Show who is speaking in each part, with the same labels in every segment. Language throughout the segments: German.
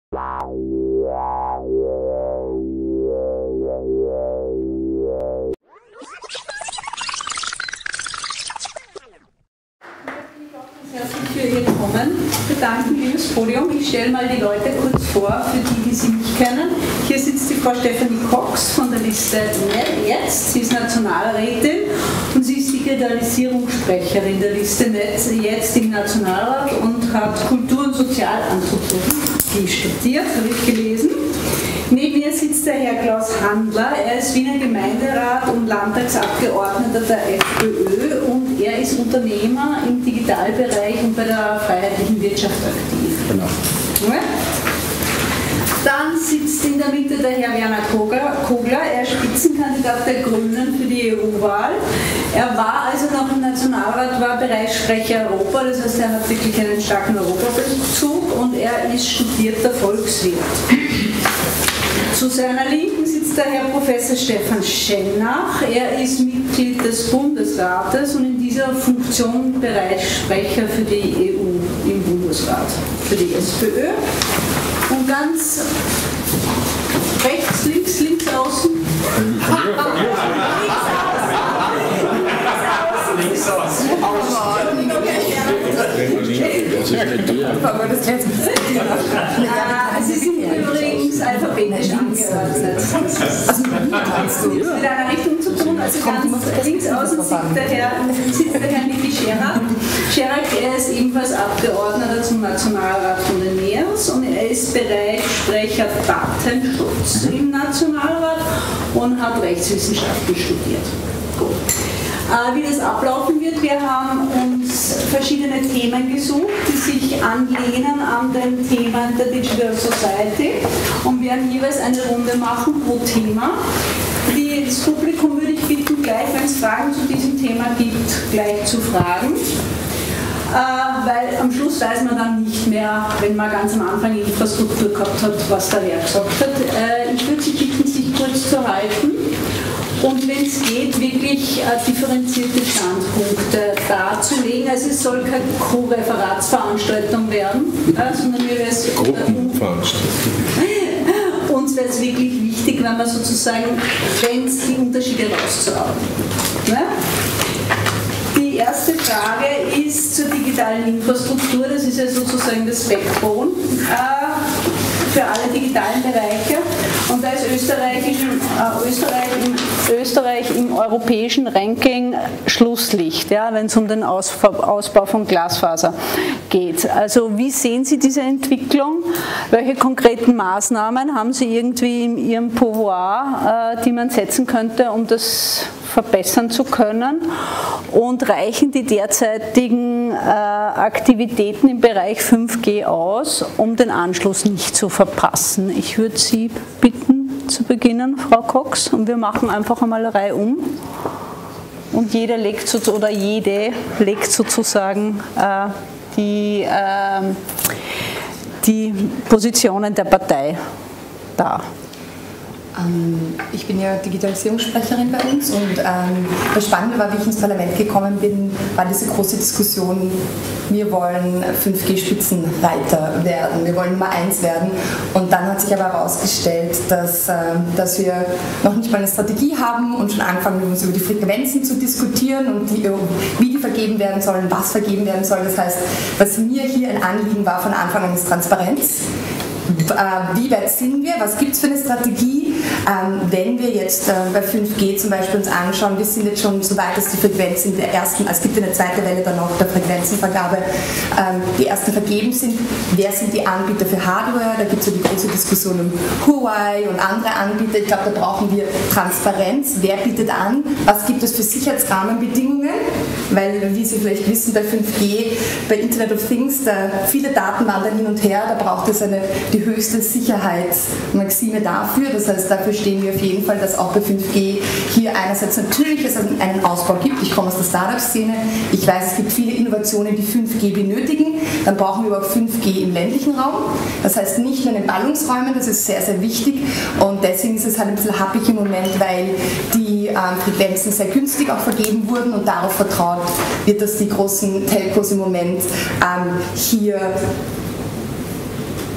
Speaker 1: Für Ihr Kommen bedanken, liebes Podium. Ich stelle mal die Leute kurz vor, für die, die Sie nicht kennen. Hier sitzt die Frau Stefanie Cox von der Liste Jetzt. Sie ist Nationalrätin und sie ist Digitalisierungssprecherin der Liste Jetzt im Nationalrat und hat Kultur- und Sozialanthropologie studiert, habe ich gelesen. Neben mir sitzt der Herr Klaus Handler, er ist Wiener Gemeinderat und Landtagsabgeordneter der FPÖ und er ist Unternehmer im Digitalbereich und bei der freiheitlichen Wirtschaft aktiv.
Speaker 2: Genau.
Speaker 1: Ja. Dann sitzt in der Mitte der Herr Werner Kogler, er ist Spitzenkandidat der Grünen für die EU-Wahl. Er war, als er noch im Nationalrat war, Bereichssprecher Europa, das heißt, er hat wirklich einen starken Europabezug und er ist studierter Volkswirt. Zu seiner Linken sitzt der Herr Professor Stefan Schennach. Er ist Mitglied des Bundesrates und in dieser Funktion Bereichssprecher für die EU im Bundesrat, für die SPÖ. Und ganz rechts, links außen. Sie sind übrigens alphabetisch angeordnet. Mit einer Richtung zu tun, also ganz links außen sitzt der Herr Niki Scherak. Scherak, er ist ebenfalls Abgeordneter zum Nationalrat von den NEOS und er ist Bereichssprecher Datenschutz im Nationalrat und hat Rechtswissenschaften studiert. Gut. Wie das ablaufen wird, wir haben uns verschiedene Themen gesucht, die sich anlehnen an den Themen der Digital Society und werden jeweils eine Runde machen pro Thema. Das Publikum würde ich bitten, gleich, wenn es Fragen zu diesem Thema gibt, gleich zu fragen. Weil am Schluss weiß man dann nicht mehr, wenn man ganz am Anfang Infrastruktur gehabt hat, was der Wer gesagt hat. Ich würde Sie bitten, sich kurz zu halten. Und wenn es geht, wirklich differenzierte Standpunkte darzulegen. Also es soll keine Co-Referatsveranstaltung werden, sondern mir wäre es uns wäre es wirklich wichtig, wenn man sozusagen, wenn es die Unterschiede rauszuhauen. Ja? Die erste Frage ist zur digitalen Infrastruktur, das ist ja sozusagen das Backbone für alle digitalen Bereiche. Und da ist Österreich im europäischen Ranking Schlusslicht, ja, wenn es um den Ausbau von Glasfaser geht. Also wie sehen Sie diese Entwicklung? Welche konkreten Maßnahmen haben Sie irgendwie in Ihrem Pouvoir, die man setzen könnte, um das verbessern zu können? Und reichen die derzeitigen Aktivitäten im Bereich 5G aus, um den Anschluss nicht zu verpassen? Ich würde Sie bitten zu beginnen, Frau Cox, und wir machen einfach einmal eine Reihe um. Und jede legt sozusagen die Positionen der Partei dar.
Speaker 3: Ich bin ja Digitalisierungssprecherin bei uns und das Spannende war, wie ich ins Parlament gekommen bin, war diese große Diskussion, wir wollen 5G-Spitzenreiter werden, wir wollen Nummer 1 werden und dann hat sich aber herausgestellt, dass wir noch nicht mal eine Strategie haben und schon angefangen haben, uns über die Frequenzen zu diskutieren und wie die vergeben werden sollen, was vergeben werden soll. Das heißt, was mir hier ein Anliegen war von Anfang an ist Transparenz. Wie weit sind wir? Was gibt es für eine Strategie? Wenn wir jetzt bei 5G zum Beispiel uns anschauen, wir sind jetzt schon so weit, dass die Frequenzen der ersten, es gibt eine zweite Welle dann noch der Frequenzenvergabe, die ersten vergeben sind. Wer sind die Anbieter für Hardware? Da gibt es ja die große Diskussion um Huawei und andere Anbieter. Ich glaube, da brauchen wir Transparenz. Wer bietet an? Was gibt es für Sicherheitsrahmenbedingungen? Weil, wie Sie vielleicht wissen, bei 5G, bei Internet of Things, viele Daten wandern hin und her, da braucht es die höchste Sicherheitsmaxime dafür. Das heißt, dafür stehen wir auf jeden Fall, dass auch bei 5G hier einerseits natürlich es einen Ausbau gibt. Ich komme aus der Startup-Szene. Ich weiß, es gibt viele Innovationen, die 5G benötigen. Dann brauchen wir aber auch 5G im ländlichen Raum. Das heißt nicht nur in den Ballungsräumen, das ist sehr, sehr wichtig. Und deswegen ist es halt ein bisschen happig im Moment, weil die Frequenzen sehr günstig auch vergeben wurden und darauf vertraut wird, dass die großen Telcos im Moment hier in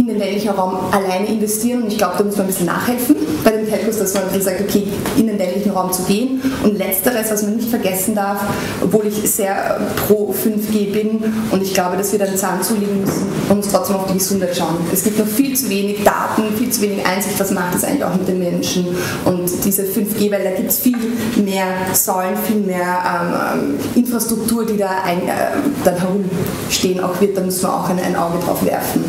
Speaker 3: den ländlichen Raum alleine investieren. Und ich glaube, da muss man ein bisschen nachhelfen bei den Telcos, dass man sagt, okay, in den ländlichen Raum zu gehen. Und letzteres, was man nicht vergessen darf, obwohl ich sehr pro 5G bin und ich glaube, dass wir dann Zahn zulegen müssen und uns trotzdem auf die Gesundheit schauen. Es gibt noch viel zu wenig Daten, viel zu wenig Einsicht, was macht das eigentlich auch mit den Menschen. Und diese 5G, weil da gibt es viel mehr Säulen, viel mehr Infrastruktur, die da dann herumstehen auch wird, da müssen wir auch ein Auge drauf werfen.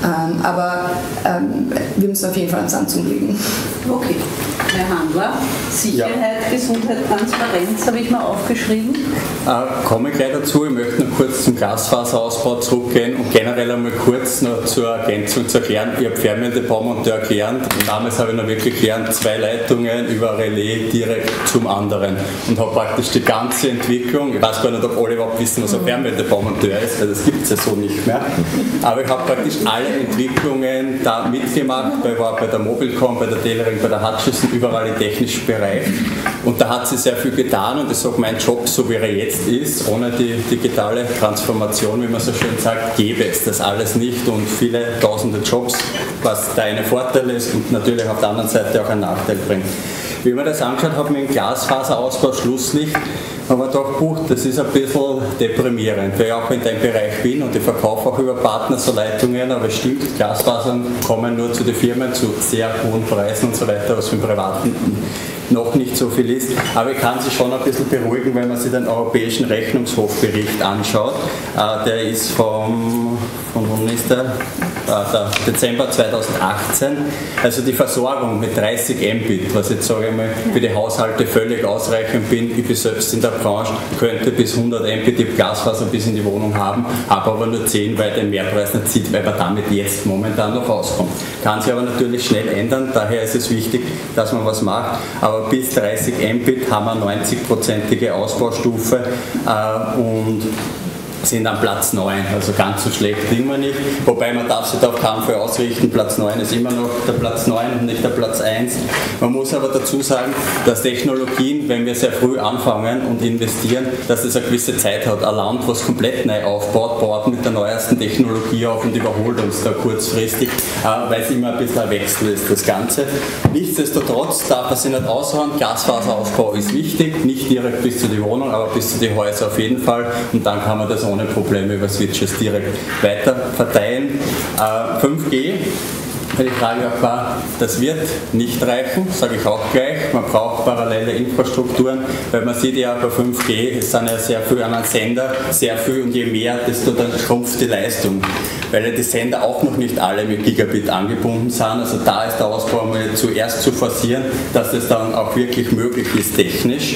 Speaker 3: Aber wir müssen auf jeden Fall am Zahn zulegen.
Speaker 1: Okay. Herr Handler, Sicherheit, ja. Gesundheit, Transparenz habe ich mal aufgeschrieben.
Speaker 2: Komme ich gleich dazu. Ich möchte noch kurz zum Glasfaserausbau zurückgehen und generell einmal kurz noch zur Ergänzung zu erklären. Ich habe Fernwärmebaumonteur gelernt und damals habe ich noch wirklich gelernt, 2 Leitungen über Relais direkt zum anderen und habe praktisch die ganze Entwicklung, ich weiß gar nicht, ob alle überhaupt wissen, was ein Fernwärmebaumonteur ist, weil das gibt es ja so nicht mehr, aber ich habe praktisch alle Entwicklungen da mitgemacht, ich war bei der Mobilcom, bei der Telering, bei der Hutchison, überall im technischen Bereich und da hat sich sehr viel getan und ich sage, mein Job, so wie er jetzt ist, ohne die digitale Transformation, wie man so schön sagt, gäbe es das alles nicht und viele tausende Jobs, was der eine Vorteil ist und natürlich auf der anderen Seite auch einen Nachteil bringt. Wie man das angeschaut hat mit dem Glasfaserausbau Schlusslicht, haben wir gedacht, das ist ein bisschen deprimierend, weil ich auch in dem Bereich bin und ich verkaufe auch über Partner so Leitungen, aber es stimmt, Glasfasern kommen nur zu den Firmen zu sehr hohen Preisen und so weiter, was für den Privaten noch nicht so viel ist. Aber ich kann Sie schon ein bisschen beruhigen, wenn man sich den Europäischen Rechnungshofbericht anschaut. Der ist von wann ist der? Der Dezember 2018. Also die Versorgung mit 30 Mbit, was jetzt sage ich mal für die Haushalte völlig ausreichend bin. Ich bin selbst in der Branche, könnte bis 100 Mbit Glasfaser bis in die Wohnung haben, habe aber nur 10, weil den Mehrpreis nicht zieht, weil man damit jetzt momentan noch rauskommt. Kann sich aber natürlich schnell ändern, daher ist es wichtig, dass man was macht. Aber bis 30 Mbit haben wir 90%ige Ausbaustufe und sind am Platz 9, also ganz so schlecht sind wir nicht, wobei man darf sich da auf keinen Fall ausrichten, Platz 9 ist immer noch der Platz 9 und nicht der Platz 1. Man muss aber dazu sagen, dass Technologien, wenn wir sehr früh anfangen und investieren, dass es eine gewisse Zeit hat. Ein Land, was komplett neu aufbaut, baut mit der neuesten Technologie auf und überholt uns da kurzfristig, weil es immer ein bisschen ein Wechsel ist, das Ganze. Nichtsdestotrotz darf man sich nicht aushauen, Glasfaserausbau ist wichtig, nicht direkt bis zu die Wohnung, aber bis zu die Häuser auf jeden Fall und dann kann man das ohne Probleme über Switches direkt weiter verteilen. 5G, die Frage auch war, das wird nicht reichen, sage ich auch gleich. Man braucht parallele Infrastrukturen, weil man sieht ja bei 5G, es sind ja sehr viel an einem Sender, sehr viel und je mehr, desto dann schrumpft die Leistung. Weil ja die Sender auch noch nicht alle mit Gigabit angebunden sind. Also da ist der Ausbau mal zuerst zu forcieren, dass das dann auch wirklich möglich ist technisch.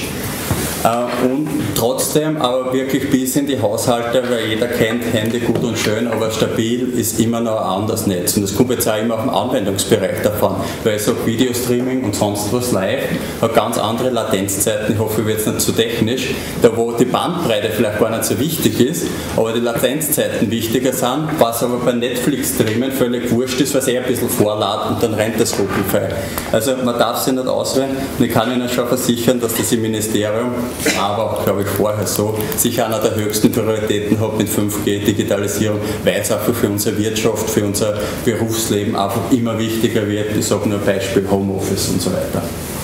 Speaker 2: Und trotzdem aber wirklich bis in die Haushalte, weil jeder kennt Handy gut und schön, aber stabil ist immer noch ein anderes Netz. Und das kommt jetzt auch immer auf den Anwendungsbereich davon, weil so Videostreaming und sonst was live hat ganz andere Latenzzeiten. Ich hoffe, ich werde jetzt nicht zu technisch, da wo die Bandbreite vielleicht gar nicht so wichtig ist, aber die Latenzzeiten wichtiger sind, was aber bei Netflix-Streamen völlig wurscht ist, weil es ein bisschen vorladet und dann rennt das ruckelfrei. Also man darf sich nicht auswählen und ich kann Ihnen schon versichern, dass das im Ministerium aber auch, glaube ich, vorher so, sicher einer der höchsten Prioritäten hat mit 5G, Digitalisierung, weil es einfach für unsere Wirtschaft, für unser Berufsleben einfach immer wichtiger wird. Ich sage nur Beispiel Homeoffice und so weiter.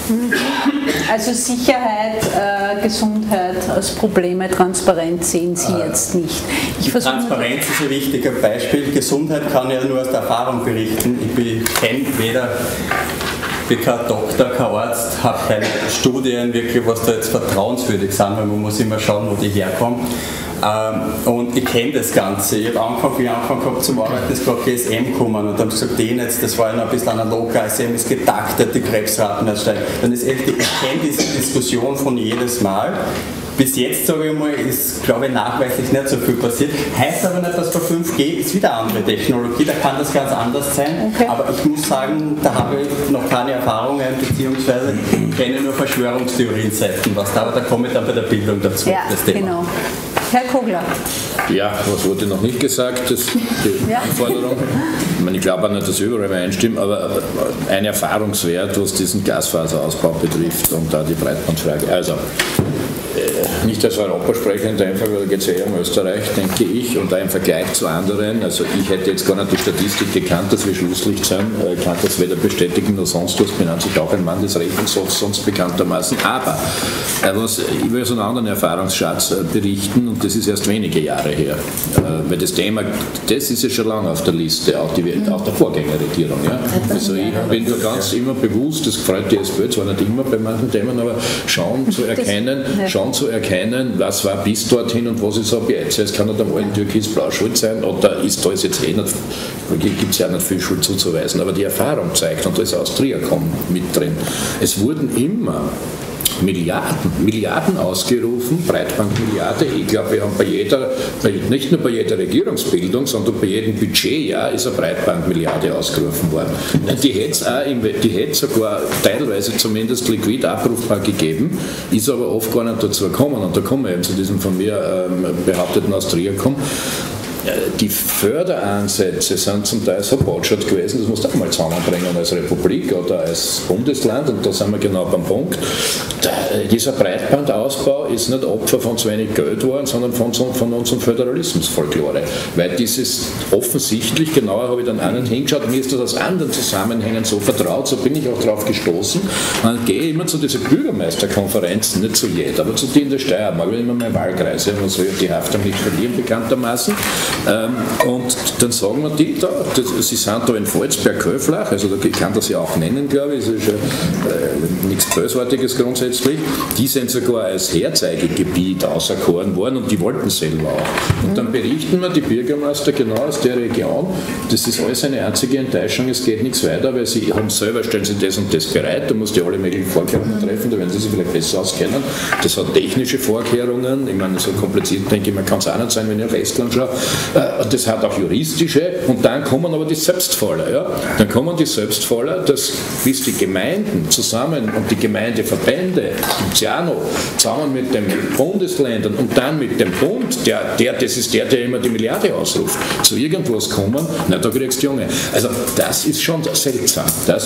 Speaker 1: Also Sicherheit, Gesundheit als Probleme, Transparenz sehen Sie jetzt nicht.
Speaker 2: Transparenz ist ein wichtiger Beispiel. Gesundheit kann ich ja nur aus der Erfahrung berichten. Ich kenne weder Ich bin kein Doktor, kein Arzt, habe keine Studien, wirklich, was da jetzt vertrauenswürdig sind, weil man muss immer schauen, wo die herkommen. Und ich kenne das Ganze. Ich habe angefangen gehabt zum Arbeiten, ist gerade GSM gekommen und dann gesagt, das war ja noch ein bisschen analog, GSM ist getaktet, die Krebsraten steigen. Dann ist echt, ich kenne diese Diskussion von jedes Mal. Bis jetzt, sage ich mal, ist, glaube ich, nachweislich nicht so viel passiert. Heißt aber nicht, dass bei 5G ist wieder andere Technologie, da kann das ganz anders sein. Okay. Aber ich muss sagen, da habe ich noch keine Erfahrungen, beziehungsweise kenne nur Verschwörungstheorien-Seiten, aber da komme ich dann bei der Bildung dazu,
Speaker 1: ja, das Thema. Genau. Herr Kogler.
Speaker 4: Ja, was wurde noch nicht gesagt, die Anforderung. Ich glaube auch nicht, dass überall übereinstimmen, aber ein Erfahrungswert, was diesen Glasfaserausbau betrifft und da die Breitbandfrage. Also, Nicht als Europasprecher in dem Fall, weil da geht es ja eher um Österreich, denke ich, und da im Vergleich zu anderen, also ich hätte jetzt gar nicht die Statistik gekannt, dass wir Schlusslicht sind, ich kann das weder bestätigen noch sonst was, bin an sich auch ein Mann des Rechts, sonst bekanntermaßen, aber ich will so einen anderen Erfahrungsschatz berichten und das ist erst wenige Jahre her, weil das Thema, das ist ja schon lange auf der Liste, auch der Vorgängerregierung. Ja? Also ich bin da ganz immer bewusst, das freut die SPÖ zwar nicht immer bei manchen Themen, aber schon zu erkennen, was war bis dorthin und was ist ab jetzt. Es kann nicht einmal in Türkis-Blau schuld sein oder ist da jetzt nicht, gibt es ja nicht viel Schuld zuzuweisen, aber die Erfahrung zeigt, und da ist Austria mit drin, es wurden immer Milliarden ausgerufen, Breitbandmilliarde. Ich glaube, wir haben nicht nur bei jeder Regierungsbildung, sondern bei jedem Budgetjahr ist eine Breitbandmilliarde ausgerufen worden. Die hätte es sogar teilweise zumindest liquid abrufbar gegeben, ist aber oft gar nicht dazu gekommen. Und da kommen wir eben zu diesem von mir behaupteten Austriacum. Die Förderansätze sind zum Teil so botschert gewesen, das musst du auch mal zusammenbringen als Republik oder als Bundesland, und da sind wir genau beim Punkt. Dieser Breitbandausbau ist nicht Opfer von zu wenig Geld geworden, sondern von unserem Föderalismusfolklore. Weil dieses offensichtlich, genauer habe ich dann auch nicht hingeschaut, mir ist das aus anderen Zusammenhängen so vertraut, so bin ich auch drauf gestoßen. Man gehe immer zu diesen Bürgermeisterkonferenzen, nicht zu jeder, aber zu denen in der Steiermark, weil immer mein Wahlkreis, ja, man soll ja die Haftung nicht verlieren, bekanntermaßen. Und dann sagen wir die da, sie sind da in Volzberg-Köflach, also ich kann das ja auch nennen, glaube ich, das ist ja nichts Bösartiges grundsätzlich, die sind sogar als Herzeigegebiet auserkoren worden und die wollten selber auch. Und dann berichten wir die Bürgermeister genau aus der Region, das ist alles eine einzige Enttäuschung, es geht nichts weiter, weil sie haben selber, stellen sie das und das bereit, da musst du alle möglichen Vorkehrungen treffen, da werden sie sich vielleicht besser auskennen. Das hat technische Vorkehrungen, ich meine, so kompliziert denke ich, man kann es auch nicht sein, wenn ich auf Estland schaue. Das hat auch juristische, und dann kommen aber die Selbstfaller. Ja? Dann kommen die Selbstfaller, dass bis die Gemeinden zusammen und die Gemeindeverbände, Luciano, zusammen mit den Bundesländern und dann mit dem Bund, das ist der immer die Milliarde ausruft, zu irgendwas kommen, na da kriegst du Junge. Also das ist schon seltsam.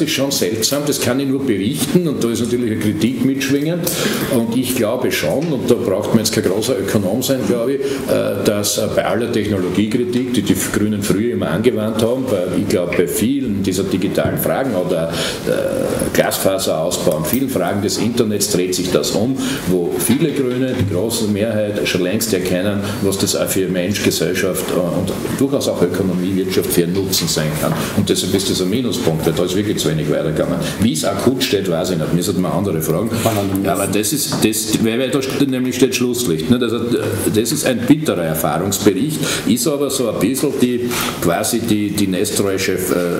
Speaker 4: Das kann ich nur berichten, und da ist natürlich eine Kritik mitschwingend, und ich glaube schon, und da braucht man jetzt kein großer Ökonom sein, glaube ich, dass bei aller Technologiekritik, die die Grünen früher immer angewandt haben, weil ich glaube, bei vielen dieser digitalen Fragen oder Glasfaserausbau, vielen Fragen des Internets dreht sich das um, wo viele Grüne, die große Mehrheit, schon längst erkennen, was das auch für Mensch, Gesellschaft und durchaus auch Ökonomie, Wirtschaft für einen Nutzen sein kann. Und deshalb ist das ein Minuspunkt, weil da ist wirklich zu wenig weitergegangen. Wie es akut steht, weiß ich nicht. Mir sollten mal andere fragen. Aber weil da nämlich steht Schlusslicht. Nicht? Also, das ist ein bitterer Erfahrungsbericht, ist aber so ein bisschen quasi die nestroische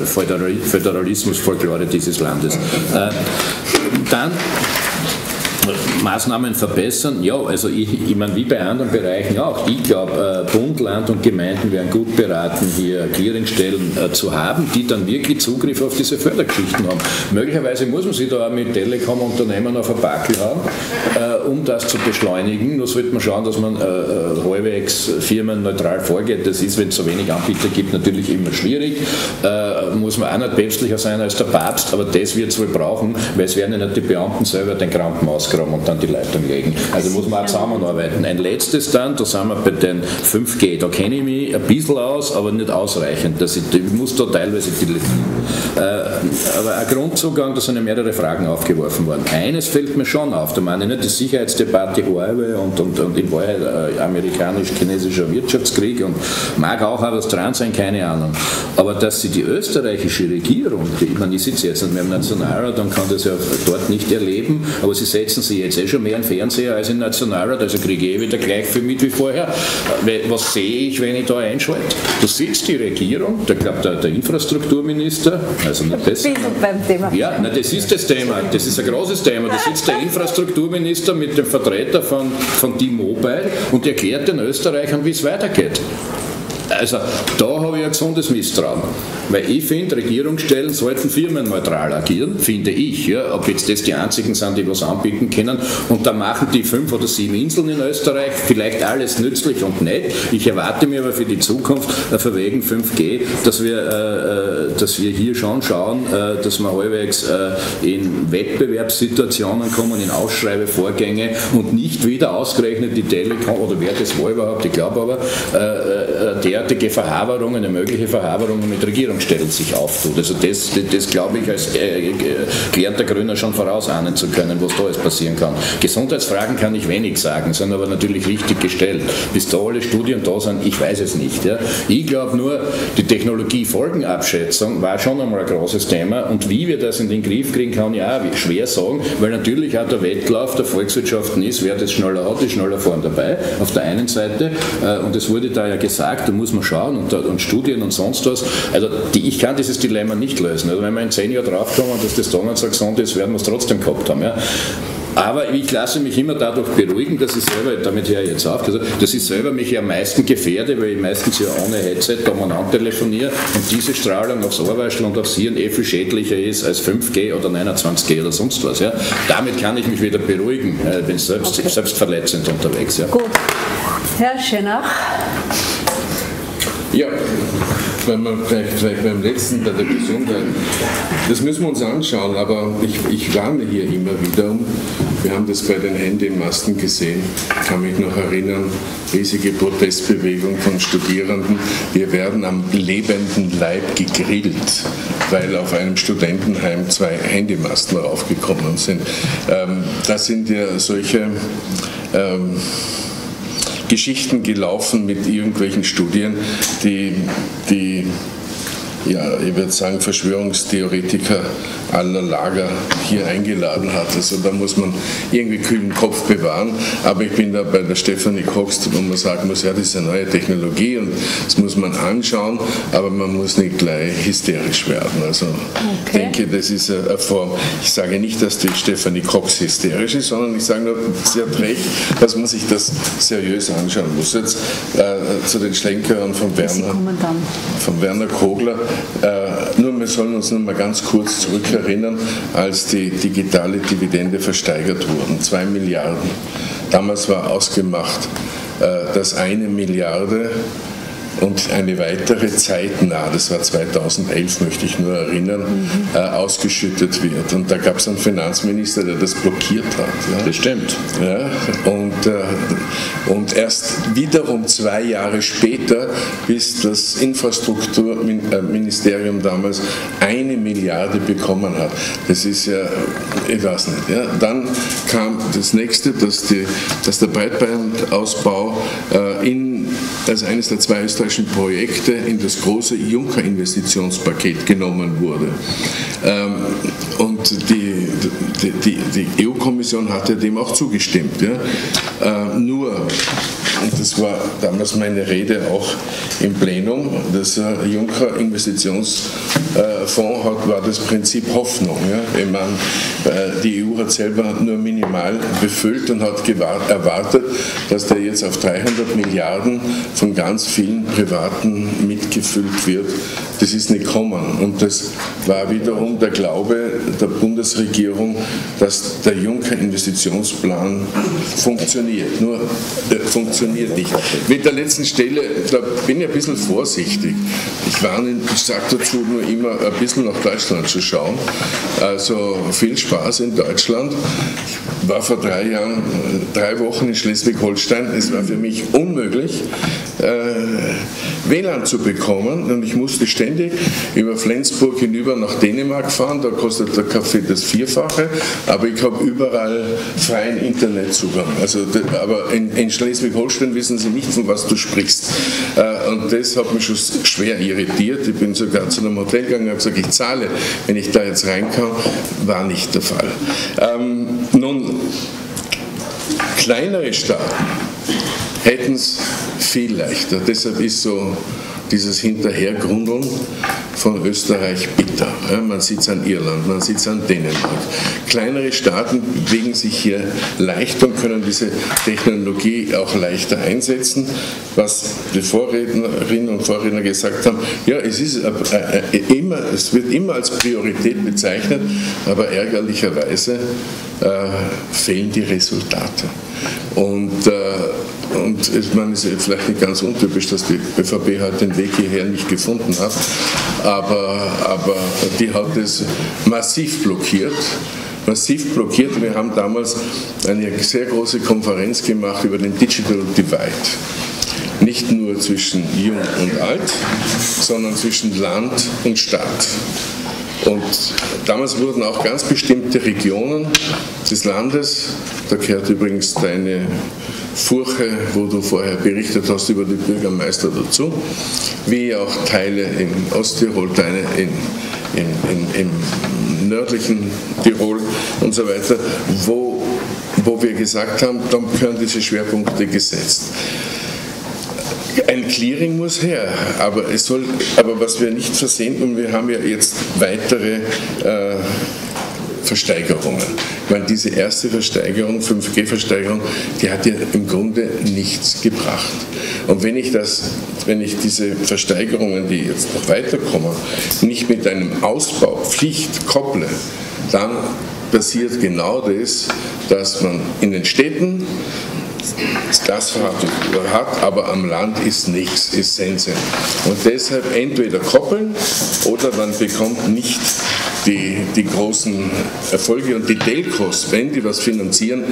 Speaker 4: Föderalismusfolklore dieses Landes. Dann Maßnahmen verbessern, ja, also ich meine, wie bei anderen Bereichen auch. Ich glaube, Bund, Land und Gemeinden wären gut beraten, hier Clearingstellen zu haben, die dann wirklich Zugriff auf diese Fördergeschichten haben. Möglicherweise muss man sich da auch mit Telekom-Unternehmen auf ein Backel haben, um das zu beschleunigen. Nur sollte man schauen, dass man halbwegs firmenneutral vorgeht. Das ist, wenn es so wenig Anbieter gibt, natürlich immer schwierig. Muss man auch nicht päpstlicher sein als der Papst, aber das wird es wohl brauchen, weil es werden ja nicht die Beamten selber den Krampen ausgraben und dann die Leitung legen. Also muss man auch zusammenarbeiten. Ein letztes dann, da sind wir bei den 5G, da kenne ich mich ein bisschen aus, aber nicht ausreichend. Ich muss da teilweise aber ein Grundzugang, da sind ja mehrere Fragen aufgeworfen worden. Eines fällt mir schon auf, da meine ich nicht die Sicherheitsdebatte Huawei und in Wahrheit amerikanisch-chinesischer Wirtschaftskrieg und mag auch was dran sein, keine Ahnung. Aber dass sie die österreichische Regierung, ich meine, ich sitze jetzt nicht mehr im Nationalrat und kann das ja dort nicht erleben, aber sie setzen sich jetzt schon mehr im Fernseher als im Nationalrat, also kriege ich wieder gleich viel mit wie vorher. Was sehe ich, wenn ich da einschalte? Da sitzt die Regierung, da glaubt der Infrastrukturminister, also nicht das.
Speaker 5: Beim Thema.
Speaker 4: Ja, na, das ist das Thema, das ist ein großes Thema. Da sitzt der Infrastrukturminister mit dem Vertreter von T-Mobile und erklärt den Österreichern, wie es weitergeht. Also da habe ich ein gesundes Misstrauen. Weil ich finde, Regierungsstellen sollten firmenneutral agieren, finde ich. Ja, ob jetzt das die einzigen sind, die was anbieten können. Und da machen die 5 oder 7 Inseln in Österreich vielleicht alles nützlich und nett. Ich erwarte mir aber für die Zukunft, von wegen 5G, dass wir hier schon schauen, dass wir halbwegs in Wettbewerbssituationen kommen, in Ausschreibevorgänge und nicht wieder ausgerechnet die Telekom oder wer das war überhaupt, ich glaube aber, derartige Verhaberungen, mögliche Verhaberungen mit Regierungsstellen sich auftut. Also das glaube ich als gelernter Grüner schon vorausahnen zu können, was da alles passieren kann. Gesundheitsfragen kann ich wenig sagen, sind aber natürlich richtig gestellt. Bis da alle Studien da sind, ich weiß es nicht. Ja. Ich glaube nur, die Technologiefolgenabschätzung war schon einmal ein großes Thema und wie wir das in den Griff kriegen, kann ich auch schwer sagen, weil natürlich auch der Wettlauf der Volkswirtschaften ist, wer das schneller hat, ist schneller vorn dabei, auf der einen Seite. Und es wurde da ja gesagt, da muss man schauen und Studien und sonst was. Also ich kann dieses Dilemma nicht lösen. Also wenn wir in 10 Jahren draufkommen, dass das da nicht so gesund ist, werden wir es trotzdem gehabt haben. Ja. Aber ich lasse mich immer dadurch beruhigen, dass ich selber, damit höre ich jetzt auf, dass ich selber mich am meisten gefährde, weil ich meistens ja ohne Headset umeinander telefoniere und diese Strahlung aufs Ohrweischl und aufs Hirn viel schädlicher ist als 5G oder 29G oder sonst was. Ja. Damit kann ich mich wieder beruhigen, bin selbstverletzend unterwegs. Ja.
Speaker 1: Gut. Herr Schenach.
Speaker 5: Ja, weil wir vielleicht beim letzten, bei der Gesundheit, das müssen wir uns anschauen, aber ich warne hier immer wieder um. Wir haben das bei den Handymasten gesehen, ich kann mich noch erinnern, riesige Protestbewegung von Studierenden. Wir werden am lebenden Leib gegrillt, weil auf einem Studentenheim 2 Handymasten raufgekommen sind. Das sind ja solche Geschichten gelaufen mit irgendwelchen Studien, die ja, ich würde sagen, Verschwörungstheoretiker aller Lager hier eingeladen hat. Also da muss man irgendwie kühlen Kopf bewahren. Aber ich bin da bei der Stefanie Cox, wo man sagen muss, ja, das ist eine neue Technologie und das muss man anschauen, aber man muss nicht gleich hysterisch werden. Also ich denke, das ist eine Form. Ich sage nicht, dass die Stefanie Cox hysterisch ist, sondern ich sage nur, sie hat recht, dass man sich das seriös anschauen muss. Jetzt zu den Schlenkerern von Werner Kogler. Nur wir sollen uns noch mal ganz kurz zurückerinnern, als die digitale Dividende versteigert wurden, 2 Milliarden. Damals war ausgemacht, dass 1 Milliarde und eine weitere zeitnah, das war 2011, möchte ich nur erinnern, ausgeschüttet wird. Und da gab es einen Finanzminister, der das blockiert hat. Ja.
Speaker 4: Das stimmt.
Speaker 5: Ja, und erst wiederum 2 Jahre später, bis das Infrastrukturministerium damals 1 Milliarde bekommen hat. Das ist ja, ich weiß nicht. Ja. Dann kam das nächste, dass der Breitbandausbau als eines der 2 österreichischen Projekte in das große Juncker-Investitionspaket genommen wurde. Und die EU-Kommission hat ja dem auch zugestimmt. Ja? Nur, und das war damals meine Rede auch im Plenum, das Juncker-Investitionsfonds war das Prinzip Hoffnung. Ja? Ich meine, die EU hat selber nur minimal befüllt und hat erwartet, dass der jetzt auf 300 Milliarden von ganz vielen Privaten mitgefüllt wird. Das ist nicht gekommen. Und das war wiederum der Glaube der Bundesregierung, dass der Juncker-Investitionsplan funktioniert. Nur funktioniert nicht. Mit der letzten Stelle, da bin ich ein bisschen vorsichtig. Ich sage dazu nur immer, ein bisschen nach Deutschland zu schauen. Also viel Spaß in Deutschland. Ich war vor 3 Jahren 3 Wochen in Schleswig-Holstein. Es war für mich unmöglich, WLAN zu bekommen, und ich musste ständig über Flensburg hinüber nach Dänemark fahren. Da kostet der Kaffee das 4-fache, aber ich habe überall freien Internetzugang. Also, aber in Schleswig-Holstein wissen sie nicht, von was du sprichst. Und das hat mich schon schwer irritiert. Ich bin sogar zu einem Hotel gegangen und habe gesagt, ich zahle, wenn ich da jetzt rein kann. War nicht der Fall. Nun, kleinere Staaten hätten es viel leichter. Deshalb ist so dieses Hinterhergrundeln von Österreich bitter. Ja, man sieht es an Irland, man sieht es an Dänemark. Kleinere Staaten bewegen sich hier leicht und können diese Technologie auch leichter einsetzen. Was die Vorrednerinnen und Vorredner gesagt haben, ja, es wird immer als Priorität bezeichnet, aber ärgerlicherweise fehlen die Resultate. Und ich meine, es ist vielleicht nicht ganz untypisch, dass die ÖVP halt den Weg hierher nicht gefunden hat, aber die hat es massiv blockiert. Wir haben damals eine sehr große Konferenz gemacht über den Digital Divide. Nicht nur zwischen Jung und Alt, sondern zwischen Land und Stadt. Und damals wurden auch ganz bestimmte Regionen des Landes, da gehört übrigens deine Furche, wo du vorher berichtet hast über die Bürgermeister dazu, wie auch Teile in Osttirol, Teile im nördlichen Tirol und so weiter, wo wir gesagt haben, dann können diese Schwerpunkte gesetzt. Ein Clearing muss her, aber was wir nicht versehen, und wir haben ja jetzt weitere Versteigerungen. Ich meine, diese erste Versteigerung, 5G-Versteigerung, die hat ja im Grunde nichts gebracht. Und wenn ich diese Versteigerungen, die jetzt noch weiterkommen, nicht mit einem Ausbaupflicht kopple, dann passiert genau das, dass man in den Städten das Gasverhältnis hat, aber am Land ist nichts, ist Sense. Und deshalb entweder koppeln oder man bekommt nicht die großen Erfolge. Und die Telcos, wenn die was finanzieren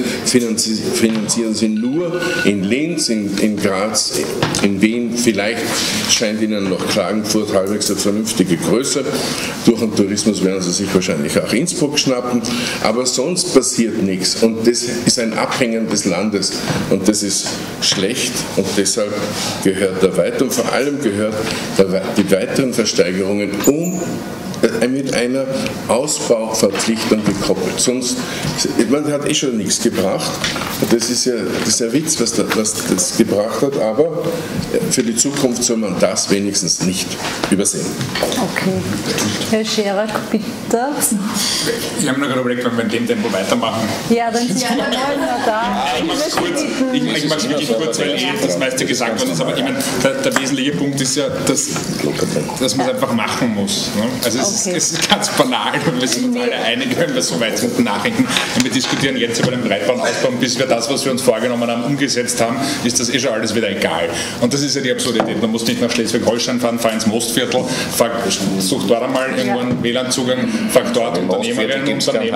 Speaker 5: sie nur in Linz, in Graz, in Wien. Vielleicht scheint ihnen noch Klagenfurt halbwegs eine vernünftige Größe. Durch den Tourismus werden sie sich wahrscheinlich auch Innsbruck schnappen. Aber sonst passiert nichts. Und das ist ein Abhängen des Landes. Und das ist schlecht. Und deshalb gehört der Weiter, und vor allem gehört die weiteren Versteigerungen mit einer Ausbauverpflichtung gekoppelt. Sonst, man hat schon nichts gebracht. Das ist ja der Witz, was das gebracht hat, aber für die Zukunft soll man das wenigstens nicht übersehen.
Speaker 6: Okay. Herr Scherer, bitte.
Speaker 7: Ich habe mir gerade überlegt, wenn wir in dem Tempo weitermachen.
Speaker 6: Ja, dann sind wir da.
Speaker 7: Ich mache es wirklich kurz, weil das meiste gesagt worden ist, aber ich meine, der wesentliche Punkt ist ja, dass man es einfach machen muss. Ne? Also es ist ganz banal und wir sind uns alle einig, wenn wir so weit hinten nachdenken. Und wir diskutieren jetzt über den Breitbandausbau, bis wir das, was wir uns vorgenommen haben, umgesetzt haben, ist das schon alles wieder egal. Und das ist ja die Absurdität. Man muss nicht nach Schleswig-Holstein fahren, fahr ins Mostviertel, such dort einmal irgendwo einen WLAN-Zugang, frag dort Unternehmerinnen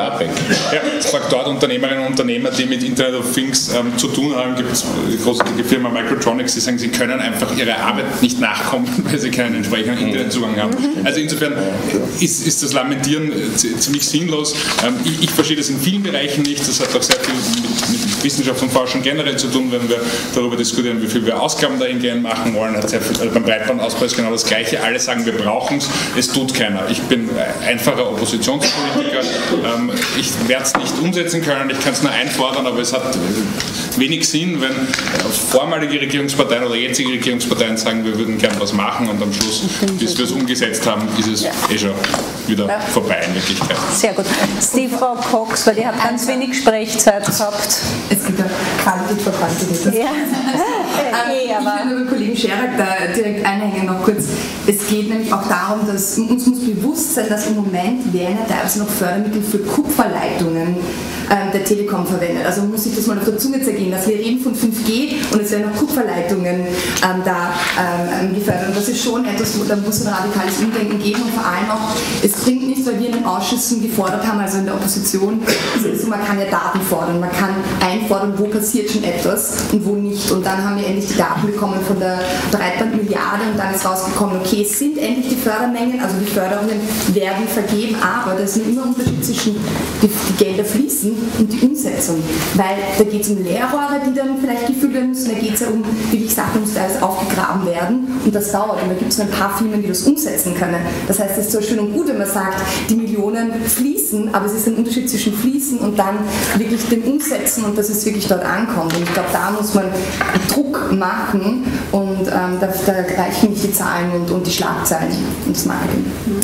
Speaker 7: und Unternehmer, die mit Internet of Things zu tun haben. Gibt es die großartige Firma Microtronics, die sagen, sie können einfach ihrer Arbeit nicht nachkommen, weil sie keinen entsprechenden Internetzugang haben. Also insofern ist das Lamentieren ziemlich sinnlos. Ich verstehe das in vielen Bereichen nicht. Das hat auch sehr viel mit Wissenschaft und Forschung generell zu tun, wenn wir darüber diskutieren, wie viel wir Ausgaben dahingehend machen wollen. Beim Breitbandausbau ist genau das Gleiche. Alle sagen, wir brauchen es tut keiner. Ich bin einfacher Oppositionspolitiker. Ich werde es nicht umsetzen können. Ich kann es nur einfordern, aber es hat wenig Sinn, wenn vormalige Regierungsparteien oder jetzige Regierungsparteien sagen, wir würden gern was machen und am Schluss, bis wir es umgesetzt haben, ist es schon wieder vorbei in Wirklichkeit.
Speaker 6: Sehr gut. Die Frau Cox, weil ihr habt ganz wenig Sprechzeit gehabt.
Speaker 3: Es gibt ja Qualität vor Quantität.
Speaker 6: Ja.
Speaker 3: Ich will nur mit Kollegen Scherer da direkt einhängen noch kurz. Es geht nämlich auch darum, dass uns muss bewusst sein, dass im Moment werden ja teilweise noch Fördermittel für Kupferleitungen der Telekom verwendet. Also man muss sich das mal auf der Zunge zergehen, dass wir reden von 5G und es werden noch Kupferleitungen gefördert. Und das ist schon etwas, da muss ein radikales Umdenken geben und vor allem auch, es bringt nichts, weil wir in den Ausschüssen gefordert haben, also in der Opposition, also man kann ja Daten fordern, man kann einfordern, wo passiert schon etwas und wo nicht. Und dann haben wir endlich die Daten bekommen von der Breitbandmilliarde und dann ist rausgekommen, okay, es sind endlich die Fördermengen, also die Förderungen werden vergeben, aber da ist immer ein Unterschied zwischen die Gelder fließen und die Umsetzung, weil da geht es um Leerrohre, die dann vielleicht gefüllt werden müssen, da geht es ja um, wie ich sagte, muss da alles aufgegraben werden und das dauert und da gibt es ein paar Firmen, die das umsetzen können. Das heißt, es ist zwar schön und gut, wenn man man sagt, die Millionen fließen, aber es ist ein Unterschied zwischen fließen und dann wirklich dem Umsetzen und dass es wirklich dort ankommt. Und ich glaube, da muss man Druck machen und da reichen nicht die Zahlen und die Schlagzeilen und das Marketing.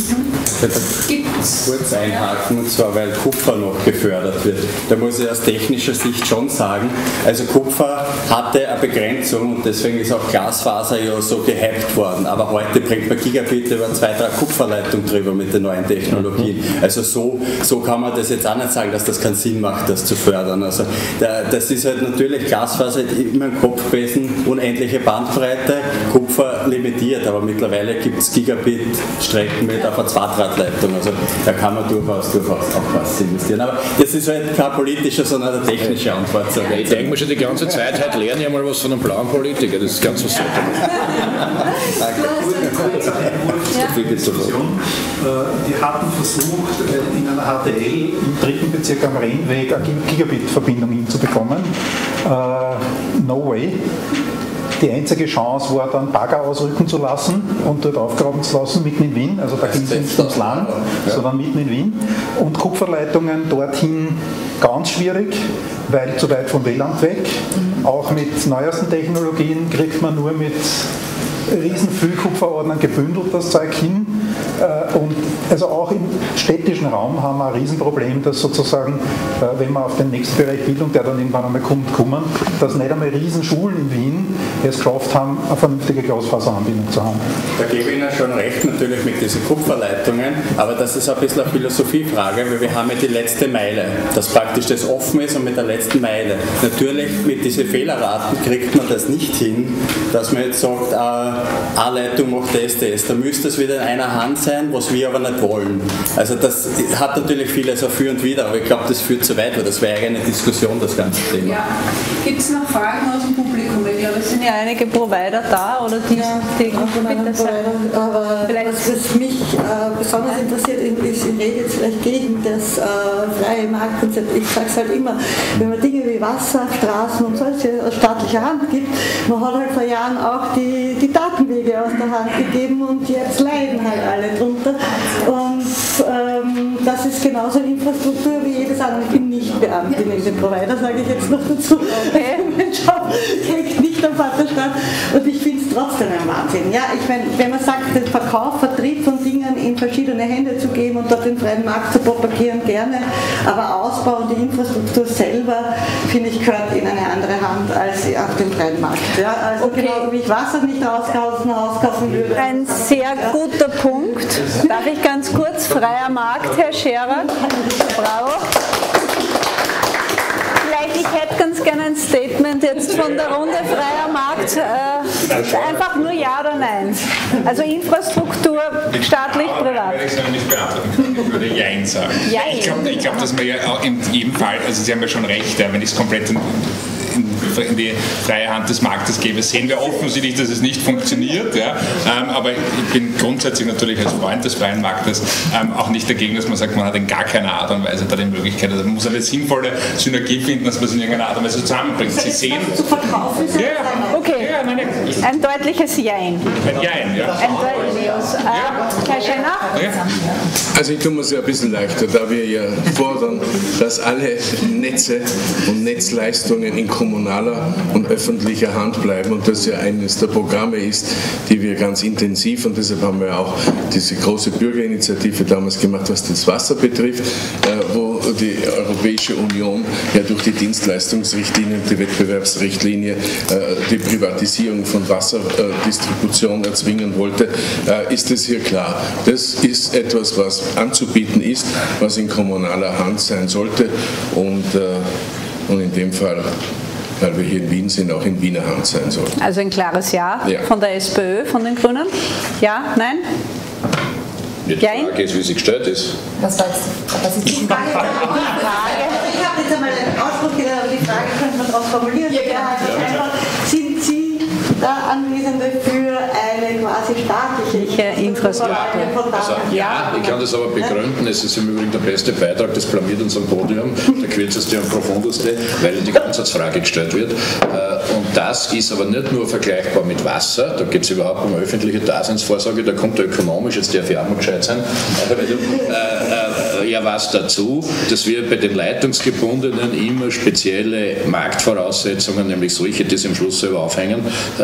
Speaker 2: Kurz einhaken, und zwar weil Kupfer noch gefördert wird. Da muss ich aus technischer Sicht schon sagen, also Kupfer hatte eine Begrenzung und deswegen ist auch Glasfaser ja so gehypt worden. Aber heute bringt man Gigabit über 2-3 Kupferleitungen drüber mit den neuen Technologien. Also so kann man das jetzt auch nicht sagen, dass das keinen Sinn macht, das zu fördern. Also das ist halt natürlich, Glasfaser hat immer im Kopf gewesen, unendliche Bandbreite, Kupfer limitiert, aber mittlerweile gibt es Gigabit-Strecken mit auf einer Zweidrahtleitung. Also da kann man durchaus auch was investieren. Aber das ist halt kein politischer, sondern eine technische Antwort.
Speaker 4: Ich denke mir schon die ganze Zeit, heute lerne ich mal was von einem blauen Politiker, das ist ganz was Seltenes.
Speaker 8: Wir hatten versucht, in einer HTL im 3. Bezirk am Rennweg eine Gigabit-Verbindung hinzubekommen. No way. Die einzige Chance war dann Bagger ausrücken zu lassen und dort aufgraben zu lassen, mitten in Wien. Also da ging es nicht ums Land, sondern mitten in Wien. Und Kupferleitungen dorthin ganz schwierig, weil zu weit vom WLAN weg. Auch mit neuesten Technologien kriegt man nur mit riesen Füllkupferordnern gebündelt das Zeug hin. Und also auch im städtischen Raum haben wir ein Riesenproblem, dass sozusagen, wenn wir auf den nächsten Bereich Bildung, der dann irgendwann einmal kommen, dass nicht einmal Riesenschulen in Wien es geschafft haben, eine vernünftige Glasfaseranbindung zu haben.
Speaker 2: Da gebe ich Ihnen schon recht, natürlich mit diesen Kupferleitungen, aber das ist ein bisschen eine Philosophiefrage, weil wir haben ja die letzte Meile, dass praktisch das offen ist und mit der letzten Meile. Natürlich mit diesen Fehlerraten kriegt man das nicht hin, dass man jetzt sagt, eine Leitung macht das. Da müsste es wieder in einer Hand sein, was wir aber nicht wollen. Also das hat natürlich vieles für und wider, aber ich glaube, das führt zu weit, weil das wäre eine Diskussion, das ganze Thema.
Speaker 1: Ja. Gibt es noch Fragen aus dem Publikum? Ich glaube, es sind ja einige Provider da, oder die
Speaker 9: aber was mich besonders interessiert, ist, ich rede jetzt vielleicht gegen das freie Marktkonzept. Ich sage es halt immer, wenn man Dinge wie Wasser, Straßen und solche aus staatlicher Hand gibt, man hat halt vor Jahren auch die Datenwege aus der Hand gegeben und jetzt leiden halt alle drunter. Und das ist genauso eine Infrastruktur wie jedes andere. Ich bin nicht Beamtin in dem Provider, sage ich jetzt noch dazu. Mein Job hängt nicht am Vaterstaat und ich finde es trotzdem ein Wahnsinn. Ja, ich meine, wenn man sagt, den Verkauf, Vertrieb von Dingen in verschiedene Hände zu geben und dort den freien Markt zu propagieren, gerne, aber Ausbau und die Infrastruktur selber, finde ich, gehört in eine andere Hand als auf dem freien Markt. Ja, also genau wie ich Wasser nicht rauskaufen würde.
Speaker 6: Ein sehr guter Punkt. Darf ich ganz kurz? Freier Markt, Herr Scherer. Bravo. Vielleicht, ich hätte ganz gerne ein Statement jetzt von der Runde freier Markt. Einfach nur Ja oder Nein. Also Infrastruktur, staatlich, privat.
Speaker 7: Ich werde nicht beantworten. Ich würde Jein sagen.
Speaker 6: Jein.
Speaker 7: Ich glaube, dass man ja auch in jedem Fall, also Sie haben ja schon recht, wenn ich es komplett in die freie Hand des Marktes gebe, sehen wir offensichtlich, dass es nicht funktioniert. Ja? Aber ich bin grundsätzlich natürlich als Freund des freien Marktes auch nicht dagegen, dass man sagt, man hat in gar keiner Art und Weise da die Möglichkeit. Also man muss eine sinnvolle Synergie finden, dass man es in irgendeiner Art und Weise zusammenbringt. Sie sehen...
Speaker 9: Zu verkaufen ist
Speaker 6: okay.
Speaker 7: Ja, nein.
Speaker 6: Ein deutliches Jein.
Speaker 7: Ein Jein, ja.
Speaker 6: Ein deutliches. Herr Schenner?
Speaker 7: Ja.
Speaker 5: Also ich tue mir es ja ein bisschen leichter, da wir ja fordern, dass alle Netze und Netzleistungen in kommunaler und öffentlicher Hand bleiben und das ja eines der Programme ist, die wir ganz intensiv, und deshalb haben wir auch diese große Bürgerinitiative damals gemacht, was das Wasser betrifft, wo die Europäische Union ja durch die Dienstleistungsrichtlinie und die Wettbewerbsrichtlinie die Privatisierung von Wasserdistribution erzwingen wollte, ist es hier klar. Das ist etwas, was anzubieten ist, was in kommunaler Hand sein sollte und in dem Fall, weil wir hier in Wien sind, auch in Wiener Hand sein sollten.
Speaker 6: Also ein klares Ja, von der SPÖ, von den Grünen? Ja, nein?
Speaker 4: Die Frage ist, wie sie gestellt ist.
Speaker 3: Was ist die Frage?
Speaker 9: Ich habe jetzt einmal einen Ausdruck gelernt, aber die Frage könnte man darauf formulieren. Ja, einfach, sind Sie Anwesende für eine quasi staatliche
Speaker 6: Infrastruktur?
Speaker 4: Also, ja, ich kann das aber begründen. Es ist im Übrigen der beste Beitrag, das blamiert uns am Podium, der kürzeste und profundeste, weil die Grundsatzfrage gestellt wird. Und das ist aber nicht nur vergleichbar mit Wasser, da geht es überhaupt um öffentliche Daseinsvorsorge, da kommt der ökonomisch, jetzt darf ich auch mal gescheit sein, ja was dazu, dass wir bei den Leitungsgebundenen immer spezielle Marktvoraussetzungen, nämlich solche, die sie am Schluss selber aufhängen,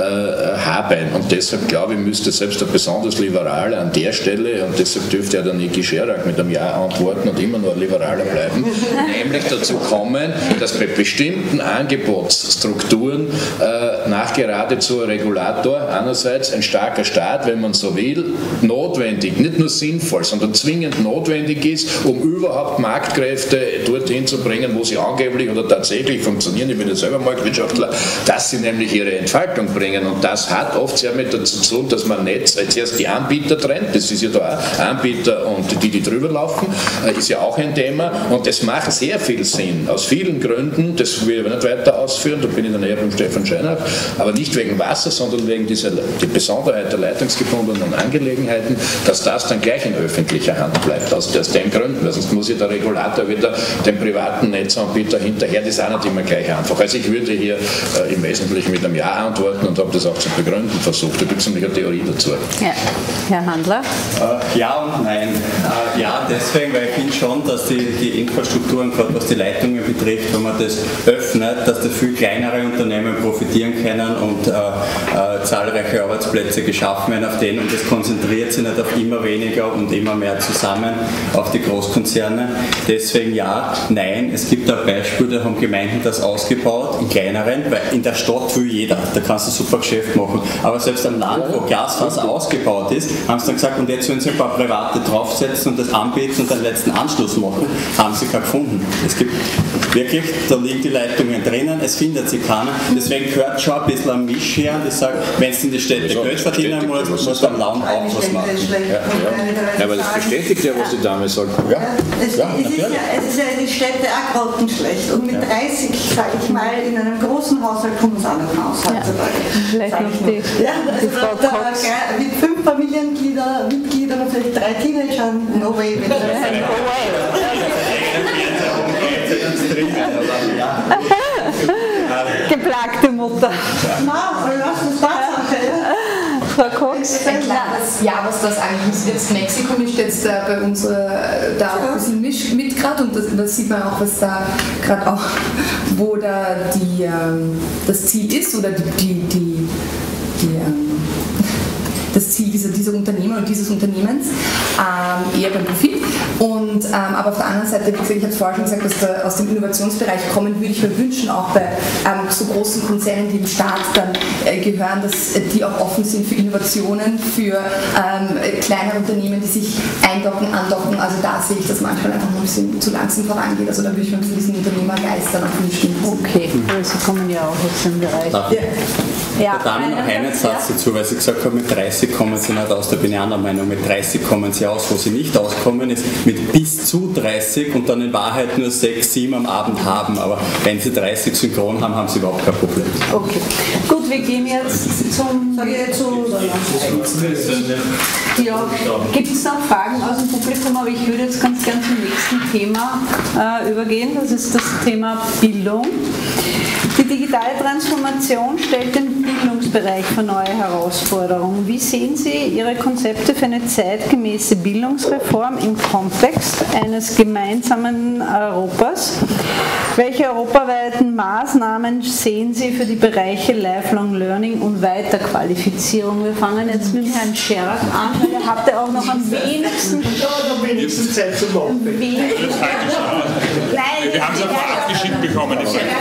Speaker 4: haben. Und deshalb glaube ich, müsste selbst der besonders Liberale an der Stelle, und deshalb dürfte ja der Niki Scherak mit einem Ja antworten und immer nur ein Liberaler bleiben, nämlich dazu kommen, dass bei bestimmten Angebotsstrukturen nach geradezu ein Regulator einerseits ein starker Staat, wenn man so will, notwendig, nicht nur sinnvoll, sondern zwingend notwendig ist, um überhaupt Marktkräfte dorthin zu bringen, wo sie angeblich oder tatsächlich funktionieren. Ich bin ja selber Marktwirtschaftler, dass sie nämlich ihre Entfaltung bringen. Und das hat oft sehr mit dazu zu tun, dass man nicht zuerst die Anbieter trennt, das ist ja da auch, Anbieter und die drüber laufen, ist ja auch ein Thema. Und das macht sehr viel Sinn, aus vielen Gründen, das will ich aber nicht weiter ausführen, da bin ich in der Nähe von Stefan Scheinach, aber nicht wegen Wasser, sondern wegen die Besonderheit der leitungsgebundenen Angelegenheiten, dass das dann gleich in öffentlicher Hand bleibt, aus den Gründen, weil sonst muss ja der Regulator wieder den privaten Netzanbieter hinterher, das ist auch nicht immer gleich einfach. Also ich würde hier im Wesentlichen mit einem Ja antworten und habe das auch zu begründen versucht. Da gibt es nämlich eine Theorie dazu.
Speaker 6: Ja. Herr Handler?
Speaker 2: Ja und nein. Ja, deswegen, weil ich finde schon, dass die Infrastrukturen, gerade was die Leitungen betrifft, wenn man das öffnet, dass da viel kleinere Unternehmen profitieren können und zahlreiche Arbeitsplätze geschaffen werden auf denen, und das konzentriert sich nicht auf immer weniger und immer mehr zusammen auf die Großkonzerne. Deswegen ja, nein, es gibt auch Beispiele, da haben Gemeinden das ausgebaut, in kleineren, weil in der Stadt will jeder, da kannst du super Geschäft machen, aber selbst am Land, wo Glasfaser ausgebaut ist, haben sie dann gesagt, und jetzt wenn sie ein paar Private draufsetzen und das anbieten und den letzten Anschluss machen, haben sie keinen gefunden. Es gibt wirklich, da liegen die Leitungen drinnen, es findet sich keiner, deswegen gehört schon ein bisschen ein Misch her, und ich sage, wenn es in die Städte Geld verdienen muss, muss am Land auch was machen.
Speaker 4: Ja, aber das bestätigt ja, was die Dame sagt.
Speaker 9: Es ist ja in den Städten auch grottenschlecht. Und mit 30, sage ich mal, in einem großen Haushalt kommt es auch noch einen Haushalt zu
Speaker 6: Vielleicht noch die Frau Cox.
Speaker 9: Mit 5 Familienmitgliedern und vielleicht 3 Teenagern, no way.
Speaker 6: Geplagte Mutter.
Speaker 9: Na, lass uns das
Speaker 6: Frau Cox?
Speaker 3: Ja, was das eigentlich ist. Jetzt Mexiko mischt jetzt bei uns da auch ein bisschen mit gerade, und das sieht man auch, was da gerade auch, wo da das Ziel ist oder das Ziel dieser Unternehmer und dieses Unternehmens, eher beim Profit. Aber auf der anderen Seite, wie gesagt, ich habe es vorher schon gesagt, dass da aus dem Innovationsbereich kommen, würde ich mir wünschen, auch bei so großen Konzernen, die im Staat dann gehören, dass die auch offen sind für Innovationen, für kleinere Unternehmen, die sich eindocken, andocken. Also da sehe ich, dass manchmal einfach noch ein bisschen zu langsam vorangeht. Also da würde ich mir für diesen Unternehmergeist dann auch wünschen.
Speaker 6: Okay, also kommen ja auch aus dem Bereich.
Speaker 2: Ja, der Dame noch einen Satz dazu, weil sie gesagt hat, mit 30 kommen sie nicht aus, da bin ich anderer Meinung, mit 30 kommen sie aus. Wo sie nicht auskommen, ist mit bis zu 30 und dann in Wahrheit nur 6, 7 am Abend haben. Aber wenn sie 30 synchron haben, haben sie überhaupt kein Problem.
Speaker 6: Okay, gut, wir gehen jetzt zum... Ja, gibt es noch Fragen aus dem Publikum, aber ich würde jetzt ganz gern zum nächsten Thema übergehen. Das ist das Thema Bildung. Die digitale Transformation stellt den Bildungsbereich vor neue Herausforderungen. Wie sehen Sie Ihre Konzepte für eine zeitgemäße Bildungsreform im Kontext eines gemeinsamen Europas? Welche europaweiten Maßnahmen sehen Sie für die Bereiche Lifelong Learning und Weiterqualifizierung? Wir fangen jetzt mit Herrn Scherak an, weil er hatte auch noch am wenigsten
Speaker 10: Zeit zum Laufen.
Speaker 7: Wir haben es einfach abgeschickt bekommen.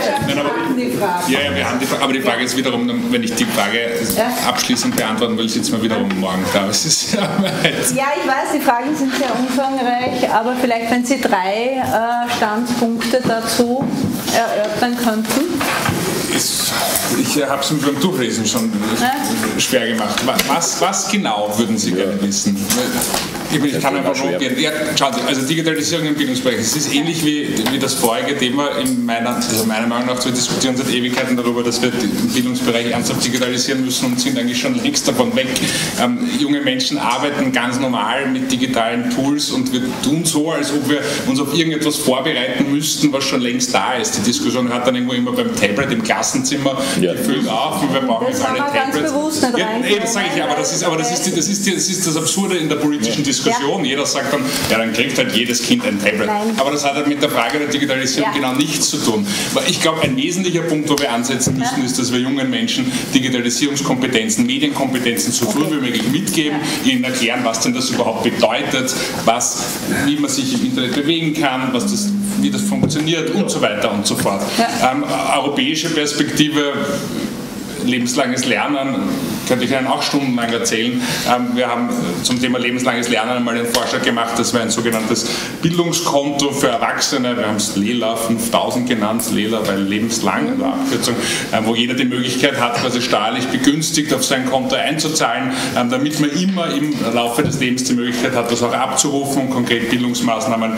Speaker 7: Wir haben die Frage, aber die Frage ist wiederum, wenn ich die Frage abschließend beantworten will, sitzen wir wiederum morgen da. Es ist
Speaker 6: ja, ich weiß, die Fragen sind sehr umfangreich, aber vielleicht, wenn Sie 3 Standpunkte dazu erörtern könnten.
Speaker 7: Ich habe es mir beim Durchlesen schon schwer gemacht. Was genau würden Sie gerne wissen? Ich kann einfach nur gehen. Ja, schauen Sie, also Digitalisierung im Bildungsbereich, es ist ähnlich wie das vorige Thema meiner Meinung nach. Wir diskutieren seit Ewigkeiten darüber, dass wir den Bildungsbereich ernsthaft digitalisieren müssen und sind eigentlich schon längst davon weg. Junge Menschen arbeiten ganz normal mit digitalen Tools und wir tun so, als ob wir uns auf irgendetwas vorbereiten müssten, was schon längst da ist. Die Diskussion hört dann irgendwo immer beim Tablet im Klassenzimmer gefüllt auf und wir brauchen jetzt alle Tablets. Das sage ich ja, aber das ist das Absurde in der politischen Diskussion. Jeder sagt dann, ja, dann kriegt halt jedes Kind ein Tablet. Aber das hat halt mit der Frage der Digitalisierung genau nichts zu tun. Weil ich glaube, ein wesentlicher Punkt, wo wir ansetzen müssen, ist, dass wir jungen Menschen Digitalisierungskompetenzen, Medienkompetenzen so früh wie möglich mitgeben, ihnen erklären, was denn das überhaupt bedeutet, wie man sich im Internet bewegen kann, wie das funktioniert und so weiter und so fort. Europäische Perspektive, lebenslanges Lernen, könnte ich Ihnen auch stundenlang erzählen. Wir haben zum Thema lebenslanges Lernen einmal einen Vorschlag gemacht, dass wir ein sogenanntes Bildungskonto für Erwachsene, wir haben es LELA 5000 genannt, LELA, weil lebenslang, also Abkürzung, wo jeder die Möglichkeit hat, quasi steuerlich begünstigt auf sein Konto einzuzahlen, damit man immer im Laufe des Lebens die Möglichkeit hat, das auch abzurufen und konkret Bildungsmaßnahmen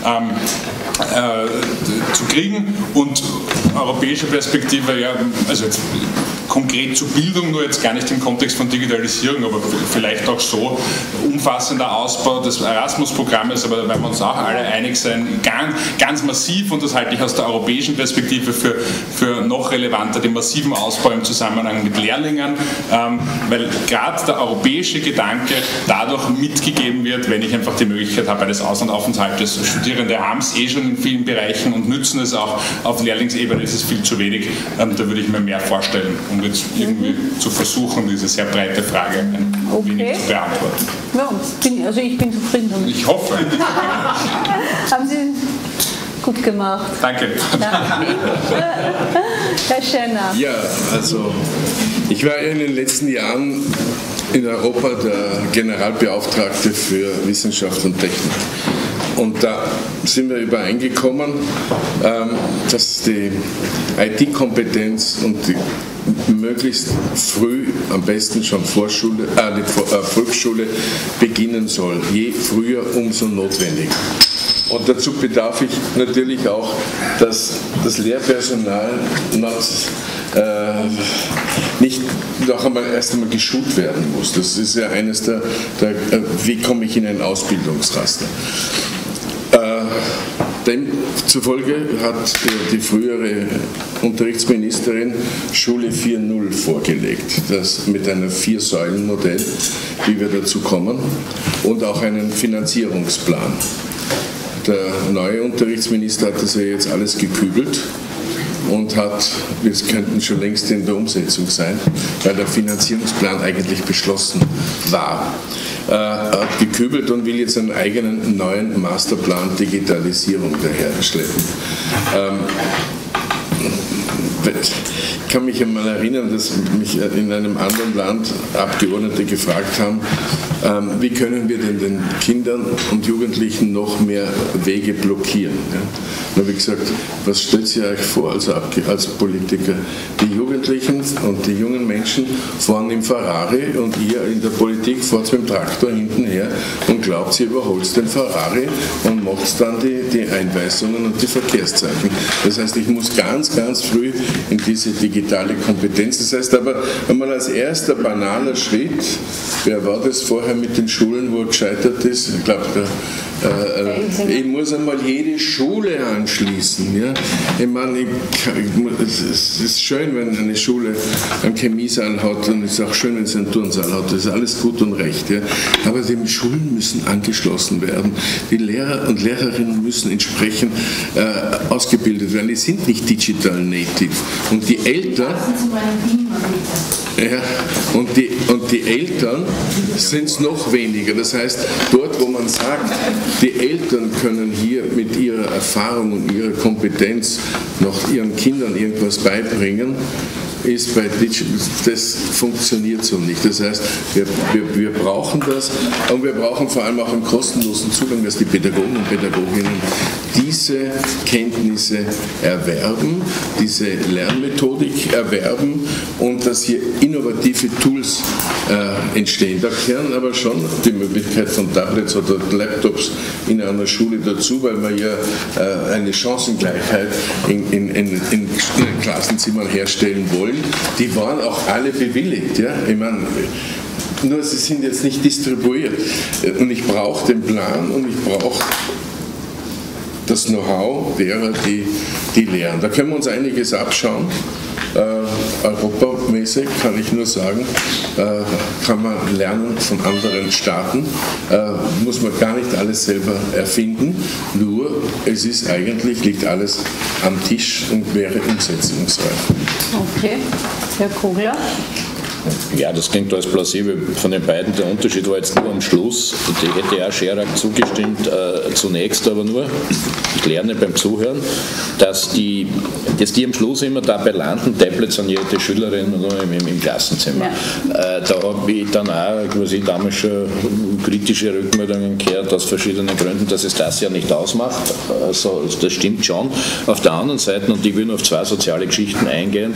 Speaker 7: zu kriegen. Und europäische Perspektive, ja, also jetzt konkret zur Bildung, nur jetzt gar nicht im Kontext von Digitalisierung, aber vielleicht auch so umfassender Ausbau des Erasmus-Programmes, aber da werden wir uns auch alle einig sein, ganz massiv, und das halte ich aus der europäischen Perspektive für noch relevanter, den massiven Ausbau im Zusammenhang mit Lehrlingen, weil gerade der europäische Gedanke dadurch mitgegeben wird, wenn ich einfach die Möglichkeit habe eines Auslandaufenthaltes. Studierende haben es schon in vielen Bereichen und nützen es auch. Auf Lehrlingsebene ist es viel zu wenig. Da würde ich mir mehr vorstellen, um jetzt irgendwie zu versuchen, diese sehr breite Frage ein wenig zu beantworten.
Speaker 6: Ja, ich bin zufrieden damit.
Speaker 7: Ich hoffe.
Speaker 6: Haben Sie gut gemacht.
Speaker 7: Danke.
Speaker 6: Herr Schenner.
Speaker 5: Ja, also ich war in den letzten Jahren in Europa der Generalbeauftragte für Wissenschaft und Technik. Und da sind wir übereingekommen, dass die IT-Kompetenz und die möglichst früh, am besten schon Volksschule beginnen soll. Je früher, umso notwendiger. Und dazu bedarf ich natürlich auch, dass das Lehrpersonal nicht noch einmal erst einmal geschult werden muss. Das ist ja eines wie komme ich in ein Ausbildungsraster? Demzufolge hat die frühere Unterrichtsministerin Schule 4.0 vorgelegt, das mit einem 4-Säulen-Modell, wie wir dazu kommen, und auch einen Finanzierungsplan. Der neue Unterrichtsminister hat das ja jetzt alles gekübelt und wir könnten schon längst in der Umsetzung sein, weil der Finanzierungsplan eigentlich beschlossen war. Hat gekübelt und will jetzt einen eigenen neuen Masterplan Digitalisierung daherschleppen. Ich kann mich einmal erinnern, dass mich in einem anderen Land Abgeordnete gefragt haben, wie können wir denn den Kindern und Jugendlichen noch mehr Wege blockieren? Ja? Da habe ich gesagt, was stellt ihr euch vor als Politiker? Die Jugendlichen und die jungen Menschen fahren im Ferrari und ihr in der Politik fahrt mit dem Traktor hinten her und glaubt, ihr überholt den Ferrari und macht dann die Einweisungen und die Verkehrszeichen. Das heißt, ich muss ganz, ganz früh in diese digitale Kompetenz. Das heißt aber einmal als erster banaler Schritt, wer war das vorher mit den Schulen, wo er gescheitert ist? Ich glaube, ich muss einmal jede Schule anschließen. Ja? Ich meine, es ist schön, wenn eine Schule einen Chemiesaal hat, und es ist auch schön, wenn sie einen Turnsaal hat. Das ist alles gut und recht. Ja? Aber die Schulen müssen angeschlossen werden. Die Lehrer und Lehrerinnen müssen entsprechend ausgebildet werden. Die sind nicht digital native. Und die Eltern... Ja, und die Eltern sind es noch weniger. Das heißt, dort, wo man sagt, die Eltern können hier mit ihrer Erfahrung und ihrer Kompetenz noch ihren Kindern irgendwas beibringen, ist bei Digital, das funktioniert so nicht. Das heißt, wir brauchen das, und wir brauchen vor allem auch einen kostenlosen Zugang, dass die Pädagogen und Pädagoginnen diese Kenntnisse erwerben, diese Lernmethodik erwerben und dass hier innovative Tools entstehen. Da kehren aber schon die Möglichkeit von Tablets oder Laptops in einer Schule dazu, weil wir ja eine Chancengleichheit in Klassenzimmern herstellen wollen. Die waren auch alle bewilligt. Ja? Ich meine, nur sie sind jetzt nicht distribuiert. Und ich brauche den Plan und ich brauche das Know-how derer, die lehren. Da können wir uns einiges abschauen. Europamäßig kann ich nur sagen, kann man lernen von anderen Staaten, muss man gar nicht alles selber erfinden, nur es ist eigentlich, liegt alles am Tisch und wäre umsetzungsreif.
Speaker 6: Okay, Herr Kogler.
Speaker 4: Ja, das klingt alles plausibel von den beiden. Der Unterschied war jetzt nur am Schluss. Die hätte ja Scherak zugestimmt, zunächst aber nur, ich lerne beim Zuhören, dass die am Schluss immer dabei landen, Tablets an jede Schülerin im Klassenzimmer. Ja. Da habe ich dann auch quasi damals schon kritische Rückmeldungen gehört, aus verschiedenen Gründen, dass es das ja nicht ausmacht. Also, das stimmt schon. Auf der anderen Seite, und ich will nur auf zwei soziale Geschichten eingehen,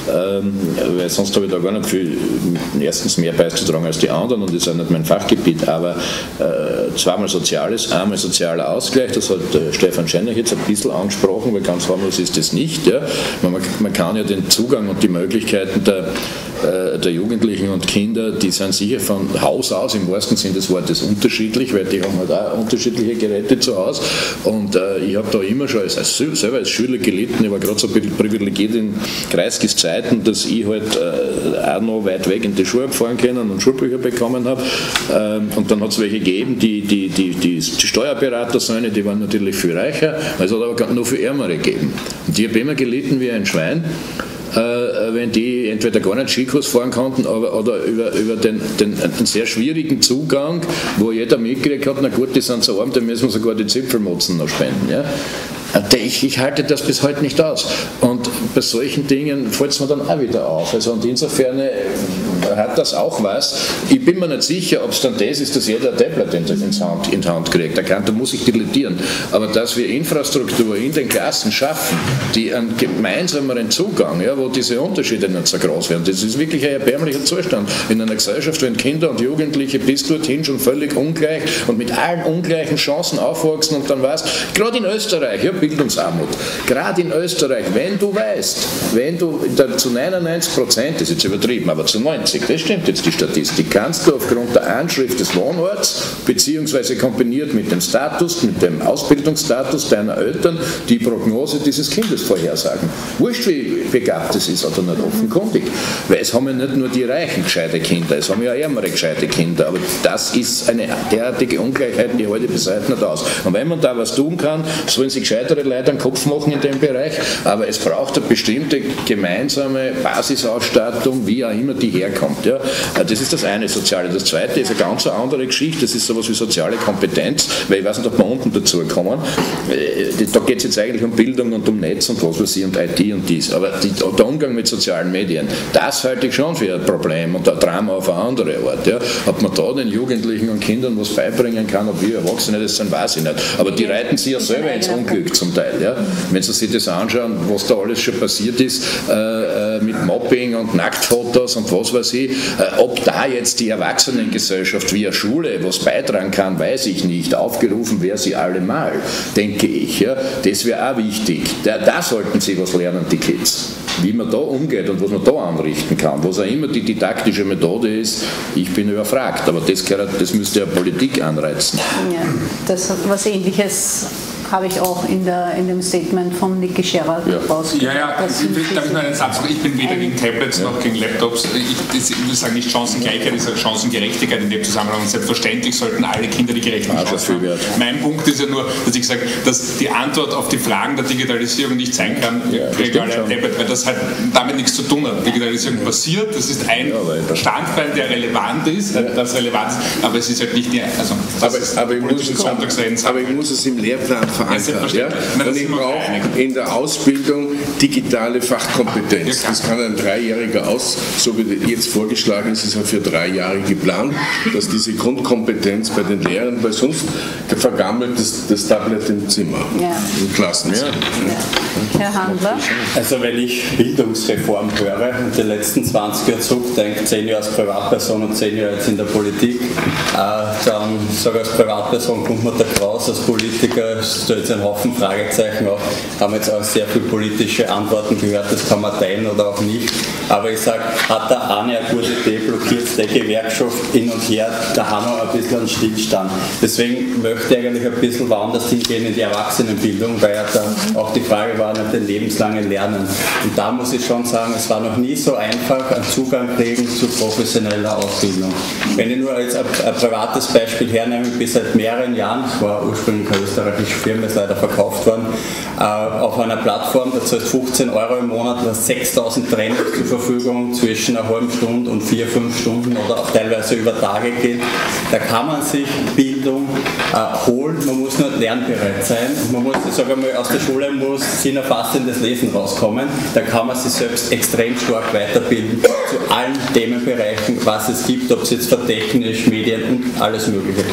Speaker 4: weil sonst habe ich da gar nicht viel erstens mehr beizutragen als die anderen und das ist auch nicht mein Fachgebiet, aber zweimal Soziales, einmal sozialer Ausgleich, das hat Stefan Schenner jetzt ein bisschen angesprochen, weil ganz harmlos ist das nicht. Ja. Man kann ja den Zugang und die Möglichkeiten der Jugendlichen und Kinder, die sind sicher von Haus aus, im wahrsten Sinne des Wortes, unterschiedlich, weil die haben halt auch unterschiedliche Geräte zu Hause und ich habe da immer schon selber als Schüler gelitten, ich war gerade so privilegiert in Kreiskis Zeiten, dass ich halt auch noch weit weg in die Schule fahren können und Schulbücher bekommen habe und dann hat es welche gegeben, die Steuerberatersöhne, die waren natürlich viel reicher, es hat aber nur für Ärmere gegeben und die haben immer gelitten wie ein Schwein, wenn die entweder gar nicht Skikurs fahren konnten oder über den sehr schwierigen Zugang, wo jeder mitgekriegt hat, na gut, die sind so arm, da müssen wir sogar die Zipfelmutzen noch spenden. Ja? Ich halte das bis heute nicht aus. Und bei solchen Dingen fällt es mir dann auch wieder auf. Also und insofern hat das auch was. Ich bin mir nicht sicher, ob es dann das ist, dass jeder ein Tablet in die Hand kriegt. Da muss ich dilettieren. Aber dass wir Infrastruktur in den Klassen schaffen, die einen gemeinsameren Zugang, ja, wo diese Unterschiede nicht so groß werden, das ist wirklich ein erbärmlicher Zustand. In einer Gesellschaft, wenn Kinder und Jugendliche bis dorthin schon völlig ungleich und mit allen ungleichen Chancen aufwachsen und dann gerade in Österreich, ja, Bildungsarmut, gerade in Österreich, wenn du zu 99%, das ist jetzt übertrieben, aber zu 90%, das stimmt jetzt die Statistik, kannst du aufgrund der Anschrift des Wohnorts, beziehungsweise kombiniert mit dem Status, mit dem Ausbildungsstatus deiner Eltern, die Prognose dieses Kindes vorhersagen. Wurscht, wie begabt es ist oder nicht, offenkundig. Weil es haben ja nicht nur die reichen gescheite Kinder, es haben ja ärmere gescheite Kinder, aber das ist eine derartige Ungleichheit, die heute bis heute nicht aus. Und wenn man da was tun kann, sollen sich gescheitere Leute einen Kopf machen in dem Bereich, aber es braucht eine bestimmte gemeinsame Basisausstattung, wie auch immer die herkommt. Ja. Das ist das eine Soziale. Das zweite ist eine ganz andere Geschichte, das ist sowas wie soziale Kompetenz, weil ich weiß nicht, ob wir unten dazu kommen. Da geht es jetzt eigentlich um Bildung und um Netz und was weiß ich und IT und dies, aber der Umgang mit sozialen Medien, das halte ich schon für ein Problem und ein Drama auf eine andere Art. Ja. Ob man da den Jugendlichen und Kindern was beibringen kann, ob wir Erwachsene das sind, weiß ich nicht. Aber die reiten sich ja selber ins Unglück zum Teil. Ja. Wenn Sie sich das anschauen, was da alles schon passiert ist, mit Mobbing und Nacktfotos und was weiß ich, ob da jetzt die Erwachsenengesellschaft via Schule was beitragen kann, weiß ich nicht. Aufgerufen wäre sie allemal, denke ich. Ja. Das wäre auch wichtig. Da sollten sie was lernen, die Kids. Wie man da umgeht und was man da anrichten kann. Was auch immer die didaktische Methode ist, ich bin überfragt. Aber das müsste ja Politik anreizen.
Speaker 6: Ja, das hat was Ähnliches habe ich auch in dem Statement von Niki Scherer rausgehört.
Speaker 7: Ja, darf ich noch einen Satz sagen? Ich bin weder gegen Tablets noch gegen Laptops. Ich will sagen, nicht Chancengleichheit, es ist Chancengerechtigkeit in dem Zusammenhang. Und selbstverständlich sollten alle Kinder die gerechten Chancen haben. Mein Punkt ist ja nur, dass ich sage, dass die Antwort auf die Fragen der Digitalisierung nicht sein kann, kriegen alle ein Tablet, weil das halt damit nichts zu tun hat. Digitalisierung passiert, das ist ein Standbein, der relevant ist, aber es ist halt nicht die,
Speaker 5: aber ich muss es im Lehrplan verankert. Ja? Und ich brauche in der Ausbildung digitale Fachkompetenz. Das kann ein Dreijähriger so wie jetzt vorgeschlagen ist, ist ja für 3 Jahre geplant, dass diese Grundkompetenz bei den Lehrern, weil sonst vergammelt das Tablet im Zimmer, im Klassenzimmer.
Speaker 6: Ja. Herr Handler?
Speaker 2: Also wenn ich Bildungsreform höre und die letzten 20 Jahre zurückdenke, 10 Jahre als Privatperson und 10 Jahre jetzt in der Politik, dann sage ich, als Privatperson kommt man da raus, als Politiker stellt sich ein Haufen Fragezeichen auf, haben jetzt auch sehr viele politische Antworten gehört, das kann man teilen oder auch nicht, aber ich sage, hat der eine eine gute Idee, blockiert die Gewerkschaft hin und her, da haben wir ein bisschen einen Stillstand. Deswegen möchte ich eigentlich ein bisschen woanders hingehen in die Erwachsenenbildung, weil ja da auch die Frage war nach dem lebenslangen Lernen. Und da muss ich schon sagen, es war noch nie so einfach, einen Zugang kriegen zu professioneller Ausbildung. Wenn ich nur jetzt ein privates Beispiel hernehme, bis seit mehreren Jahren, es war ursprünglich eine österreichische Firma, ist leider verkauft worden, auf einer Plattform, da zahlt 15 € im Monat, du hast 6.000 Trainings zur Verfügung zwischen einer halben Stunde und 4-5 Stunden oder auch teilweise über Tage geht. Da kann man sich Bildung holen, man muss nur lernbereit sein und man muss, ich sage einmal, aus der Schule muss sinnerfassendes Lesen rauskommen, da kann man sich selbst extrem stark weiterbilden zu allen Themenbereichen, was es gibt, ob es jetzt vertechnisch, Medien und alles Mögliche.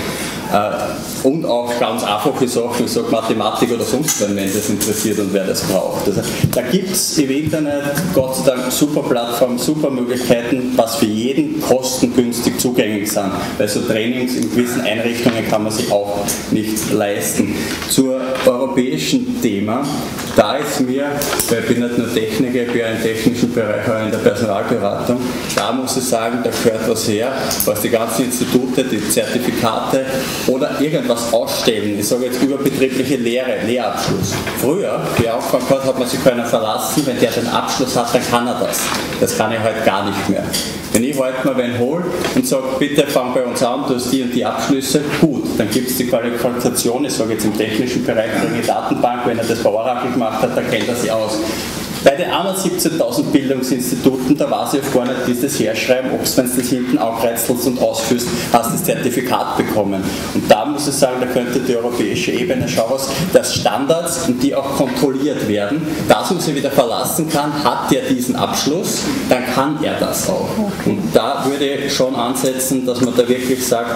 Speaker 2: Und auch ganz einfache Sachen, ich sage Mathematik oder sonst wenn das interessiert und wer das braucht. Also, da gibt es im Internet, Gott sei Dank, super Plattformen, super Möglichkeiten, was für jeden kostengünstig zugänglich sind, weil so Trainings in gewissen Einrichtungen kann man sich auch nicht leisten. Zur europäischen Thema, da ist mir, weil ich bin nicht nur Techniker, ich bin ja im technischen Bereich, auch in der Personalberatung, da muss ich sagen, da gehört was her, was die ganzen Institute, die Zertifikate oder irgendwas ausstellen. Ich sage jetzt überbetriebliche Lehre, Lehrabschluss. Früher, wie angefangen hat, hat man sich keiner verlassen, wenn der den Abschluss hat, dann kann er das. Das kann er heute gar nicht mehr. Wenn ich heute mal wen hole und sage, bitte fang bei uns an, du hast die und die Abschlüsse, gut, dann gibt es die Qualifikation, ich sage jetzt im technischen Bereich, eine Datenbank, wenn er das bei Oracle gemacht hat, dann kennt er sie aus. Bei den anderen 17.000 Bildungsinstituten, da weiß ich oft gar nicht, wie sie das herschreiben, ob es, wenn du das hinten ankreuzelst und ausführst, hast das Zertifikat bekommen. Und da muss ich sagen, da könnte die europäische Ebene schauen, dass Standards und die auch kontrolliert werden, dass man sich wieder verlassen kann, hat der diesen Abschluss, dann kann er das auch. Und da würde ich schon ansetzen, dass man da wirklich sagt,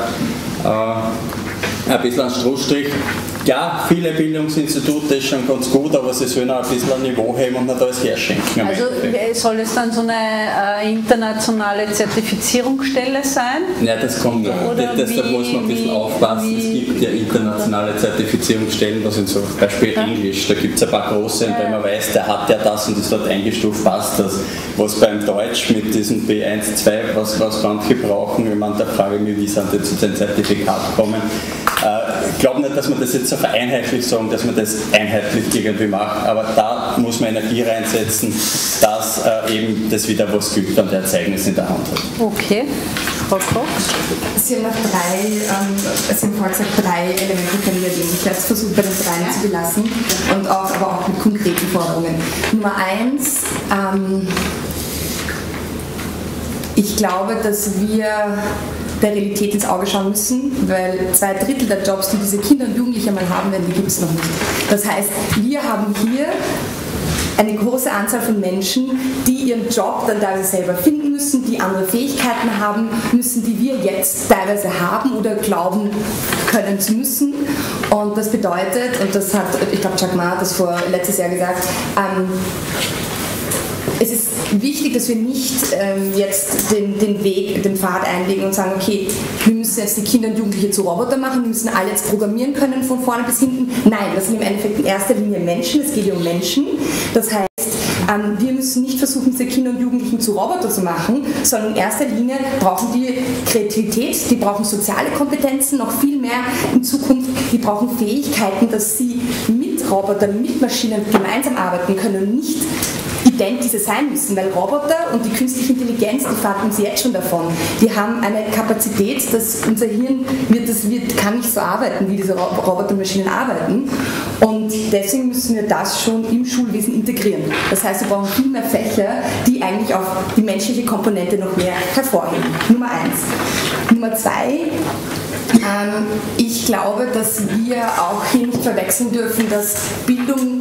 Speaker 2: ein bisschen ein Schlussstrich. Ja, viele Bildungsinstitute ist schon ganz gut, aber sie sollen auch ein bisschen ein Niveau heben und nicht alles herschenken.
Speaker 6: Also soll es dann so eine internationale Zertifizierungsstelle sein?
Speaker 2: Nein, das kommt nicht. Deshalb muss man ein bisschen aufpassen. Es gibt ja internationale Zertifizierungsstellen, was in so Beispiel Englisch, da gibt es ein paar große, und wenn man weiß, der hat ja das und ist dort eingestuft, passt das. Was beim Deutsch mit diesem B1, 2, was manche brauchen, wenn man da frage mich, wie sind die zu dem Zertifikat kommen. Ich glaube nicht, dass man das jetzt so vereinheitlich sagen, dass man das einheitlich irgendwie macht, aber da muss man Energie reinsetzen, dass eben das wieder was gibt und der Erzeugnisse in der Hand hat.
Speaker 6: Okay, Frau Koch?
Speaker 3: Sie haben noch Sie haben vorhin gesagt, 3 Elemente können wir erwähnen. Ich werde es versuchen, bei den 3 zu belassen und aber auch mit konkreten Forderungen. Nummer 1, ich glaube, dass wir der Realität ins Auge schauen müssen, weil 2/3 der Jobs, die diese Kinder und Jugendliche mal haben werden, die gibt es noch nicht. Das heißt, wir haben hier eine große Anzahl von Menschen, die ihren Job dann teilweise selber finden müssen, die andere Fähigkeiten haben müssen, die wir jetzt teilweise haben oder glauben können zu müssen. Und das bedeutet, und das hat, ich glaube, Jacques Ma hat das letztes Jahr gesagt, es ist wichtig, dass wir nicht jetzt den Pfad einlegen und sagen, okay, wir müssen jetzt die Kinder und Jugendliche zu Roboter machen, wir müssen alle jetzt programmieren können von vorne bis hinten. Nein, das sind im Endeffekt in erster Linie Menschen, es geht hier um Menschen. Das heißt, wir müssen nicht versuchen, diese Kinder und Jugendlichen zu Roboter zu machen, sondern in erster Linie brauchen die Kreativität, die brauchen soziale Kompetenzen, noch viel mehr in Zukunft, die brauchen Fähigkeiten, dass sie mit Robotern, mit Maschinen gemeinsam arbeiten können und nicht diese sein müssen, weil Roboter und die künstliche Intelligenz, die fahren uns jetzt schon davon. Die haben eine Kapazität, dass unser Hirn kann nicht so arbeiten, wie diese Robotermaschinen arbeiten. Und deswegen müssen wir das schon im Schulwesen integrieren. Das heißt, wir brauchen viel mehr Fächer, die eigentlich auch die menschliche Komponente noch mehr hervorheben. Nummer 1. Nummer 2. Ich glaube, dass wir auch hier nicht verwechseln dürfen, dass Bildung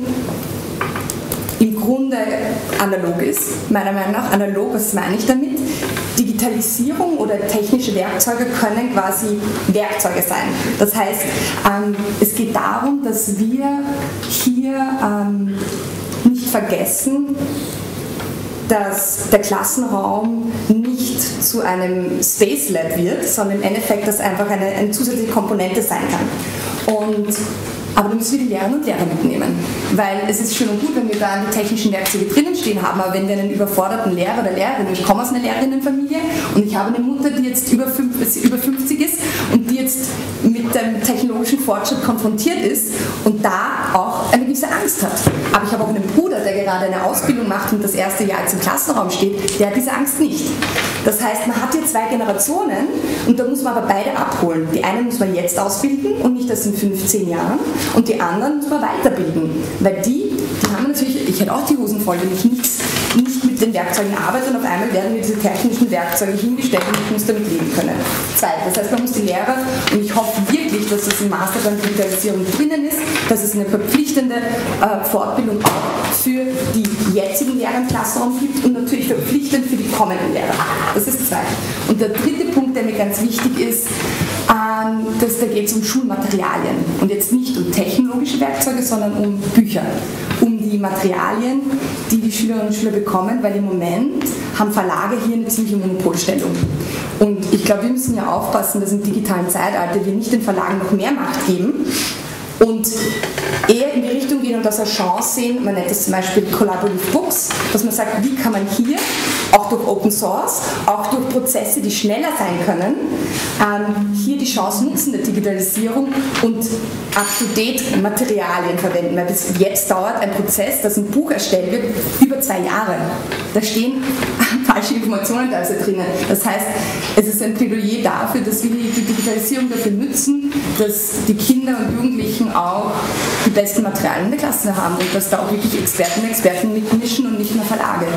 Speaker 3: im Grunde analog ist, meiner Meinung nach. Analog, was meine ich damit? Digitalisierung oder technische Werkzeuge können quasi Werkzeuge sein. Das heißt, es geht darum, dass wir hier nicht vergessen, dass der Klassenraum nicht zu einem Space Lab wird, sondern im Endeffekt, dass einfach eine zusätzliche Komponente sein kann. Aber da müssen wir die Lehrerinnen und Lehrer mitnehmen, weil es ist schön und gut, wenn wir da die technischen Werkzeuge drinnen stehen haben, aber wenn wir einen überforderten Lehrer oder Lehrerin, ich komme aus einer Lehrerinnenfamilie und ich habe eine Mutter, die jetzt über 50 ist und die jetzt mit dem technologischen Fortschritt konfrontiert ist und da auch eine gewisse Angst hat. Aber ich habe auch einen Bruder, der gerade eine Ausbildung macht und das erste Jahr jetzt im Klassenraum steht, der hat diese Angst nicht. Das heißt, man hat hier zwei Generationen und da muss man aber beide abholen. Die eine muss man jetzt ausbilden und nicht erst in 15 Jahren. Und die anderen muss man weiterbilden, weil die haben natürlich, ich hätte auch die Hosen voll, wenn ich nicht mit den Werkzeugen arbeite und auf einmal werden mir diese technischen Werkzeuge hingestellt und ich muss damit leben können. Das heißt, man muss die Lehrer, und ich hoffe wirklich, dass das im Masterplan Digitalisierung drinnen ist, dass es eine verpflichtende Fortbildung auch für die jetzigen Lehrer im Klassenraum gibt und natürlich verpflichtend für die kommenden Lehrer. Das ist zwei. Und der dritte Punkt, der mir ganz wichtig ist, da geht es um Schulmaterialien und jetzt nicht um technologische Werkzeuge, sondern um Bücher, um die Materialien, die die Schülerinnen und Schüler bekommen, weil im Moment haben Verlage hier eine ziemliche Monopolstellung. Und ich glaube, wir müssen ja aufpassen, dass im digitalen Zeitalter wir nicht den Verlagen noch mehr Macht geben und eher in die Richtung gehen und das als Chance sehen. Man nennt das zum Beispiel Collaborative Books, dass man sagt, wie kann man hier auch durch Open Source, auch durch Prozesse, die schneller sein können, hier die Chance nutzen der Digitalisierung und up-to-date Materialien verwenden. Weil bis jetzt dauert ein Prozess, dass ein Buch erstellt wird, über 2 Jahre. Da stehen falsche Informationen da drinnen. Das heißt, es ist ein Plädoyer dafür, dass wir die Digitalisierung dafür nutzen, dass die Kinder und Jugendlichen auch die besten Materialien in der Klasse haben und dass da auch wirklich Experten und Experten mitmischen und nicht nur Verlage.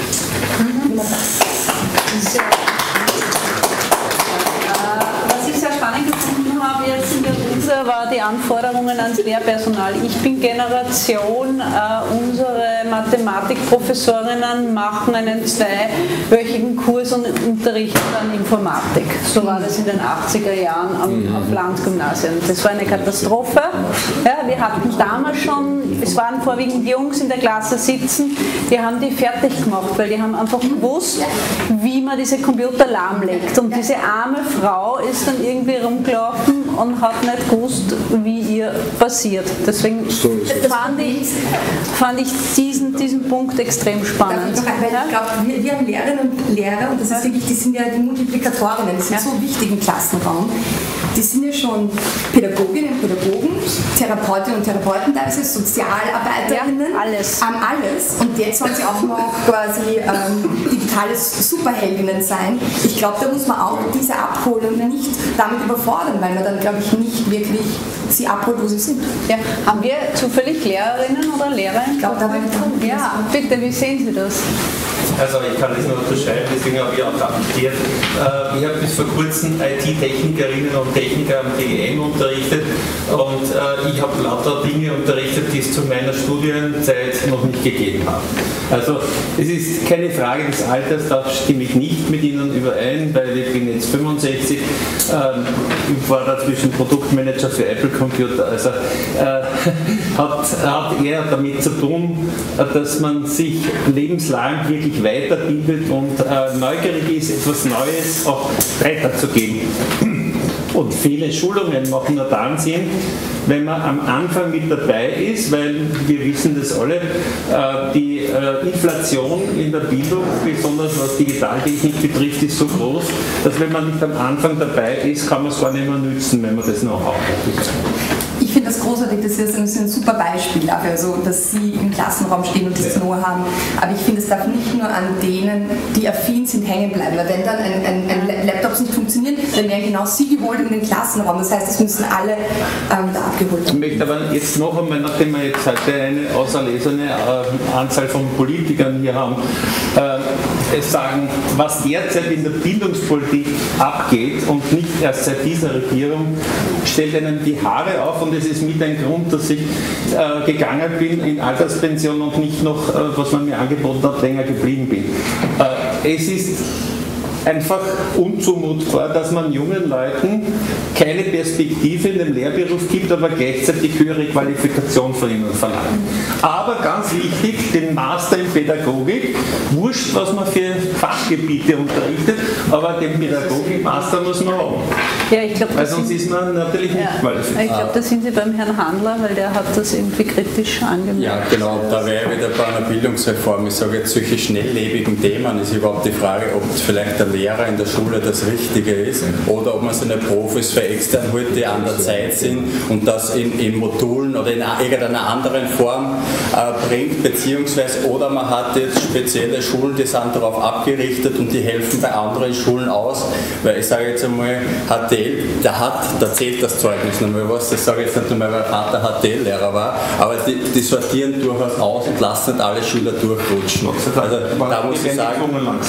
Speaker 6: Was ich sehr spannend gefunden habe jetzt in der Runde, war die Anforderungen ans Lehrpersonal. Ich bin Generation, unsere Mathematikprofessorinnen machen einen 2-wöchigen Kurs und unterrichten dann Informatik. So war das in den 80er Jahren auf Landgymnasien. Das war eine Katastrophe. Ja, wir hatten damals schon, es waren vorwiegend Jungs in der Klasse sitzen, die haben die fertig gemacht, weil die haben einfach gewusst, wie man diese Computer lahmlegt. Und diese arme Frau ist dann irgendwie rumgelaufen und hat nicht gewusst, wie ihr passiert. Deswegen fand ich diesen Punkt extrem spannend.
Speaker 3: Ich glaube, wir haben Lehrerinnen und Lehrer, und das ist wirklich, die sind ja die Multiplikatorinnen, die sind so wichtig im Klassenraum. Die sind ja schon Pädagoginnen und Pädagogen, Therapeutinnen und Therapeuten, teilweise Sozialarbeiterinnen.
Speaker 6: Ja, alles.
Speaker 3: Alles. Und jetzt sollen sie auch noch quasi digitale Superheldinnen sein. Ich glaube, da muss man auch diese Abholung nicht damit überfordern, weil man dann, glaube ich, nicht wirklich sie abholt, wo sie sind.
Speaker 6: Ja. Haben wir zufällig Lehrerinnen oder Lehrer?
Speaker 3: Ich glaube, da
Speaker 6: ja, bitte, wie sehen Sie das?
Speaker 11: Also ich kann das nur unterscheiden, deswegen habe ich auch appelliert. Ich habe bis vor kurzem IT-Technikerinnen und Techniker am DGM unterrichtet und ich habe lauter Dinge unterrichtet, die es zu meiner Studienzeit noch nicht gegeben hat. Also es ist keine Frage des Alters, da stimme ich nicht mit Ihnen überein, weil ich bin jetzt 65, ich war dazwischen Produktmanager für Apple Computer, also hat eher damit zu tun, dass man sich lebenslang wirklich weiterbildet und neugierig ist, etwas Neues auch weiterzugeben. Und viele Schulungen machen nur dann Sinn, wenn man am Anfang mit dabei ist, weil wir wissen das alle, die Inflation in der Bildung, besonders was Digitaltechnik betrifft, ist so groß, dass wenn man nicht am Anfang dabei ist, kann man es gar nicht mehr nützen, wenn man das noch aufbaut.
Speaker 3: Ich finde das großartig, das ist ein super Beispiel dafür, also, dass Sie im Klassenraum stehen und das Know haben. Aber ich finde, es darf nicht nur an denen, die affin sind, hängen bleiben. Weil wenn dann ein Laptop nicht funktioniert, dann werden genau Sie geholt in den Klassenraum. Das heißt, es müssen alle da abgeholt werden.
Speaker 11: Ich möchte aber jetzt noch einmal, nachdem wir jetzt heute eine auserlesene Anzahl von Politikern hier haben, sagen, was derzeit in der Bildungspolitik abgeht und nicht erst seit dieser Regierung, stellt einem die Haare auf, und es ist mit ein Grund, dass ich gegangen bin in Alterspension und nicht noch, was man mir angeboten hat, länger geblieben bin. Es ist einfach unzumutbar, dass man jungen Leuten keine Perspektive in dem Lehrberuf gibt, aber gleichzeitig höhere Qualifikation von ihnen verlangt. Aber ganz wichtig, den Master in Pädagogik, wurscht, was man für Fachgebiete unterrichtet, aber den Pädagogik-Master muss man haben.
Speaker 6: Ja, ich glaub,
Speaker 11: weil sonst ist man natürlich nicht qualifiziert.
Speaker 6: Ich glaube, da sind Sie beim Herrn Handler, weil der hat das irgendwie kritisch angemerkt.
Speaker 2: Ja, genau, da wäre wieder bei einer Bildungsreform. Ich sage jetzt, solche schnelllebigen Themen ist überhaupt die Frage, ob vielleicht der Lehrer in der Schule das Richtige ist oder ob man seine Profis für extern holt, die an der Zeit sind und das in Modulen oder in irgendeiner anderen Form bringt, beziehungsweise oder man hat jetzt spezielle Schulen, die sind darauf abgerichtet und die helfen bei anderen Schulen aus, weil ich sage jetzt einmal, HTL, da zählt das Zeugnis nochmal was, das sage ich jetzt nicht nur, weil mein Vater HTL-Lehrer war, aber die sortieren durchaus aus und lassen nicht alle Schüler durchrutschen. Also da muss ich sagen,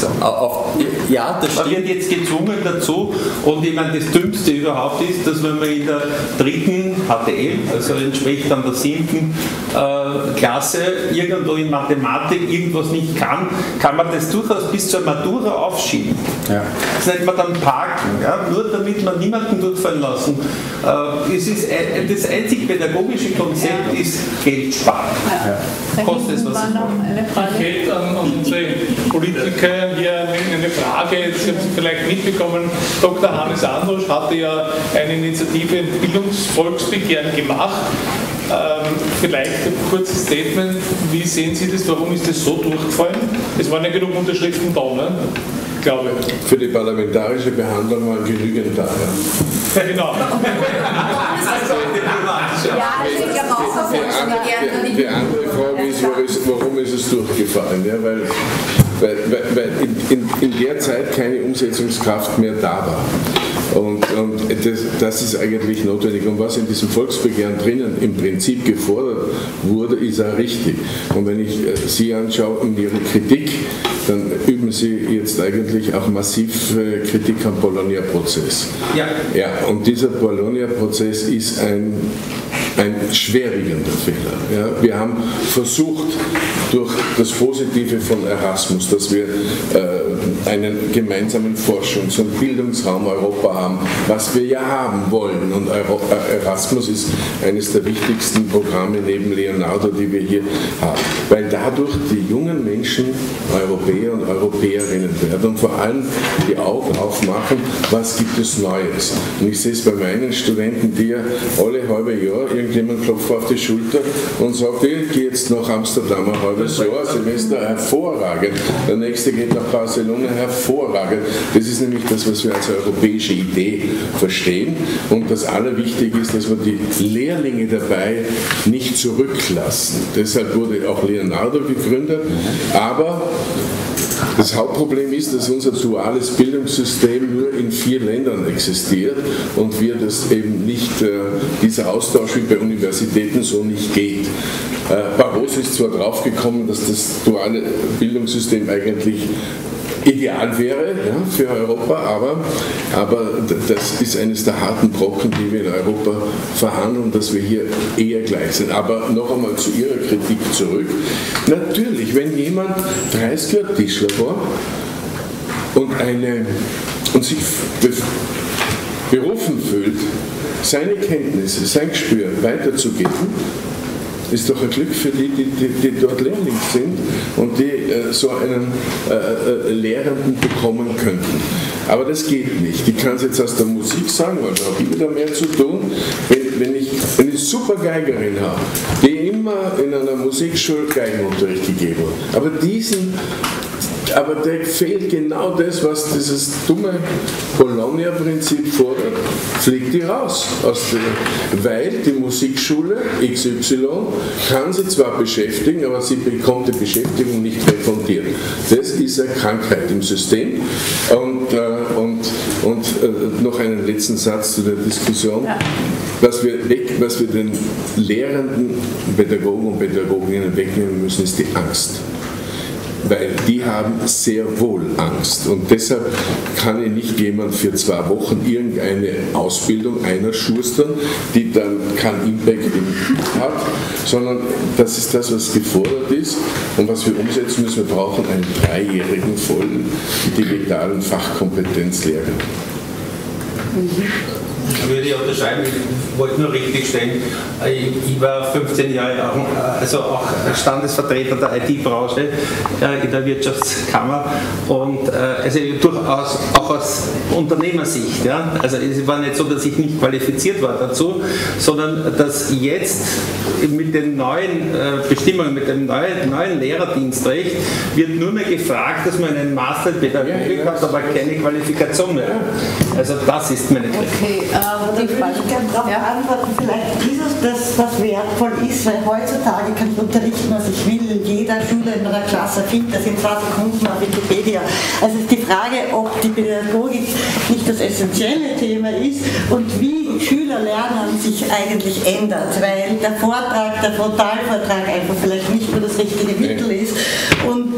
Speaker 2: ja, das
Speaker 11: man wird jetzt gezwungen dazu, und ich meine, das Dümmste überhaupt ist, dass wenn man in der 3. HTL, also entspricht dann der 7. Klasse, irgendwo in Mathematik irgendwas nicht kann man das durchaus bis zur Matura aufschieben. Ja. Das nennt man dann Parken, ja? Nur damit man niemanden durchfallen lassen. Es ist das einzig pädagogische Konzept ist Geld sparen. Ja. Kostet es was?
Speaker 12: Ich hätte an unsere Politiker hier eine Frage, jetzt haben Sie vielleicht mitbekommen, Dr. Hannes Androsch hatte ja eine Initiative, ein Bildungsvolksbegehren gemacht. Vielleicht ein kurzes Statement, wie sehen Sie das, warum ist das so durchgefallen? Es waren ja genug Unterschriften da, ne? Glaube ich.
Speaker 5: Für die parlamentarische Behandlung waren genügend da.
Speaker 12: Ja, genau.
Speaker 5: Die andere Frage ist, warum ist es durchgefallen? Ja, weil in der Zeit keine Umsetzungskraft mehr da war. Und das ist eigentlich notwendig. Und was in diesem Volksbegehren drinnen im Prinzip gefordert wurde, ist auch richtig. Und wenn ich Sie anschaue und Ihre Kritik, dann üben Sie jetzt eigentlich auch massiv Kritik am Bologna-Prozess. Ja, und dieser Bologna-Prozess ist ein schwerwiegender Fehler. Ja, wir haben versucht, durch das Positive von Erasmus, dass wir einen gemeinsamen Forschungs- und Bildungsraum Europa haben, was wir ja haben wollen. Und Erasmus ist eines der wichtigsten Programme neben Leonardo, die wir hier haben. Weil dadurch die jungen Menschen Europäer und Europäerinnen werden und vor allem die Augen aufmachen, was gibt es Neues. Und ich sehe es bei meinen Studenten, die ja alle halbe Jahr irgendjemand klopft auf die Schulter und sagt, ich gehe jetzt nach Amsterdam ein halbes Jahr, Semester, hervorragend. Der nächste geht nach Barcelona, hervorragend. Das ist nämlich das, was wir als europäische Idee verstehen. Und das Allerwichtige ist, dass wir die Lehrlinge dabei nicht zurücklassen. Deshalb wurde auch Leonardo gegründet. Aber das Hauptproblem ist, dass unser duales Bildungssystem nur in 4 Ländern existiert und wir das eben nicht, dieser Austausch wie bei Universitäten so nicht geht. Barroso ist zwar draufgekommen, dass das duale Bildungssystem eigentlich ideal wäre, ja, für Europa, aber das ist eines der harten Brocken, die wir in Europa verhandeln, dass wir hier eher gleich sind. Aber noch einmal zu Ihrer Kritik zurück. Natürlich, wenn jemand 30 Jahre Tischler war und sich berufen fühlt, seine Kenntnisse, sein Gespür weiterzugeben, ist doch ein Glück für die dort Lehrling sind und die so einen Lehrenden bekommen könnten. Aber das geht nicht. Ich kann es jetzt aus der Musik sagen, weil da habe ich wieder mehr zu tun. Wenn ich eine super Geigerin habe, die immer Dummer in einer Musikschule Geigenunterricht gegeben hat. Aber da fehlt genau das, was dieses dumme Bologna-Prinzip fordert, fliegt die raus. Weil die Musikschule XY kann sie zwar beschäftigen, aber sie bekommt die Beschäftigung nicht refundiert. Das ist eine Krankheit im System. Und noch einen letzten Satz zu der Diskussion. Ja. Was wir den Lehrenden, Pädagogen und Pädagoginnen wegnehmen müssen, ist die Angst. Weil die haben sehr wohl Angst. Und deshalb kann ich nicht jemand für 2 Wochen irgendeine Ausbildung einschustern, die dann keinen Impact hat, sondern das ist das, was gefordert ist und was wir umsetzen müssen. Wir brauchen einen 3-jährigen vollen digitalen Fachkompetenzlehrer.
Speaker 11: Würde ich unterschreiben, ich wollte nur richtig stellen, ich war 15 Jahre auch Standesvertreter der IT-Branche in der Wirtschaftskammer und also durchaus auch aus Unternehmersicht. Ja? Also es war nicht so, dass ich nicht qualifiziert war dazu, sondern dass jetzt mit den neuen Bestimmungen, mit dem neuen Lehrerdienstrecht wird nur mehr gefragt, dass man einen Master in Pädagogik hat, aber keine Qualifikation mehr. Also das ist meine Kritik.
Speaker 9: Okay, da würde ich gerne darauf antworten, vielleicht ist es das, was wertvoll ist, weil heutzutage kann ich unterrichten, was ich will. Jeder Schüler in einer Klasse findet das in 2 Sekunden auf Wikipedia. Also ist die Frage, ob die Pädagogik nicht das essentielle Thema ist und wie Schüler lernen sich eigentlich ändert, weil der Frontalvortrag einfach vielleicht nicht mehr das richtige Mittel ist und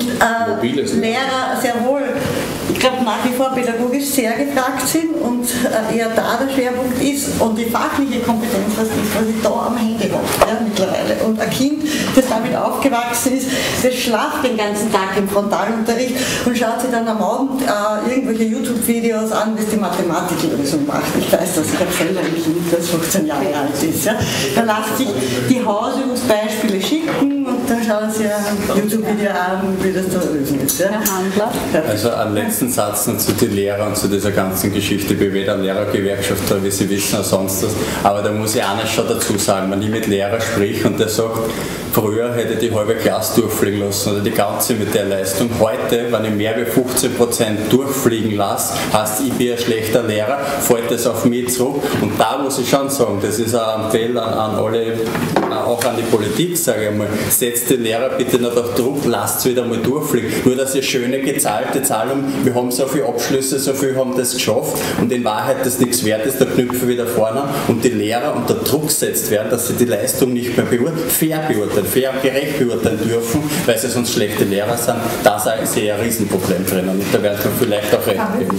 Speaker 9: Lehrer sehr wohl, ich glaube, nach wie vor pädagogisch sehr gefragt sind und eher da der Schwerpunkt ist und die fachliche Kompetenz, was ist, was ich da am Handy habe mittlerweile. Und ein Kind, das damit aufgewachsen ist, das schlaft den ganzen Tag im Frontalunterricht und schaut sich dann am Abend irgendwelche YouTube-Videos an, wie es die Mathematiklösung macht. Ich weiß das, ich habe selber ein Kind, das 15 Jahre alt ist. Ja. Da lasst sich die Hausübungsbeispiele schicken und dann schauen sie ein YouTube-Video an, wie das zu lösen ist. Ja.
Speaker 2: Also einen letzten Satz noch zu den Lehrern und zu dieser ganzen Geschichte. Ich bin weder Lehrergewerkschaft, wie Sie wissen, oder sonst was. Aber da muss ich eines schon dazu sagen, wenn ich mit Lehrer sprich und der sagt, früher hätte die halbe Klasse durchfliegen lassen oder die ganze mit der Leistung. Heute, wenn ich mehr als 15% durchfliegen lasse, heißt, ich bin ein schlechter Lehrer, fällt das auf mich zurück. Und da muss ich schon sagen, das ist ein Appell an alle, auch an die Politik, sage ich mal, setzt den Lehrer bitte nicht auf Druck, lasst es wieder mal durchfliegen. Nur, dass ihr schöne gezahlte Zahlung, wir haben so viele Abschlüsse, so viele haben das geschafft und in Wahrheit das nichts wert ist, da knüpfen wir wieder vorne und die Lehrer unter Druck gesetzt werden, dass sie die Leistung nicht mehr fair und gerecht beurteilen dürfen, weil sie sonst schlechte Lehrer sind. Da sehe ich ein Riesenproblem drin und da werden wir vielleicht auch recht geben.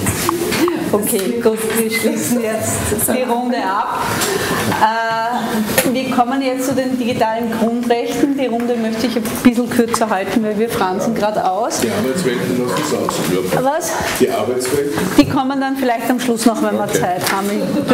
Speaker 6: Okay, gut, wir schließen jetzt die Runde ab. Wir kommen jetzt zu den digitalen Grundrechten. Die Runde möchte ich ein bisschen kürzer halten, weil wir fransen gerade aus.
Speaker 5: Die Arbeitswelten lassen es aus, glaube ich.
Speaker 6: Was?
Speaker 5: Die Arbeitswelten?
Speaker 6: Die kommen dann vielleicht am Schluss noch, wenn wir Zeit haben.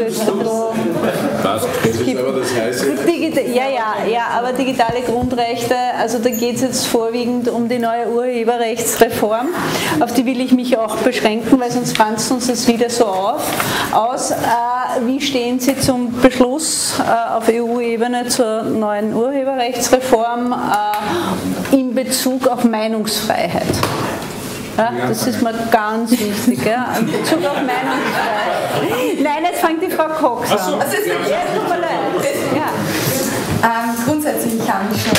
Speaker 5: Das ist aber das heißt.
Speaker 6: Ja, aber digitale Grundrechte, also da geht es jetzt vorwiegend um die neue Urheberrechtsreform. Auf die will ich mich auch beschränken, weil sonst franzt uns das wieder so aus. Wie stehen Sie zum Beschluss auf EU-Ebene zur neuen Urheberrechtsreform in Bezug auf Meinungsfreiheit? Ja, das ist mir ganz wichtig, ja, in Bezug auf Meinungsfreiheit. Nein, jetzt fängt die Frau Cox an.
Speaker 3: Also es ist tut mir leid. Ja. Grundsätzlich, ich habe mich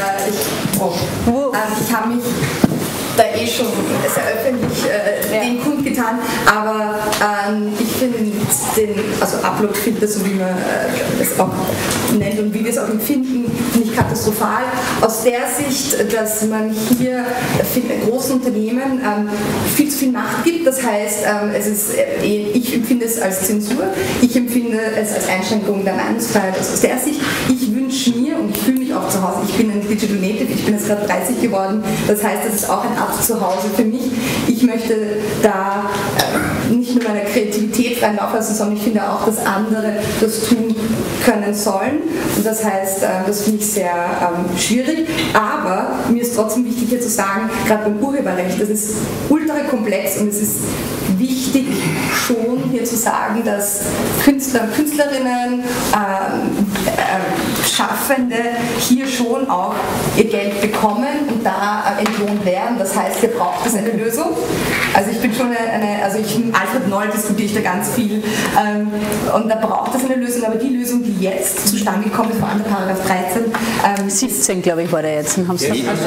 Speaker 3: da schon sehr öffentlich den kundgetan, aber ich finde also Upload-Filter, so wie man das auch nennt und wie wir es auch empfinden, nicht katastrophal. Aus der Sicht, dass man hier großen Unternehmen viel zu viel Macht gibt, das heißt, ich empfinde es als Zensur, ich empfinde es als Einschränkung der Meinungsfreiheit. Also aus der Sicht, ich wünsche mir, und ich fühle mich auch zu Hause, ich bin ein Digital Native, ich bin jetzt gerade 30 geworden, das heißt, das ist auch ein Art Zuhause für mich. Ich möchte da nicht nur meine Kreativität reinlaufen lassen, sondern ich finde auch, dass andere das tun können sollen. Und das heißt, das finde ich sehr schwierig. Aber mir ist trotzdem wichtig hier zu sagen, gerade beim Urheberrecht, das ist ultra komplex und es ist wichtig, schon hier zu sagen, dass Künstler und Künstlerinnen, Schaffende hier schon auch ihr Geld bekommen und da entlohnt werden. Das heißt, hier braucht es eine Lösung. Also ich bin schon mit Alfred Noll diskutiere ich da ganz viel und da braucht es eine Lösung, aber die Lösung, die jetzt zustande gekommen ist, vor allem der Paragraph 13.
Speaker 6: 17, glaube ich, war der jetzt. Haben Sie 16.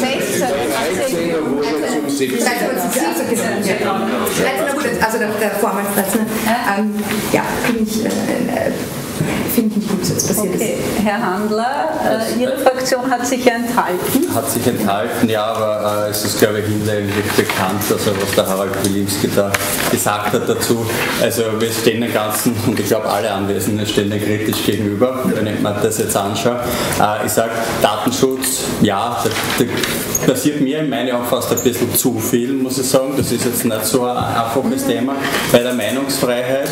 Speaker 3: Also der Vormals 13. Ja, finde ich nicht gut, dass passiert ist.
Speaker 6: Herr Handler, Ihre Fraktion hat sich ja enthalten.
Speaker 2: Hat sich enthalten, ja, aber es ist, glaube ich, hinlänglich bekannt, also was der Harald Wilimski da gesagt hat dazu. Also wir stehen den ganzen, und ich glaube alle Anwesenden stehen dem kritisch gegenüber, wenn ich mir das jetzt anschaue. Ich sage, Datenschutz, ja, da passiert mir in meinen Augen fast ein bisschen zu viel, muss ich sagen. Das ist jetzt nicht so ein einfaches Thema. Bei der Meinungsfreiheit,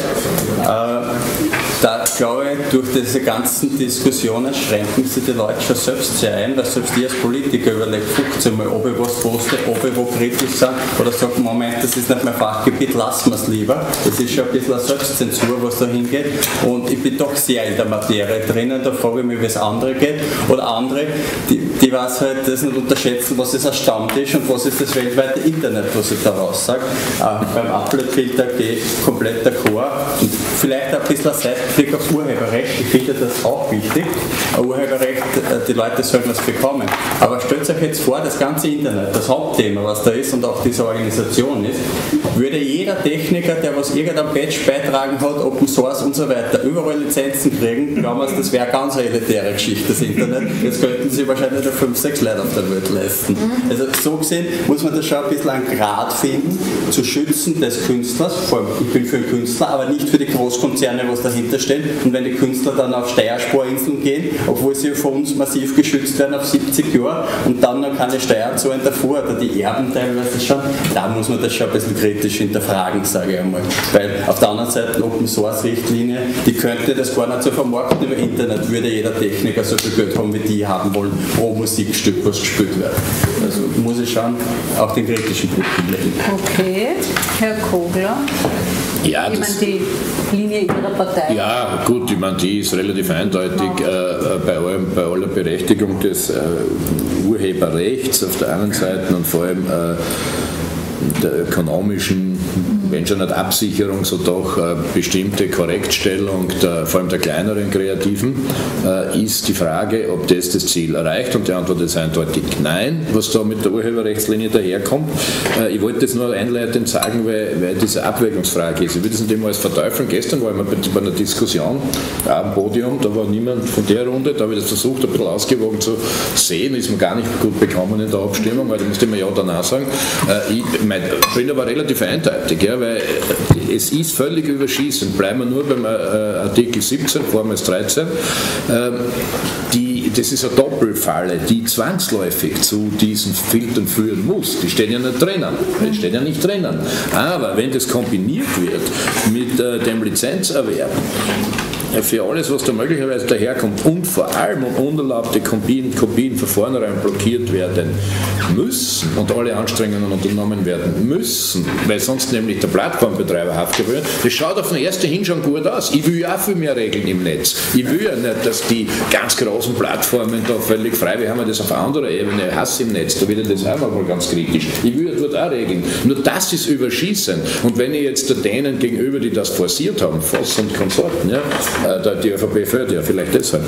Speaker 2: da glaube ich, durch diese ganzen Diskussionen schränken sich die Leute schon selbst sehr ein, weil selbst ich als Politiker überlege 15 Mal, ob ich was poste, ob ich wo kritisch bin oder sage, Moment, das ist nicht mein Fachgebiet, lassen wir es lieber. Das ist schon ein bisschen eine Selbstzensur, was da hingeht. Und ich bin doch sehr in der Materie drinnen, da frage ich mich, wie es andere geht. Oder andere, die was halt das nicht unterschätzen, was ist ein Stammtisch und was ist das weltweite Internet, was ich daraus sage. Beim Upload-Filter gehe ich komplett d'accord. Und vielleicht ein bisschen ein Seitenblick aufs Urheberrecht. Ich finde das auch wichtig. Urheberrecht, die Leute sollen das bekommen. Aber stellt euch jetzt vor, das ganze Internet, das Hauptthema, was da ist und auch diese Organisation ist, würde jeder Techniker, der was irgendein Patch beitragen hat, Open Source und so weiter, überall Lizenzen kriegen, glauben wir, das wäre eine ganz elitäre Geschichte, das Internet. Jetzt könnten sie wahrscheinlich nur 5, 6 Leute auf der Welt leisten. Also so gesehen muss man da schon ein bisschen einen Grad finden, zu schützen des Künstlers, vor allem ich bin für den Künstler, aber nicht für die Großkonzerne, was dahinter stehen. Und wenn die Künstler dann auf Steuerspararinseln gehen, obwohl sie von uns massiv geschützt werden auf 70 Jahre und dann noch keine Steuern zahlen davor, oder die Erben teilweise schon, da muss man das schon ein bisschen kritisch hinterfragen, sage ich einmal. Weil auf der anderen Seite Open Source Richtlinie, die könnte das gar nicht so vermarkten über Internet, würde jeder Techniker so viel Geld haben, wie die haben wollen, pro Musikstück, was gespielt wird. Also muss ich schon auch den kritischen Punkt legen.
Speaker 6: Okay, Herr Kogler.
Speaker 4: Ja,
Speaker 6: ich meine, die Linie Ihrer Partei.
Speaker 4: Ja, gut, ich meine, die ist relativ eindeutig bei aller Berechtigung des Urheberrechts auf der einen Seite und vor allem der ökonomischen, wenn schon nicht Absicherung, so doch bestimmte Korrektstellung, vor allem der kleineren Kreativen, ist die Frage, ob das Ziel erreicht, und die Antwort ist eindeutig nein, was da mit der Urheberrechtslinie daherkommt. Ich wollte das nur einleitend sagen, weil diese Abwägungsfrage ist. Ich will das nicht immer als verteufeln. Gestern war ich bei einer Diskussion am Podium, da war niemand von der Runde, da habe ich das versucht, ein bisschen ausgewogen zu sehen, ist mir gar nicht gut bekommen in der Abstimmung, weil da musste man ja danach sagen. Mein Gründer war relativ eindeutig, ja, weil es ist völlig überschießend. Bleiben wir nur beim Artikel 17, vormals 13. Das ist eine Doppelfalle, die zwangsläufig zu diesen Filtern führen muss. Die stehen ja nicht drinnen. Aber wenn das kombiniert wird mit dem Lizenzerwerb, für alles, was da möglicherweise daherkommt und vor allem unerlaubte Kopien von vornherein blockiert werden müssen und alle Anstrengungen unternommen werden müssen, weil sonst nämlich der Plattformbetreiber haftbar wird. Das schaut auf den ersten hin schon gut aus. Ich will ja auch viel mehr Regeln im Netz. Ich will ja nicht, dass die ganz großen Plattformen da völlig frei, wir haben ja das auf anderer Ebene, Hass im Netz, da wird ja das auch mal ganz kritisch. Ich will ja dort auch Regeln. Nur das ist überschießend. Und wenn ich jetzt denen gegenüber, die das forciert haben, Voss und Konsorten, ja, die ÖVP fördert ja vielleicht deshalb,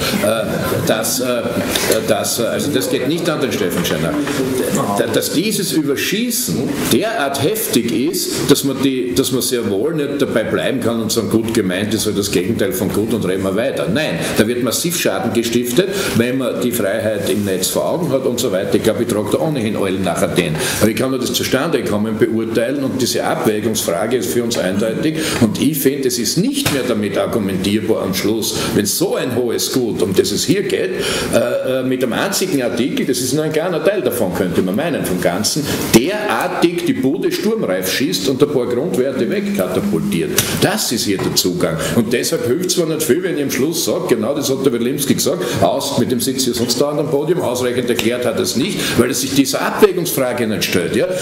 Speaker 4: also das geht nicht an den Steffen Scheiner, dass dieses Überschießen derart heftig ist, dass man sehr wohl nicht dabei bleiben kann und sagen, gut gemeint ist halt das Gegenteil von gut und reden wir weiter. Nein, da wird massiv Schaden gestiftet, wenn man die Freiheit im Netz vor Augen hat und so weiter. Ich glaube, ich trage da ohnehin allen nachher den. Aber ich kann nur das Zustandekommen beurteilen und diese Abwägungsfrage ist für uns eindeutig und ich finde, es ist nicht mehr damit argumentierbar am Schluss, wenn so ein hohes Gut, um das es hier geht, mit einem einzigen Artikel, das ist nur ein kleiner Teil davon, könnte man meinen, vom Ganzen, derartig die Bude sturmreif schießt und ein paar Grundwerte wegkatapultiert. Das ist hier der Zugang. Und deshalb hilft es zwar nicht viel, wenn ich am Schluss sage, genau das hat der Wilimski gesagt, mit dem sitzt hier sonst da an dem Podium, ausreichend erklärt hat er es nicht, weil er sich dieser Abwägungsfrage nicht stellt. Ja?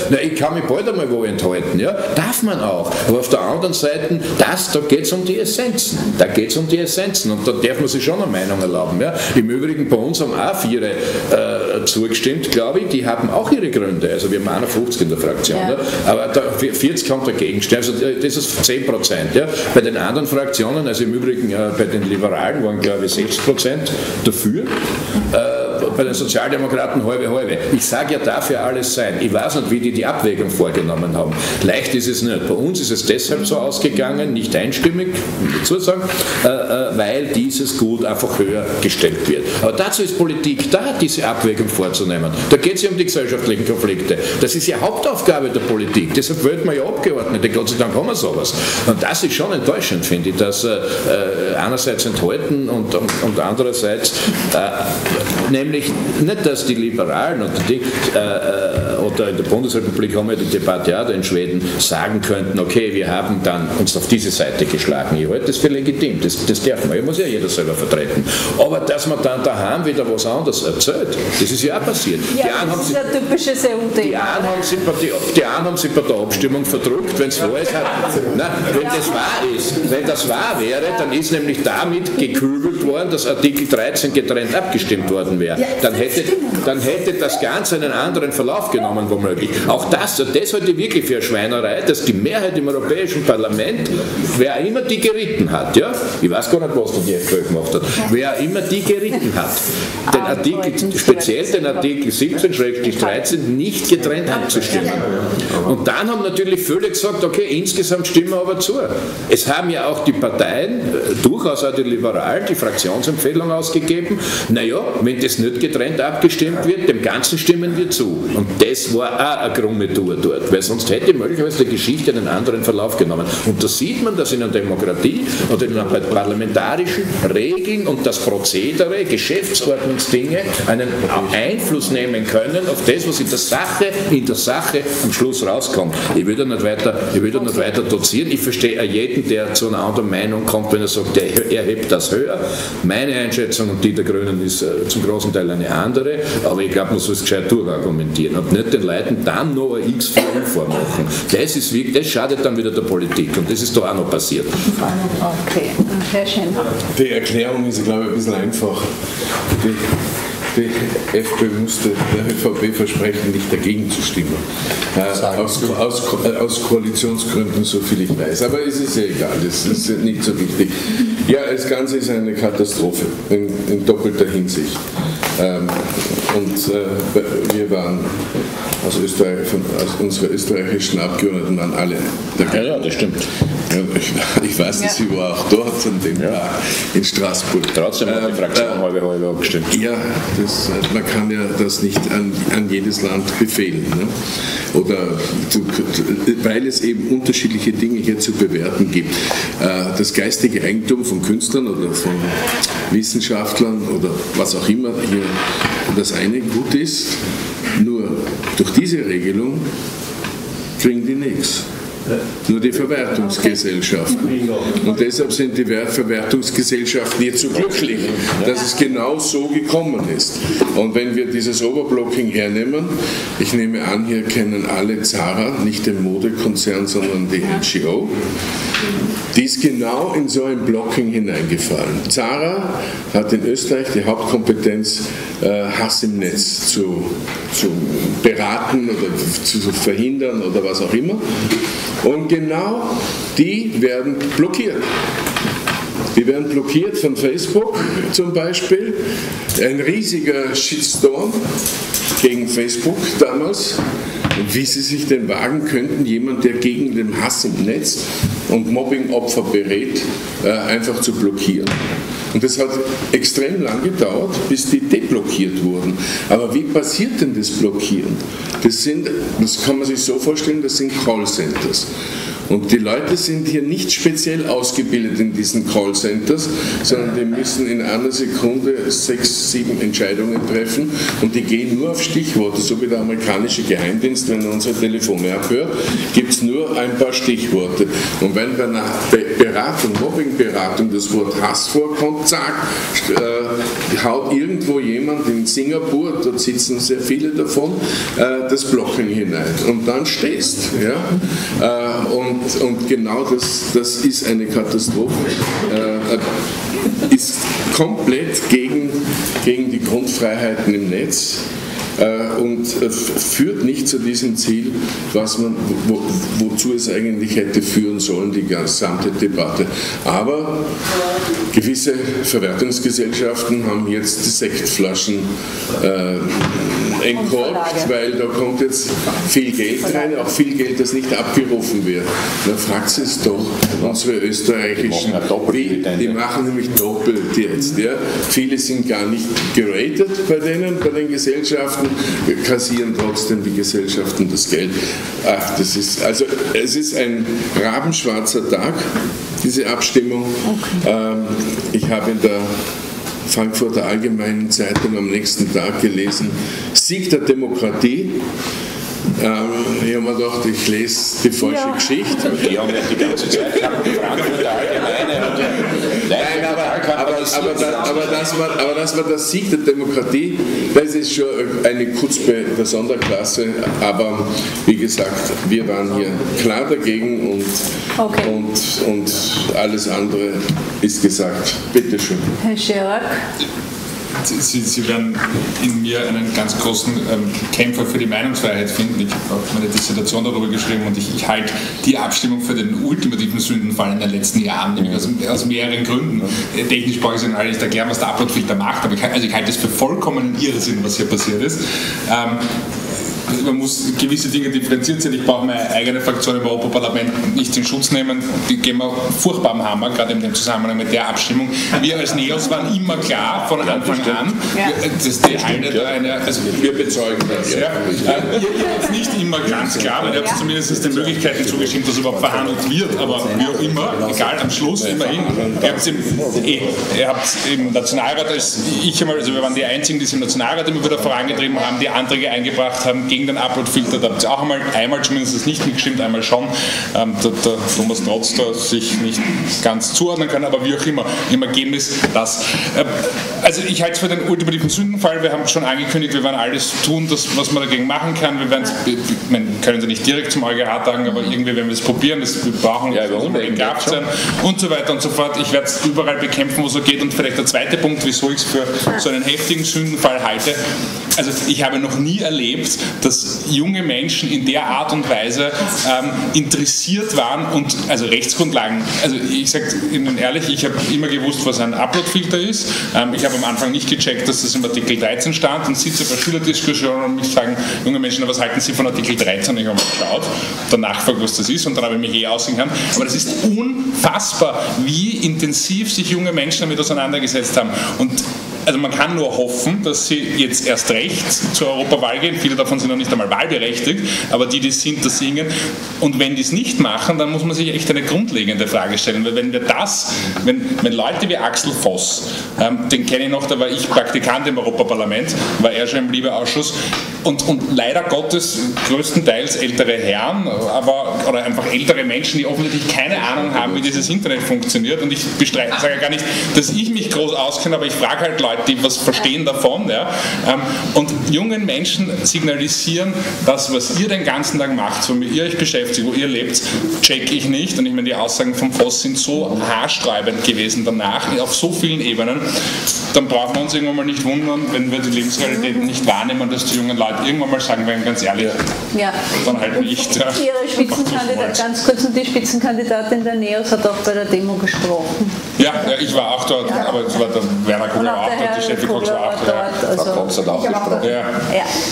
Speaker 4: Na, ich kann mich bald einmal wo enthalten, ja, darf man auch. Aber auf der anderen Seite, da geht es um die Essenzen. Da geht es um die Essenzen und da darf man sich schon eine Meinung erlauben. Ja. Im Übrigen, bei uns haben auch 4 zugestimmt, glaube ich, die haben auch ihre Gründe. Also wir haben 51 in der Fraktion, ja. Aber 40 haben dagegen gestimmt, also das ist 10%. Ja. Bei den anderen Fraktionen, also im Übrigen bei den Liberalen waren, glaube ich, 60% dafür. Bei den Sozialdemokraten halbe. Ich sage ja, darf ja alles sein. Ich weiß nicht, wie die Abwägung vorgenommen haben. Leicht ist es nicht. Bei uns ist es deshalb so ausgegangen, nicht einstimmig, dazu sagen, weil dieses Gut einfach höher gestellt wird. Aber dazu ist Politik da, diese Abwägung vorzunehmen. Da geht es ja um die gesellschaftlichen Konflikte. Das ist ja Hauptaufgabe der Politik. Deshalb wählt man ja Abgeordnete. Gott sei Dank haben wir sowas. Und das ist schon enttäuschend, finde ich, dass einerseits enthalten und andererseits nämlich nicht, dass die Liberalen oder in der Bundesrepublik haben wir die Debatte auch in Schweden sagen könnten, okay, wir haben dann uns auf diese Seite geschlagen. Ich halte das für legitim, das darf man, muss ja jeder selber vertreten. Aber dass man dann daheim wieder was anderes erzählt, das ist ja auch passiert.
Speaker 6: Ja, das ist ein typisches EU-Thema.
Speaker 4: Die einen haben sich bei der Abstimmung verdruckt, wenn es wahr ist. Wenn das wahr wäre, dann ist nämlich damit gekübelt worden, dass Artikel 13 getrennt abgestimmt worden wäre. Dann hätte das Ganze einen anderen Verlauf genommen, womöglich. Auch das halte ich wirklich für eine Schweinerei, dass die Mehrheit im Europäischen Parlament, wer immer die geritten hat, ja, ich weiß gar nicht, was die FPÖ gemacht hat, wer immer die geritten hat, den Artikel 17/13 nicht getrennt abzustimmen. Und dann haben natürlich viele gesagt, okay, insgesamt stimmen wir aber zu. Es haben ja auch die Parteien, durchaus auch die Liberalen, die Fraktionsempfehlung ausgegeben, naja, wenn das nicht getrennt abgestimmt wird, dem Ganzen stimmen wir zu. Und das war auch eine krumme Tour dort, weil sonst hätte möglicherweise die Geschichte einen anderen Verlauf genommen. Und da sieht man, dass in einer Demokratie oder in einer parlamentarischen Regeln und das Prozedere, Geschäftsordnungsdinge einen Einfluss nehmen können auf das, was in der Sache am Schluss rauskommt. Ich will da nicht weiter dozieren. Ich verstehe auch jeden, der zu einer anderen Meinung kommt, wenn er sagt, er hebt das höher. Meine Einschätzung und die der Grünen ist zum großen Teil eine andere, aber ich glaube, man soll es gescheit durchargumentieren und nicht den Leuten dann noch ein X vormachen. Das schadet dann wieder der Politik und das ist doch auch noch passiert.
Speaker 6: Okay, sehr schön.
Speaker 5: Die Erklärung ist, glaube ich, ein bisschen einfach. Die FPÖ musste der ÖVP versprechen, nicht dagegen zu stimmen. Aus Koalitionsgründen, so viel ich weiß. Aber es ist ja egal, das ist nicht so wichtig. Ja, das Ganze ist eine Katastrophe in doppelter Hinsicht. Wir waren aus unsere österreichischen Abgeordneten waren alle dagegen.
Speaker 4: Ja, das stimmt.
Speaker 5: Ich weiß, dass sie war auch dort an dem Tag in Straßburg.
Speaker 4: Trotzdem hat die Fraktion halbe abgestimmt.
Speaker 5: Ja, man kann ja das nicht an jedes Land befehlen. Ne? Weil es eben unterschiedliche Dinge hier zu bewerten gibt. Das geistige Eigentum von Künstlern oder von Wissenschaftlern oder was auch immer hier das eine gut ist, nur durch diese Regelung kriegen die nichts. Nur die Verwertungsgesellschaften. Und deshalb sind die Verwertungsgesellschaften jetzt so glücklich, dass es genau so gekommen ist. Und wenn wir dieses Overblocking hernehmen, ich nehme an, hier kennen alle Zara, nicht den Modekonzern, sondern die NGO, die ist genau in so ein Blocking hineingefallen. Zara hat in Österreich die Hauptkompetenz, Hass im Netz zu beraten oder zu verhindern oder was auch immer. Und genau die werden blockiert. Die werden blockiert von Facebook zum Beispiel. Ein riesiger Shitstorm gegen Facebook damals. Und wie sie sich denn wagen könnten, jemand, der gegen den Hass im Netz und Mobbing-Opfer berät, einfach zu blockieren. Und das hat extrem lang gedauert, bis die deblockiert wurden. Aber wie passiert denn das Blockieren? Das kann man sich so vorstellen, das sind Callcenters. Und die Leute sind hier nicht speziell ausgebildet in diesen Callcenters, sondern die müssen in einer Sekunde 6, 7 Entscheidungen treffen und die gehen nur auf Stichworte, so wie der amerikanische Geheimdienst, wenn er unsere Telefone abhört, gibt es nur ein paar Stichworte. Und wenn bei einer Beratung, Mobbingberatung das Wort Hass vorkommt, zack, haut irgendwo jemand in Singapur, dort sitzen sehr viele davon, das Blocking hinein und dann stehst. Ja? Und genau das ist eine Katastrophe, ist komplett gegen die Grundfreiheiten im Netz. Und führt nicht zu diesem Ziel, wozu es eigentlich hätte führen sollen, die gesamte Debatte. Aber gewisse Verwertungsgesellschaften haben jetzt die Sektflaschen entkorkt, weil da kommt jetzt viel Geld rein, auch viel Geld, das nicht abgerufen wird. Da fragt es doch unsere österreichischen, die machen nämlich doppelt jetzt. Ja. Viele sind gar nicht geratet bei den Gesellschaften, kassieren trotzdem die Gesellschaften das Geld. Ach, es ist ein rabenschwarzer Tag, diese Abstimmung. Okay. Ich habe in der Frankfurter Allgemeinen Zeitung am nächsten Tag gelesen, Sieg der Demokratie. Ich habe mir gedacht, ich lese die falsche Geschichte. Die haben ja die ganze Zeit die Frankfurter Allgemeine. Aber das war der Sieg der Demokratie. Das ist schon eine Kutzpe der Sonderklasse. Aber wie gesagt, wir waren hier klar dagegen und alles andere ist gesagt. Bitte schön.
Speaker 6: Herr Scherak.
Speaker 7: Sie werden in mir einen ganz großen Kämpfer für die Meinungsfreiheit finden. Ich habe auch meine Dissertation darüber geschrieben und ich halte die Abstimmung für den ultimativen Sündenfall in den letzten Jahren, nämlich aus mehreren Gründen. Technisch brauche ich Ihnen nicht erklären, was der Uploadfilter macht, aber ich halte es für vollkommenen Irrsinn, was hier passiert ist. Man muss gewisse Dinge differenziert sein. Ich brauche meine eigene Fraktion im Europaparlament nicht in Schutz nehmen. Die gehen wir furchtbar am Hammer, gerade in dem Zusammenhang mit der Abstimmung. Wir als Neos waren immer klar von Anfang an, dass die wir bezeugen das. Ja. Ihr habt nicht immer ganz klar, weil ihr habt zumindest den Möglichkeiten zugestimmt, dass überhaupt verhandelt wird, aber wie auch immer, egal, am Schluss immerhin. Ihr habt im Nationalrat, also wir waren die Einzigen, die es im Nationalrat immer wieder vorangetrieben haben, die Anträge eingebracht haben gegen den Upload-Filter. Da habt ihr auch einmal zumindest nicht mitgestimmt, einmal schon. Der Thomas Trotz da sich nicht ganz zuordnen kann, aber wie auch immer. Im Ergebnis das. Also ich halte es für den ultimativen Sündenfall. Wir haben schon angekündigt, wir werden alles tun, was man dagegen machen kann. Wir können Sie nicht direkt zum EuGH tagen, aber irgendwie werden wir es probieren. Wir brauchen in Kraft sein und so weiter und so fort. Ich werde es überall bekämpfen, wo es so geht. Und vielleicht der zweite Punkt, wieso ich es für so einen heftigen Sündenfall halte. Also ich habe noch nie erlebt, dass junge Menschen in der Art und Weise interessiert waren und also Rechtsgrundlagen, also ich sage Ihnen ehrlich, ich habe immer gewusst, was ein Uploadfilter ist. Ich habe am Anfang nicht gecheckt, dass das im Artikel 13 stand und sitze bei Schülerdiskussionen und mich fragen, junge Menschen, was halten Sie von Artikel 13? Ich habe mal geschaut, danach gefragt, was das ist und dann habe ich mich ausgekannt. Aber das ist unfassbar, wie intensiv sich junge Menschen damit auseinandergesetzt haben. Und also man kann nur hoffen, dass sie jetzt erst recht zur Europawahl gehen. Viele davon sind noch nicht einmal wahlberechtigt, aber die sind, das singen. Und wenn die es nicht machen, dann muss man sich echt eine grundlegende Frage stellen. Weil wenn Leute wie Axel Voss, den kenne ich noch, da war ich Praktikant im Europaparlament, war er schon im Liebeausschuss, und leider Gottes größtenteils ältere Herren, oder einfach ältere Menschen, die offensichtlich keine Ahnung haben, wie dieses Internet funktioniert. Und ich sage gar nicht, dass ich mich groß auskenne, aber ich frage halt Leute, die was verstehen davon. Ja? Und jungen Menschen signalisieren, das, was ihr den ganzen Tag macht, womit ihr euch beschäftigt, wo ihr lebt, check ich nicht. Und ich meine, die Aussagen vom Voss sind so haarsträubend gewesen danach, auf so vielen Ebenen. Dann brauchen wir uns irgendwann mal nicht wundern, wenn wir die Lebensrealität nicht wahrnehmen, dass die jungen Leute irgendwann mal sagen werden, ganz ehrlich, dann halt nicht. Ja.
Speaker 6: Ihre Spitzenkandidatin, ganz kurz, und die Spitzenkandidatin der NEOS hat auch bei der Demo gesprochen.
Speaker 7: Ja, ich war auch dort, aber es war der Werner Kugler auch dort, die Steffi Cox war auch dort.
Speaker 6: Frau Cox hat auch gesprochen.
Speaker 7: Ja.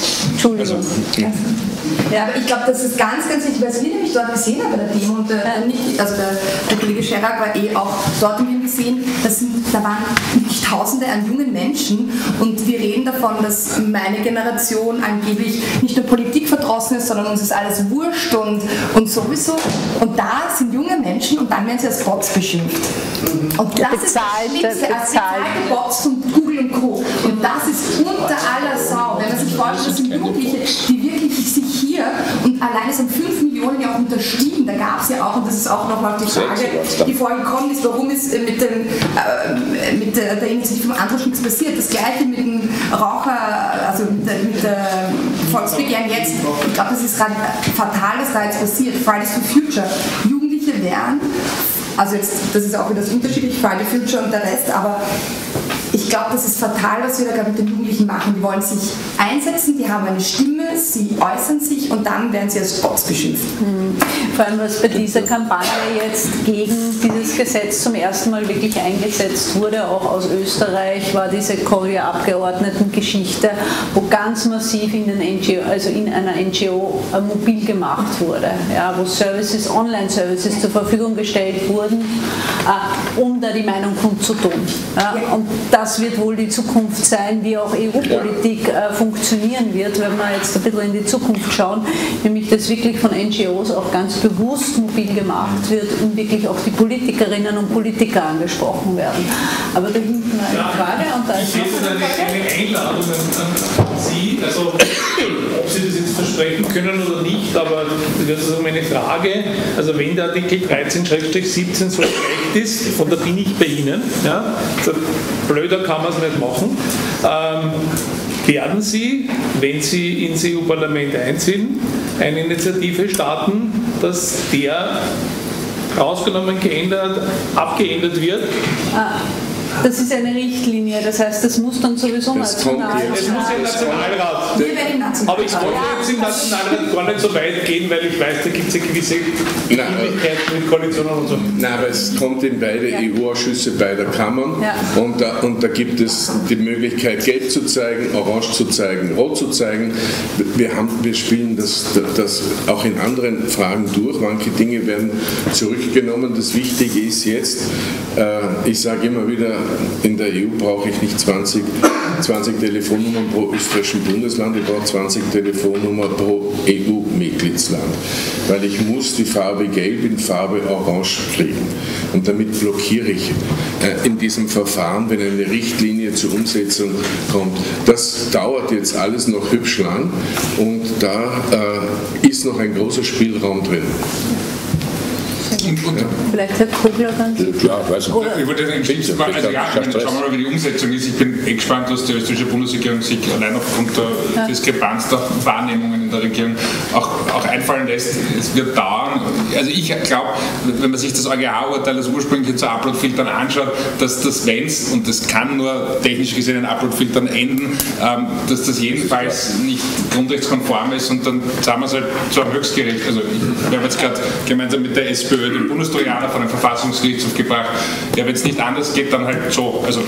Speaker 6: Entschuldigung.
Speaker 3: Ja, aber ich glaube, das ist ganz, ganz wichtig, weil ich nämlich dort gesehen habe bei der Demo und der Kollege Scherak war auch dort und wir haben gesehen, da waren wirklich Tausende an jungen Menschen und wir reden davon, dass meine Generation angeblich nicht nur Politik verdrossen ist, sondern uns ist alles wurscht und sowieso. Und da sind junge Menschen und dann werden sie als Bots beschimpft. Und das ist das Schlimmste, als bezahlte Bots von Google und Co. Und das ist unter aller Sau. Wenn man sich vorstellt, das sind Jugendliche, die wirklich sich hier und alleine sind 5 Millionen ja auch unterschrieben. Da gab es ja auch, und das ist auch nochmal die Frage, die vorhin gekommen ist, warum ist mit der Initiative vom Androsch nichts passiert. Das gleiche mit dem Raucher, also mit der Volksbegehren jetzt. Ich glaube, das ist fatal, was da jetzt passiert. Fridays for Future. Jugendliche werden, also jetzt, das ist auch wieder das unterschiedlich, Fridays for Future und der Rest, aber ich glaube, das ist fatal, was wir da gerade mit den Jugendlichen machen. Die wollen sich einsetzen, die haben eine Stimme, sie äußern sich und dann werden sie als Bots beschimpft.
Speaker 6: Vor allem, was bei dieser Kampagne jetzt gegen dieses Gesetz zum ersten Mal wirklich eingesetzt wurde, auch aus Österreich, war diese Kolja-Abgeordneten-Geschichte, wo ganz massiv in einer NGO mobil gemacht wurde, ja, wo Online-Services zur Verfügung gestellt wurden, um da die Meinung kundzutun. Ja, und das wird wohl die Zukunft sein, wie auch EU-Politik funktionieren wird, wenn wir jetzt ein bisschen in die Zukunft schauen, nämlich dass wirklich von NGOs auch ganz bewusst mobil gemacht wird und wirklich auch die Politikerinnen und Politiker angesprochen werden. Aber da hinten eine Frage und da ist noch
Speaker 12: eine Einladung an Sie, also ob Sie das jetzt versprechen können oder nicht, aber das ist meine Frage, also wenn der Artikel 13/17 so schlecht ist, und da bin ich bei Ihnen, ja, so blöder kann man es nicht machen, werden Sie, wenn Sie ins EU-Parlament einziehen, eine Initiative starten, dass der rausgenommen, abgeändert wird?
Speaker 6: Das ist eine Richtlinie, das heißt, das muss dann sowieso national sein.
Speaker 12: Es muss im Nationalrat. Aber ich wollte jetzt im Nationalrat gar nicht so weit gehen, weil ich weiß, da gibt es ja gewisse Möglichkeiten mit Koalitionen und so.
Speaker 5: Nein, aber es kommt in beide EU-Ausschüsse beider Kammern und da gibt es die Möglichkeit, gelb zu zeigen, orange zu zeigen, rot zu zeigen. Wir spielen das auch in anderen Fragen durch. Manche Dinge werden zurückgenommen. Das Wichtige ist jetzt, ich sage immer wieder, in der EU brauche ich nicht 20 Telefonnummern pro österreichischen Bundesland, ich brauche 20 Telefonnummern pro EU-Mitgliedsland, weil ich muss die Farbe Gelb in Farbe Orange kriegen. Und damit blockiere ich in diesem Verfahren, wenn eine Richtlinie zur Umsetzung kommt. Das dauert jetzt alles noch hübsch lang und da ist noch ein großer Spielraum drin.
Speaker 6: Vielleicht Herr Kogler ganz.
Speaker 4: Ja, ich weiß nicht.
Speaker 7: Ich wollte schauen wir mal, wie die Umsetzung ist. Ich bin gespannt, was die österreichische Bundesregierung sich allein aufgrund der Diskrepanz der Wahrnehmungen in der Regierung auch einfallen lässt. Es wird dauern. Also ich glaube, wenn man sich das EuGH-Urteil, das ursprüngliche zu Upload-Filtern anschaut, dass das, wenn's, und das kann nur technisch gesehen in Upload-Filtern enden, dass das jedenfalls nicht grundrechtskonform ist und dann sagen wir es halt zu einem Höchstgericht. Also wir haben jetzt gerade gemeinsam mit der SPÖ den Bundestrojaner von einem Verfassungsgerichtshof gebracht. Ja, wenn es nicht anders geht, dann halt so. Also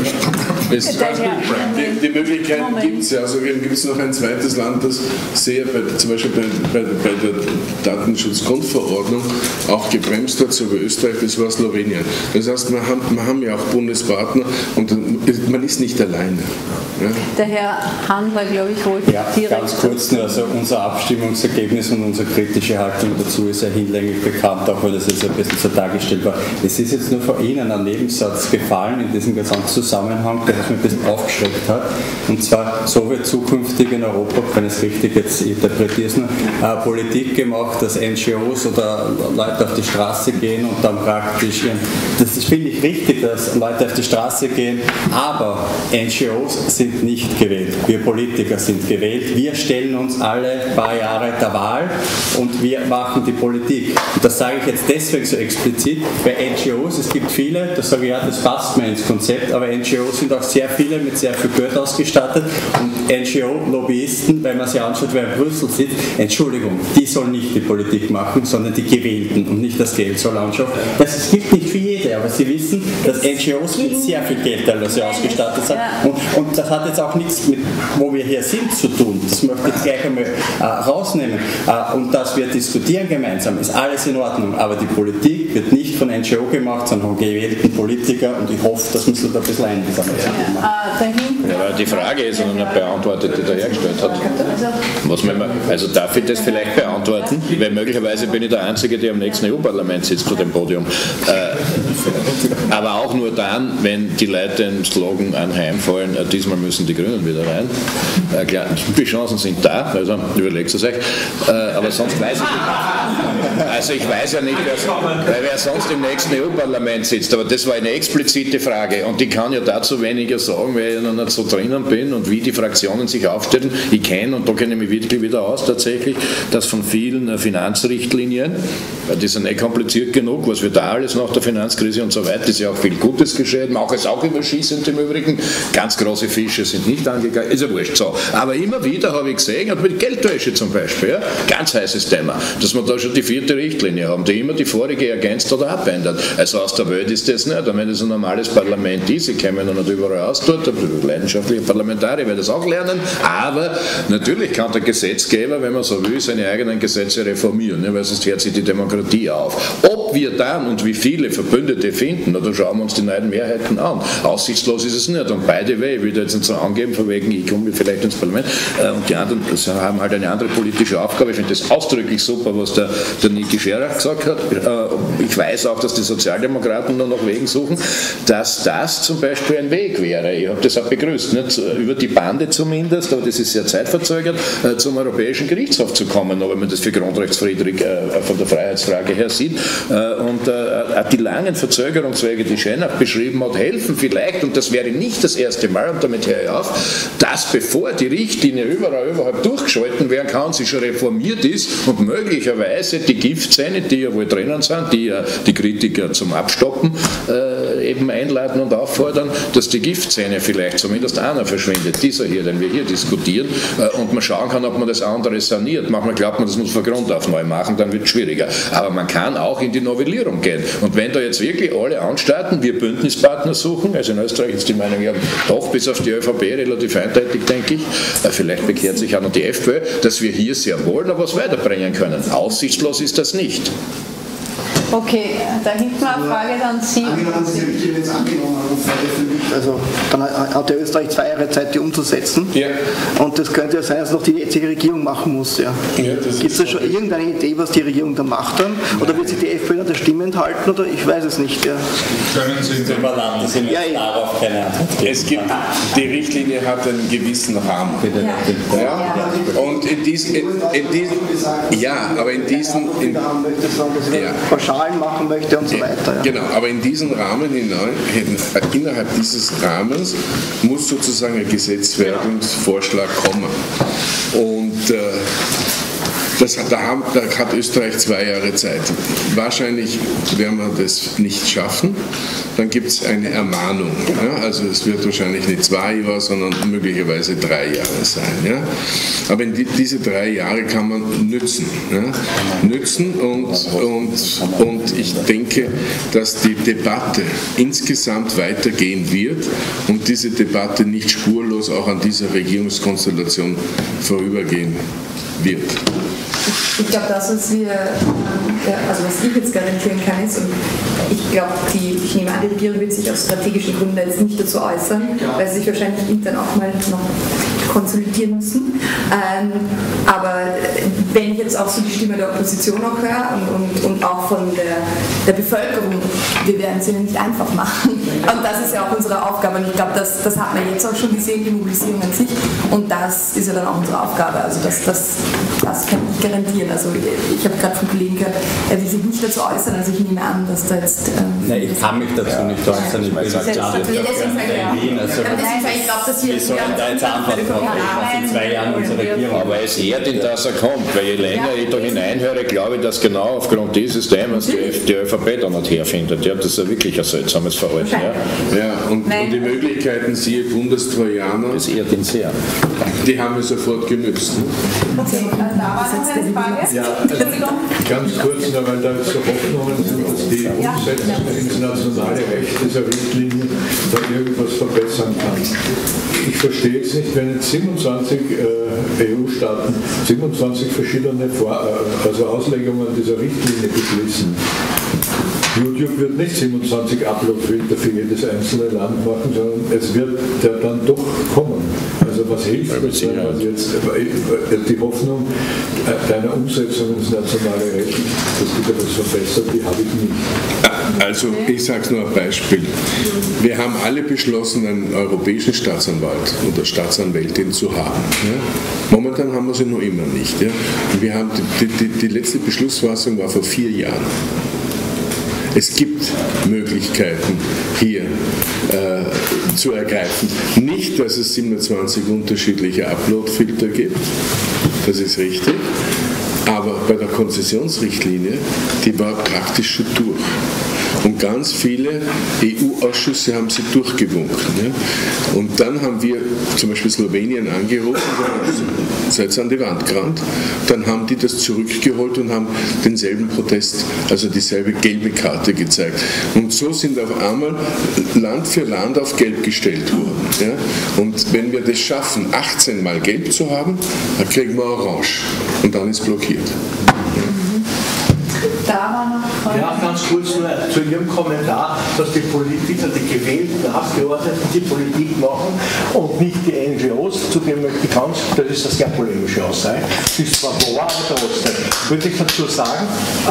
Speaker 5: die Möglichkeit gibt es ja. Also gibt es noch ein zweites Land, das sehr zum Beispiel bei der Datenschutzgrundverordnung auch gebremst hat, so wie Österreich, das war Slowenien. Das heißt, wir haben ja auch Bundespartner und man ist nicht alleine. Ja.
Speaker 6: Der Herr Hahn war, glaube ich, wohl direkt.
Speaker 2: Ganz kurz nur, also unser Abstimmungsergebnis und unsere kritische Haltung dazu ist ja hinlänglich bekannt, auch weil das jetzt ein bisschen so dargestellt war. Es ist jetzt nur von Ihnen ein Nebensatz gefallen in diesem gesamten Zusammenhang, der mich ein bisschen aufgeschreckt hat. Und zwar, so wird zukünftig in Europa, wenn ich es richtig jetzt interpretiere, Politik gemacht, dass NGOs oder Leute auf die Straße gehen und dann praktisch, das finde ich richtig, dass Leute auf die Straße gehen, aber NGOs sind nicht gewählt. Wir Politiker sind gewählt. Wir stellen uns alle paar Jahre der Wahl und wir machen die Politik. Und das sage ich jetzt deswegen so explizit, bei NGOs, es gibt viele, da sage ich, ja, das passt mir ins Konzept, aber NGOs sind auch sehr viele Ministerien mit sehr viel Geld ausgestattet und NGO-Lobbyisten, wenn man sich anschaut, wer in Brüssel sitzt, Entschuldigung, die sollen nicht die Politik machen, sondern die Gewählten und nicht das Geld soll anschauen. Das gilt nicht für jede, aber Sie wissen, dass NGOs mit sehr viel Geld teilweise ausgestattet sind und das hat jetzt auch nichts mit, wo wir hier sind, zu tun. Das möchte ich gleich einmal rausnehmen. Und dass wir diskutieren gemeinsam, ist alles in Ordnung, aber die Politik wird nicht von NGO gemacht, sondern von gewählten Politikern und ich hoffe, dass man sich da ein bisschen einlesen
Speaker 4: aber die Frage ist noch nicht beantwortet, die der hergestellt hat. Also darf ich das vielleicht beantworten? Weil möglicherweise bin ich der Einzige, der am nächsten EU-Parlament sitzt zu dem Podium. Aber auch nur dann, wenn die Leute den Slogan anheimfallen, diesmal müssen die Grünen wieder rein. Klar, die Chancen sind da, also überlegt es euch. Aber sonst weiß ich nicht. Also ich weiß ja nicht, wer sonst im nächsten EU-Parlament sitzt, aber das war eine explizite Frage und ich kann ja dazu weniger sagen, weil ich noch nicht so drinnen bin und wie die Fraktionen sich aufstellen. Ich kenne, und da kenne ich mich wirklich wieder aus tatsächlich, dass von vielen Finanzrichtlinien, die sind kompliziert genug, was wir da alles nach der Finanzkrise und so weiter, ist ja auch viel Gutes geschehen, auch ist auch überschießend im Übrigen, ganz große Fische sind nicht angegangen, ist ja wurscht so. Aber immer wieder habe ich gesehen, und mit Geldwäsche zum Beispiel, ja, ganz heißes Thema, dass wir da schon die 4. Richtlinie haben, die immer die vorige ergänzt oder abändert. Also aus der Welt ist das nicht, wenn es ein normales Parlament ist, ich kenne mich noch nicht überall aus dort, leidenschaftliche Parlamentarier werden das auch lernen, aber natürlich kann der Gesetzgeber, wenn man so will, seine eigenen Gesetze reformieren, weil sonst hört sich die Demokratie auf. Ob wir dann und wie viele Verbündete finden, oder schauen wir uns die neuen Mehrheiten an. Aussichtslos ist es nicht. Und by the way, ich will da jetzt nicht so angeben, von wegen, ich komme vielleicht ins Parlament, und die anderen haben halt eine andere politische Aufgabe. Ich finde das ausdrücklich super, was der Niki Scherach gesagt hat. Ich weiß auch, dass die Sozialdemokraten nur noch Wegen suchen, dass das zum Beispiel ein Weg wäre. Ich habe das auch begrüßt, nicht? Über die Bande zumindest, aber das ist sehr zeitverzögert, zum Europäischen Gerichtshof zu kommen, wenn man das für grundrechtswidrig von der Freiheitsfrage her sieht. Und die langen Verzögerungswege, die Scherach beschrieben hat, helfen vielleicht, und das wäre nicht das erste Mal, und damit höre ich auf, dass bevor die Richtlinie überhaupt durchgeschalten werden kann, sie schon reformiert ist und möglicherweise die Giftzähne, die ja wohl drinnen sind, die ja die Kritiker zum Abstoppen eben einladen und auffordern, dass die Giftzähne vielleicht zumindest einer verschwindet, dieser hier, den wir hier diskutieren, und man schauen kann, ob man das andere saniert. Manchmal glaubt man, das muss von Grund auf neu machen, dann wird es schwieriger. Aber man kann auch in die Novellierung gehen. Und wenn da jetzt wirklich alle anstarten, wir Bündnispartner suchen, also in Österreich ist die Meinung ja doch bis auf die ÖVP relativ eindeutig, denke ich, vielleicht bekehrt sich auch noch die FPÖ, dass wir hier sehr wohl noch was weiterbringen können. Aussichtslos ist das nicht.
Speaker 6: Okay, da hinten eine Frage an Sie.
Speaker 13: Angenommen, Sie haben jetzt angenommen, also dann hat der Österreich 2 Jahre Zeit, die umzusetzen. Ja. Und das könnte ja sein, dass noch die jetzige Regierung machen muss. Ja. Gibt es da schon irgendeine Idee, was die Regierung da macht dann? Oder wird sich die FPÖ an der Stimme enthalten? Oder ich weiß es nicht. Ja.
Speaker 7: Können Sie überladen, das sind darauf keine Antwort.
Speaker 5: Es gibt, die Richtlinie hat einen gewissen Rahmen. Ja. Und in diesen
Speaker 13: machen möchte und so weiter. Ja.
Speaker 5: Genau, aber in diesen Rahmen innerhalb dieses Rahmens muss sozusagen ein Gesetzgebungsvorschlag kommen. Und da hat Österreich 2 Jahre Zeit. Wahrscheinlich werden wir das nicht schaffen. Dann gibt es eine Ermahnung. Ja? Also es wird wahrscheinlich nicht 2 Jahre, sondern möglicherweise 3 Jahre sein. Ja? Aber diese 3 Jahre kann man nützen. Ja? Nützen und ich denke, dass die Debatte insgesamt weitergehen wird und diese Debatte nicht spurlos auch an dieser Regierungskonstellation vorübergehen wird.
Speaker 3: Ich glaube, das, was ich jetzt garantieren kann, ist, und ich glaube, ich nehme an, die Regierung wird sich aus strategischen Gründen jetzt nicht dazu äußern, weil sie sich wahrscheinlich intern auch mal noch konsolidieren müssen. Aber wenn ich jetzt auch so die Stimme der Opposition auch höre und auch von der Bevölkerung, wir werden es ihnen nicht einfach machen. Und das ist ja auch unsere Aufgabe. Und ich glaube, das hat man jetzt auch schon gesehen, die Mobilisierung an sich. Und das ist ja dann auch unsere Aufgabe. Also das kann ich garantieren. Also ich habe gerade von Kollegen gehört, er will sich nicht dazu äußern, also ich nehme an, dass da jetzt jetzt...
Speaker 2: Nein, ich kann mich dazu nicht äußern. Ich bin sagt,
Speaker 3: ich glaube, dass wir
Speaker 2: sollen da jetzt antworten, was in 2 Jahren unsere Regierung.
Speaker 4: Aber es ehrt ihn, dass er kommt, weil je länger ich da hineinhöre, glaube ich, dass genau aufgrund dieses Themas die ÖVP da nicht herfindet. Ja, das ist ja wirklich ein seltsames Verhalten.
Speaker 5: Ja, und die Möglichkeiten, siehe Bundestrojaner,
Speaker 4: das ehrt ihn sehr.
Speaker 5: Die haben wir sofort genützt.
Speaker 10: Ja, ganz kurz, weil da so Hoffnungen sind, dass die Umsetzung ins nationale Recht dieser Richtlinie da irgendwas verbessern kann. Ich verstehe es nicht, wenn jetzt 27 EU-Staaten 27 verschiedene Auslegungen dieser Richtlinie beschließen. YouTube wird nicht 27 Upload-Filter für jedes einzelne Land machen, sondern es wird ja dann doch kommen. Also was hilft das, wenn man jetzt die Hoffnung deiner Umsetzung ins nationale Recht, dass sich etwas verbessert, die habe ich nicht.
Speaker 5: Also ich sage es nur ein Beispiel. Wir haben alle beschlossen, einen europäischen Staatsanwalt oder Staatsanwältin zu haben. Ja? Momentan haben wir sie noch immer nicht. Ja? Wir haben die letzte Beschlussfassung war vor 4 Jahren. Es gibt Möglichkeiten hier zu ergreifen. Nicht, dass es 27 unterschiedliche Upload-Filter gibt, das ist richtig, aber bei der Konzessionsrichtlinie, die war praktisch schon durch. Und ganz viele EU-Ausschüsse haben sie durchgewunken. Ja? Und dann haben wir zum Beispiel Slowenien angerufen, seid an die Wand gerannt. Dann haben die das zurückgeholt und haben denselben Protest, also dieselbe gelbe Karte gezeigt. Und so sind auf einmal Land für Land auf Gelb gestellt worden. Ja? Und wenn wir das schaffen, 18 Mal Gelb zu haben, dann kriegen wir Orange. Und dann ist blockiert.
Speaker 6: Da war noch
Speaker 10: Ja, ganz kurz nur zu Ihrem Kommentar, dass die Politiker, die gewählten Abgeordneten die Politik machen und nicht die NGOs, zu dem möchte ich ganz, das ist eine sehr polemische Aussage, das ist zwar wahr, aber trotzdem würde ich dazu sagen,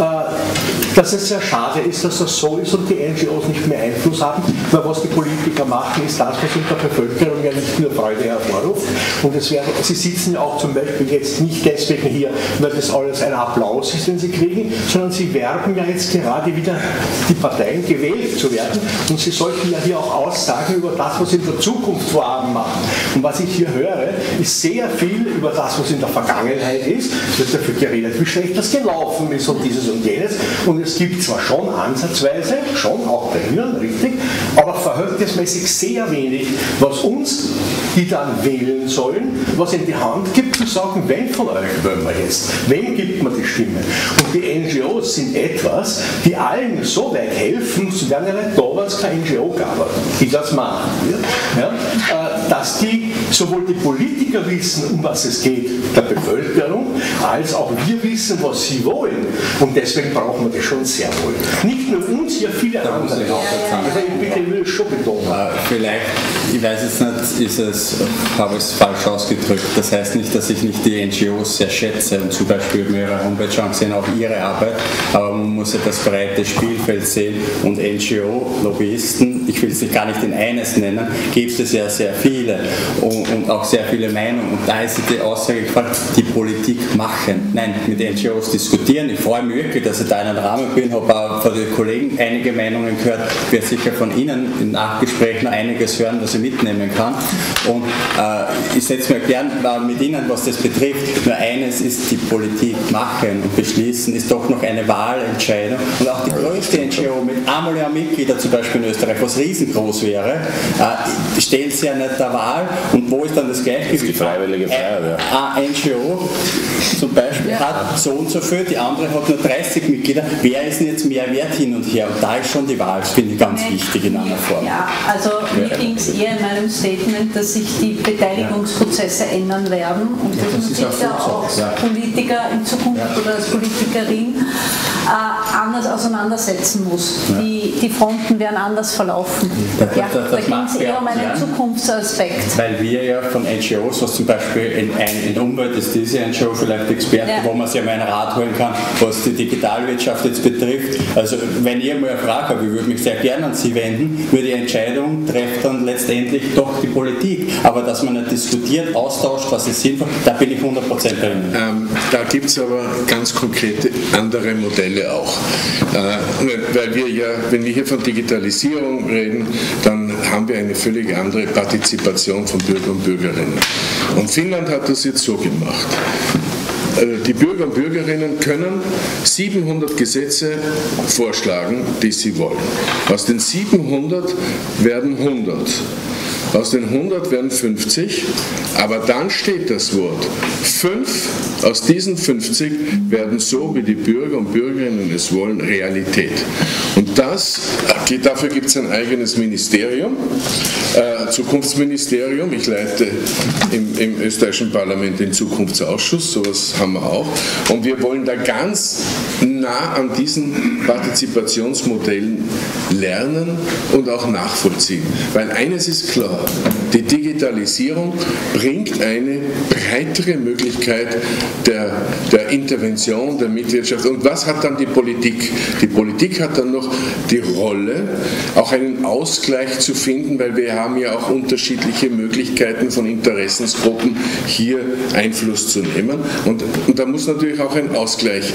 Speaker 10: dass es sehr schade ist, dass das so ist und die NGOs nicht mehr Einfluss haben, weil was die Politiker machen, ist das, was in der Bevölkerung ja nicht nur Freude hervorruft. Und sie sitzen ja auch zum Beispiel jetzt nicht deswegen hier, weil das alles ein Applaus ist, den sie kriegen, sondern sie werben ja jetzt gerade wieder die Parteien gewählt zu werden und sie sollten ja hier auch Aussagen über das, was in der Zukunft vorhaben machen. Und was ich hier höre, ist sehr viel über das, was in der Vergangenheit ist. Es wird dafür geredet, wie schlecht das gelaufen ist und dieses und jenes. Und es gibt zwar schon ansatzweise, schon auch bei Ihnen, richtig, aber verhältnismäßig sehr wenig, was uns, die dann wählen sollen, was in die Hand gibt, zu sagen, wen von euch wollen wir jetzt? Wem gibt man die Stimme? Und die NGOs sind etwas, die allen so weit helfen, es wären ja nicht da, wenn es keine NGO gab, die das machen. Ja? Dass die sowohl die Politiker wissen, um was es geht, der Bevölkerung, als auch wir wissen, was sie wollen. Und deswegen brauchen wir das schon sehr wohl. Nicht nur uns, ja viele andere auch. Also ich will es schon betonen.
Speaker 2: Vielleicht, ich weiß jetzt nicht, habe ich es falsch ausgedrückt. Das heißt nicht, dass ich nicht die NGOs sehr schätze und zum Beispiel auf ihrer Homepage schon gesehen, auch ihre Arbeit, aber man muss ja das breite Spielfeld sehen und NGO-Lobbyisten, ich will sie gar nicht in eines nennen, gibt es ja sehr viele und auch sehr viele Meinungen und da ist die Aussage gefallen, die Politik machen. Nein, mit NGOs diskutieren. Ich freue mich wirklich, dass ich da in einem Rahmen bin, habe auch von den Kollegen einige Meinungen gehört, ich werde sicher von Ihnen im Nachgespräch noch einiges hören, was ich mitnehmen kann und ich setze mir gern mit Ihnen, was das betrifft. Nur eines ist, die Politik machen und beschließen, ist doch noch eine Wahlentscheidung und auch die größte NGO mit einmal Mitglieder zum Beispiel in Österreich, was riesengroß wäre, stellen sie ja nicht der Wahl und wo ist dann das Gleichgewicht?
Speaker 4: Die freiwillige Freiheit, ja.
Speaker 2: Eine NGO zum Beispiel hat so und so viel, die andere hat nur 30 Mitglieder. Wer ist denn jetzt mehr wert hin und her? Und da ist schon die Wahl, das finde ich ganz wichtig in einer Form.
Speaker 6: Ja, also mir ging es eher in meinem Statement, dass sich die Beteiligungsprozesse ändern werden und dass man sich da auch als Politiker in Zukunft oder als Politikerin anders auseinandersetzen muss. Die Fronten werden anders verlaufen. Da ging es eher um einen Zukunftsaspekt.
Speaker 2: Weil wir ja von NGOs, was zum Beispiel in Umwelt ist diese NGO vielleicht Experte, wo man sich mal einen Rat holen kann, was die Digitalwirtschaft jetzt betrifft. Also wenn ihr mal eine Frage habt, ich würde mich sehr gerne an Sie wenden, nur die Entscheidung trifft dann letztendlich doch die Politik. Aber dass man nicht diskutiert, austauscht, was ist sinnvoll, da bin ich 100% bei Ihnen.
Speaker 5: Da gibt es aber ganz konkrete andere andere Modelle auch. Weil wir ja, wenn wir hier von Digitalisierung reden, dann haben wir eine völlig andere Partizipation von Bürger und Bürgerinnen. Und Finnland hat das jetzt so gemacht. Die Bürger und Bürgerinnen können 700 Gesetze vorschlagen, die sie wollen. Aus den 700 werden 100. Aus den 100 werden 50, aber dann steht das Wort. 5 aus diesen 50 werden so, wie die Bürger und Bürgerinnen es wollen, Realität. Und dafür gibt es ein eigenes Ministerium, Zukunftsministerium. Ich leite im österreichischen Parlament den Zukunftsausschuss, sowas haben wir auch. Und wir wollen da ganz nah an diesen Partizipationsmodellen lernen und auch nachvollziehen. Weil eines ist klar, die Digitalisierung bringt eine breitere Möglichkeit der Intervention, der Mitwirtschaft. Und was hat dann die Politik? Die Politik hat dann noch die Rolle, auch einen Ausgleich zu finden, weil wir haben ja auch unterschiedliche Möglichkeiten von Interessensgruppen, hier Einfluss zu nehmen. Und da muss natürlich auch ein Ausgleich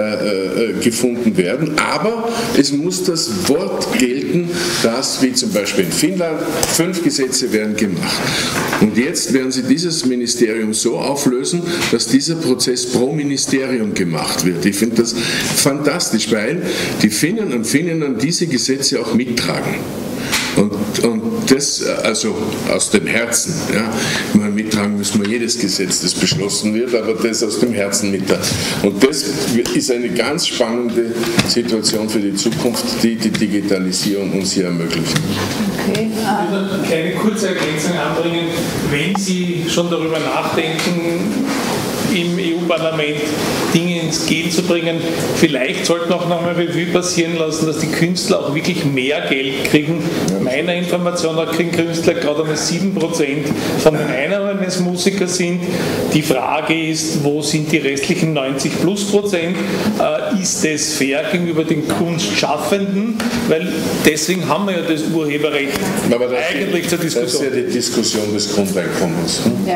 Speaker 5: gefunden werden. Aber es muss das Wort gelten, dass, wie zum Beispiel in Finnland, 5 Gesetze werden gemacht. Und jetzt werden sie dieses Ministerium so auflösen, dass dieser Prozess pro Ministerium gemacht wird. Ich finde das fantastisch, weil die Finnen und Finnen diese Gesetze auch mittragen. Und das, also aus dem Herzen, ja. Mittragen müssen wir jedes Gesetz, das beschlossen wird, aber das aus dem Herzen mittragen. Und das ist eine ganz spannende Situation für die Zukunft, die die Digitalisierung uns hier ermöglicht.
Speaker 12: Okay. Ich würde eine kleine kurze Ergänzung anbringen. Wenn Sie schon darüber nachdenken, im EU-Parlament Dinge ins Gehen zu bringen. Vielleicht sollten auch noch mal Revue passieren lassen, dass die Künstler auch wirklich mehr Geld kriegen. Meiner Information nach kriegen Künstler gerade einmal 7% von den Einnahmen, wenn es Musiker sind. Die Frage ist, wo sind die restlichen 90+%? Ist das fair gegenüber den Kunstschaffenden? Weil deswegen haben wir ja das Urheberrecht eigentlich zur Diskussion.
Speaker 5: Das ist ja die Diskussion des Grundeinkommens.
Speaker 6: Ja.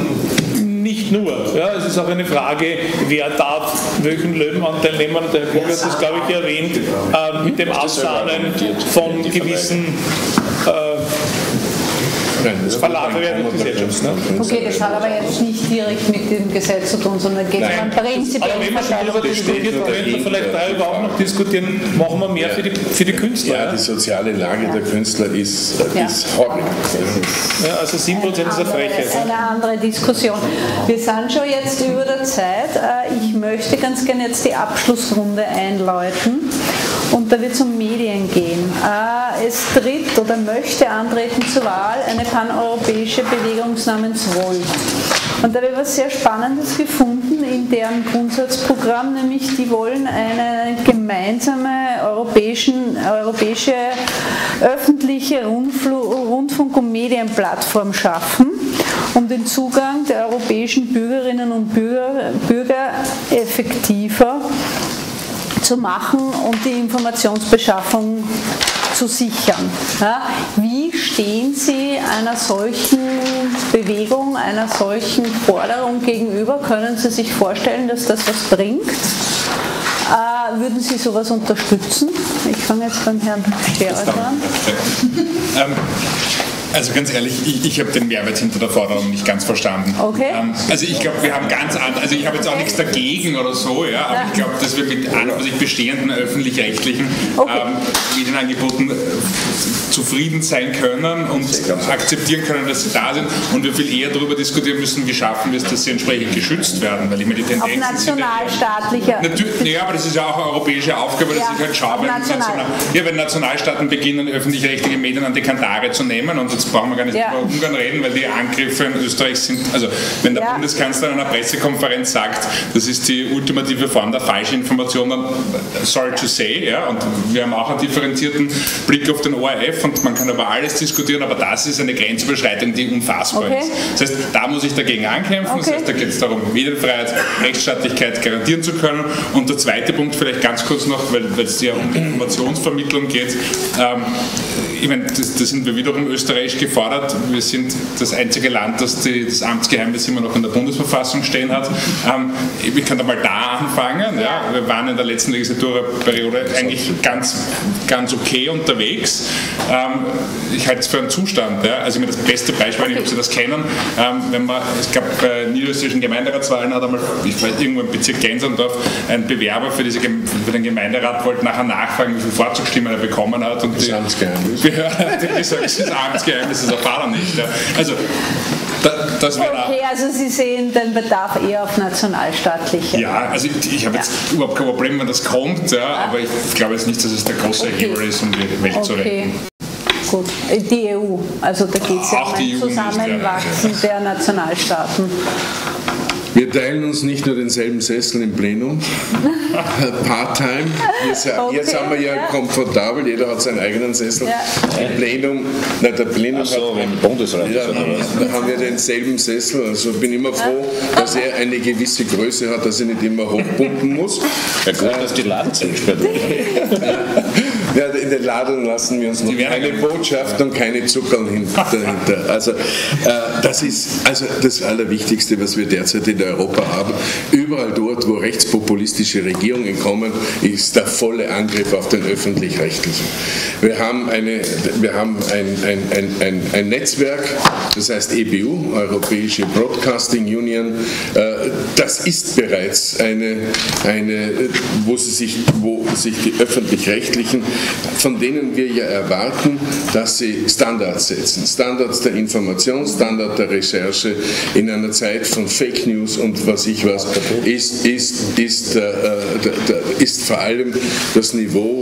Speaker 12: Nicht nur. Ja, es ist auch eine Frage, wer darf welchen Löwenanteil nehmen. Der Herr Koch hat das, glaube ich, erwähnt, mit dem Absahnen von gewissen Verlage werden Gesellschaft. Ne?
Speaker 6: Okay, das hat aber jetzt nicht direkt mit dem Gesetz zu tun, sondern geht um prinzipiell.
Speaker 12: Aber wenn wir schon darüber diskutiert, könnten wir vielleicht darüber auch noch diskutieren, machen wir mehr für die Künstler.
Speaker 5: Ja, die soziale Lage der Künstler ist horrend.
Speaker 12: Ja, also 7% ist eine Frechheit.
Speaker 6: Eine andere Diskussion. Wir sind schon jetzt über der Zeit. Ich möchte ganz gerne jetzt die Abschlussrunde einläuten. Und da wird es um Medien gehen. Es tritt oder möchte antreten zur Wahl eine paneuropäische Bewegung namens Volt. Und da habe ich etwas sehr Spannendes gefunden in deren Grundsatzprogramm, nämlich die wollen eine gemeinsame europäische öffentliche Rundfunk- und Medienplattform schaffen, um den Zugang der europäischen Bürgerinnen und Bürger effektiver zu machen und die Informationsbeschaffung zu sichern. Ja, wie stehen Sie einer solchen Bewegung, einer solchen Forderung gegenüber? Können Sie sich vorstellen, dass das was bringt? Würden Sie sowas unterstützen? Ich fange jetzt beim Herrn Scherer an.
Speaker 7: Also ganz ehrlich, ich habe den Mehrwert hinter der Forderung nicht ganz verstanden.
Speaker 6: Okay.
Speaker 7: Also ich glaube, wir haben ganz andere, also ich habe jetzt auch nichts dagegen oder so, ja, aber ich glaube, dass wir mit an und für sich bestehenden öffentlich-rechtlichen Medienangeboten zufrieden sein können und akzeptieren können, dass sie da sind und wir viel eher darüber diskutieren müssen, wie schaffen wir es, dass sie entsprechend geschützt werden, weil ich mir die Tendenz
Speaker 6: auf nationalstaatlicher.
Speaker 7: Ja, aber das ist ja auch eine europäische Aufgabe, dass ich halt schaue, wenn Nationalstaaten beginnen, öffentlich-rechtliche Medien an die Kandare zu nehmen und jetzt brauchen wir gar nicht über Ungarn reden, weil die Angriffe in Österreich sind, also wenn der Bundeskanzler in einer Pressekonferenz sagt, das ist die ultimative Form der Falschinformation, dann sorry to say, ja, und wir haben auch einen differenzierten Blick auf den ORF und man kann über alles diskutieren, aber das ist eine Grenzüberschreitung, die unfassbar ist. Das heißt, da muss ich dagegen ankämpfen, das heißt, da geht es darum, Medienfreiheit, Rechtsstaatlichkeit garantieren zu können und der zweite Punkt vielleicht ganz kurz noch, weil es ja um Informationsvermittlung geht, ich meine, da sind wir wiederum österreichisch gefordert. Wir sind das einzige Land, das das Amtsgeheimnis immer noch in der Bundesverfassung stehen hat. Ich kann da mal da anfangen. Ja. Wir waren in der letzten Legislaturperiode eigentlich ganz okay unterwegs. Ich halte es für einen Zustand. Ja. Also das beste Beispiel, ich ob Sie das kennen, es gab bei niederösterreichischen Gemeinderatswahlen, hat einmal, ich weiß, irgendwo im Bezirk Gensandorf, ein Bewerber für den Gemeinderat wollte nachher nachfragen, wie viele Vorzugsstimmen er bekommen hat. Und das Amtsgeheimnis. Behörde hat gesagt, das Amtsgeheimnis, das erfahrt er nicht. Ja. Also, das wäre
Speaker 6: okay, also Sie sehen den Bedarf eher auf nationalstaatliche.
Speaker 7: Ja, also ich habe jetzt überhaupt kein Problem, wenn das kommt, ja, aber ich glaube jetzt nicht, dass es der große Heber ist, um die Welt zu retten.
Speaker 6: Gut, die EU, also da geht es ja um ein Zusammenwachsen der Nationalstaaten.
Speaker 5: Wir teilen uns nicht nur denselben Sessel im Plenum, Part-time. Jetzt haben wir ja komfortabel, jeder hat seinen eigenen Sessel. Im Plenum, der Plenum hat,
Speaker 4: im Bundesrat.
Speaker 5: Ja, da haben wir denselben Sessel. Also bin immer froh, dass er eine gewisse Größe hat, dass er nicht immer hochpumpen muss.
Speaker 4: Ja, gut, dass die Ladung gesperrt wird.
Speaker 5: Ja, in den Ladungen lassen wir uns noch keine Botschaft und keine Zuckerl dahinter. Also das ist also das Allerwichtigste, was wir derzeit in Europa haben. Überall dort, wo rechtspopulistische Regierungen kommen, ist der volle Angriff auf den Öffentlich-Rechtlichen. Wir haben ein Netzwerk, das heißt EBU, Europäische Broadcasting Union. Das ist bereits wo sich die Öffentlich-Rechtlichen, von denen wir ja erwarten, dass sie Standards setzen. Standards der Information, Standard der Recherche in einer Zeit von Fake News und was ich was, ist vor allem das Niveau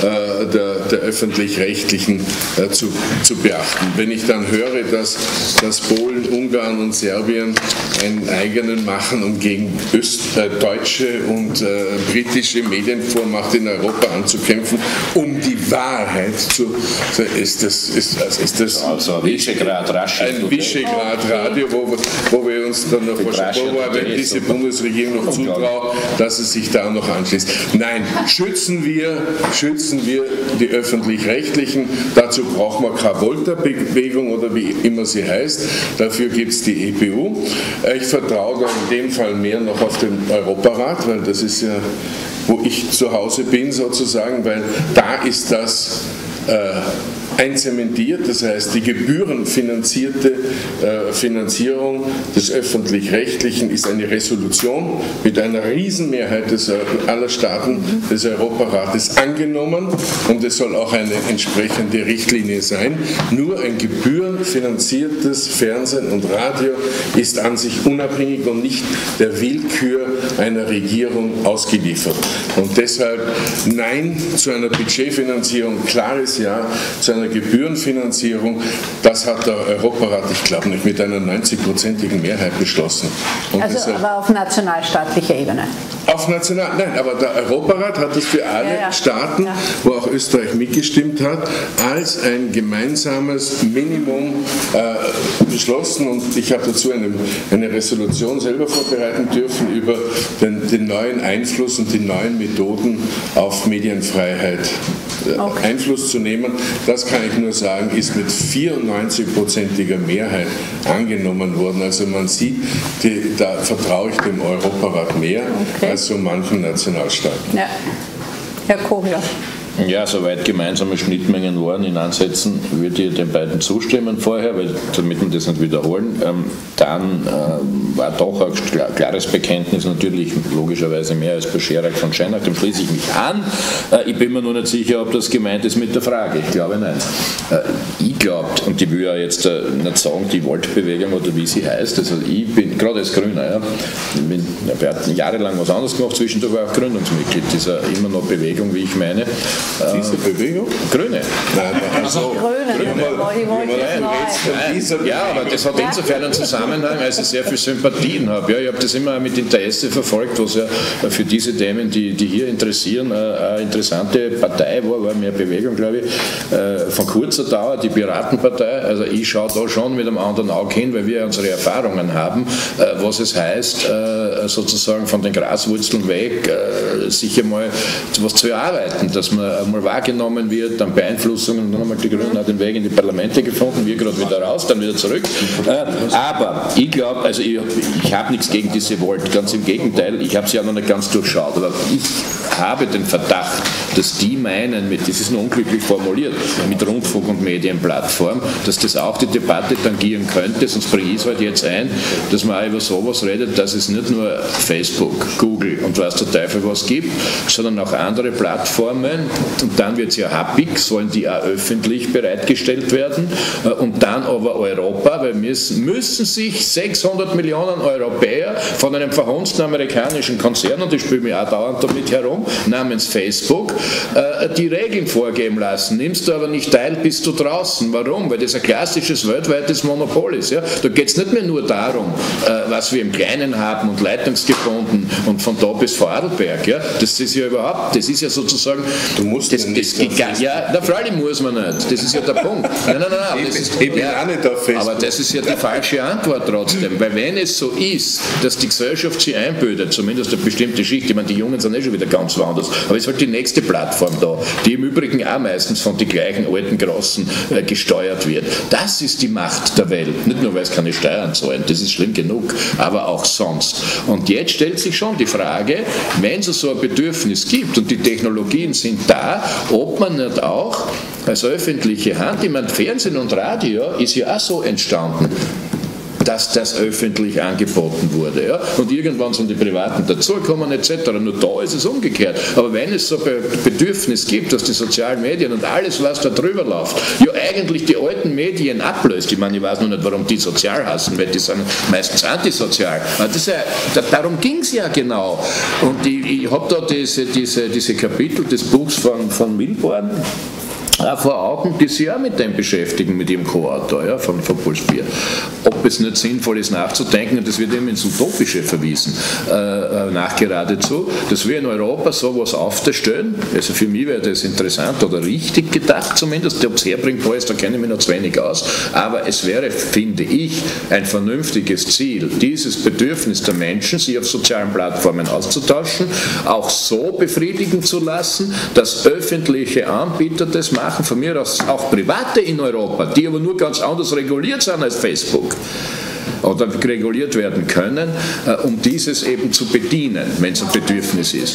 Speaker 5: der Öffentlich-Rechtlichen zu beachten. Wenn ich dann höre, dass Polen, Ungarn und Serbien einen eigenen machen, um gegen deutsche und britische Medienvormacht in Europa anzukämpfen, um die Wahrheit zu... Ist das
Speaker 4: also ein
Speaker 5: Visegrad-Radio, wo wir uns dann noch wenn diese Bundesregierung noch zutraut, dass es sich da noch anschließt. Nein, schützen wir die Öffentlich-Rechtlichen. Dazu brauchen wir keine Volta-Bewegung oder wie immer sie heißt. Dafür gibt es die EBU. Ich vertraue da in dem Fall mehr noch auf den Europarat, weil das ist ja, wo ich zu Hause bin sozusagen, weil da ist das einzementiert, das heißt die gebührenfinanzierte Finanzierung des Öffentlich-Rechtlichen ist eine Resolution mit einer Riesenmehrheit aller Staaten des Europarates angenommen und es soll auch eine entsprechende Richtlinie sein. Nur ein gebührenfinanziertes Fernsehen und Radio ist an sich unabhängig und nicht der Willkür einer Regierung ausgeliefert. Und deshalb Nein zu einer Budgetfinanzierung, klares Ja zu einer Gebührenfinanzierung, das hat der Europarat, ich glaube nicht, mit einer 90-prozentigen Mehrheit beschlossen. Und
Speaker 6: also deshalb, aber auf nationalstaatlicher Ebene?
Speaker 5: Nein, aber der Europarat hat es für alle Staaten, wo auch Österreich mitgestimmt hat, als ein gemeinsames Minimum beschlossen und ich habe dazu eine Resolution selber vorbereiten dürfen über den neuen Einfluss und die neuen Methoden auf Medienfreiheit Einfluss zu nehmen. Das kann ich nur sagen, ist mit 94-prozentiger Mehrheit angenommen worden. Also man sieht, da vertraue ich dem Europarat mehr als so manchen Nationalstaaten.
Speaker 6: Ja. Herr Kocher.
Speaker 4: Ja, soweit gemeinsame Schnittmengen waren in Ansätzen, würde ich den beiden zustimmen vorher, weil, damit wir das nicht wiederholen. Dann war doch ein klares Bekenntnis, natürlich logischerweise mehr als bei Scherak von Scheinach, dem schließe ich mich an. Ich bin mir nur nicht sicher, ob das gemeint ist mit der Frage. Ich glaube nein. Ich glaube, und ich will ja jetzt nicht sagen, die Volt-Bewegung oder wie sie heißt, also ich bin, gerade als Grüner, ich habe jahrelang was anderes gemacht, zwischendurch war ich auch Gründungsmitglied dieser immer noch Bewegung, wie ich meine.
Speaker 5: Diese Bewegung?
Speaker 4: Grüne.
Speaker 5: Nein,
Speaker 6: also Grüne.
Speaker 4: Ja, aber das hat insofern einen Zusammenhang, als ich sehr viel Sympathien habe. Ja, ich habe das immer mit Interesse verfolgt, was ja für diese Themen, die hier interessieren, eine interessante Partei war mehr Bewegung, glaube ich, von kurzer Dauer, die Piratenpartei. Also ich schaue da schon mit einem anderen Auge hin, weil wir unsere Erfahrungen haben, was es heißt, sozusagen von den Graswurzeln weg, sich einmal was zu erarbeiten, dass man einmal wahrgenommen wird, dann Beeinflussungen und dann einmal die Grünen hat den Weg in die Parlamente gefunden, wir gerade wieder raus, dann wieder zurück. Aber ich glaube, also ich habe nichts gegen diese Volt, ganz im Gegenteil, ich habe sie ja noch nicht ganz durchschaut, aber ich habe den Verdacht, dass die meinen, das ist nur unglücklich formuliert, mit Rundfunk- und Medienplattform, dass das auch die Debatte tangieren könnte, sonst bringe ich es halt jetzt ein, dass man auch über sowas redet, dass es nicht nur Facebook, Google und was der Teufel was gibt, sondern auch andere Plattformen und dann wird es ja happig, sollen die auch öffentlich bereitgestellt werden und dann aber Europa, weil müssen sich 600 Millionen Europäer von einem verhunzten amerikanischen Konzern, und ich spiele mich auch dauernd damit herum, namens Facebook, die Regeln vorgeben lassen. Nimmst du aber nicht teil, bist du draußen. Warum? Weil das ein klassisches weltweites Monopol ist. Ja? Da geht es nicht mehr nur darum, was wir im Kleinen haben und leitungsgebunden und von da bis Vorarlberg. Ja? Das ist ja überhaupt, das ist ja sozusagen,
Speaker 5: du musst das
Speaker 4: ja, na freilich muss man nicht. Das ist ja der Punkt. Nein. Aber das ist ja die falsche Antwort trotzdem, weil wenn es so ist, dass die Gesellschaft sich einbildet, zumindest eine bestimmte Schicht, ich meine, die Jungen sind schon wieder ganz woanders, aber es ist halt die nächste Plattform da, die im Übrigen auch meistens von den gleichen alten Großen gesteuert wird. Das ist die Macht der Welt, nicht nur weil es keine Steuern zahlen, das ist schlimm genug, aber auch sonst. Und jetzt stellt sich schon die Frage, wenn es so ein Bedürfnis gibt und die Technologien sind da, ob man nicht auch als öffentliche Hand, ich meine, Fernsehen und Radio ist ja auch so entstanden, dass das öffentlich angeboten wurde. Ja? Und irgendwann sind die Privaten dazugekommen etc. Nur da ist es umgekehrt. Aber wenn es so ein Bedürfnis gibt, dass die sozialen Medien und alles, was da drüber läuft, ja eigentlich die alten Medien ablöst. Ich meine, ich weiß noch nicht, warum die sozial hassen, weil die sind meistens antisozial. Aber darum ging es ja genau. Und ich habe da diese Kapitel des Buchs von Milborn vor Augen, die sich auch mit dem beschäftigen, mit ihrem Co-Autor, ja, von Puls 4. Ob es nicht sinnvoll ist nachzudenken, und das wird eben ins Utopische verwiesen, nachgeradezu, dass wir in Europa sowas aufstellen, also für mich wäre das interessant oder richtig gedacht zumindest, ob es herbringbar ist, da kenne ich mich noch zu wenig aus, aber es wäre, finde ich, ein vernünftiges Ziel, dieses Bedürfnis der Menschen, sich auf sozialen Plattformen auszutauschen, auch so befriedigen zu lassen, dass öffentliche Anbieter das machen, von mir aus auch private in Europa, die aber nur ganz anders reguliert sind als Facebook oder reguliert werden können, um dieses eben zu bedienen, wenn es ein Bedürfnis ist.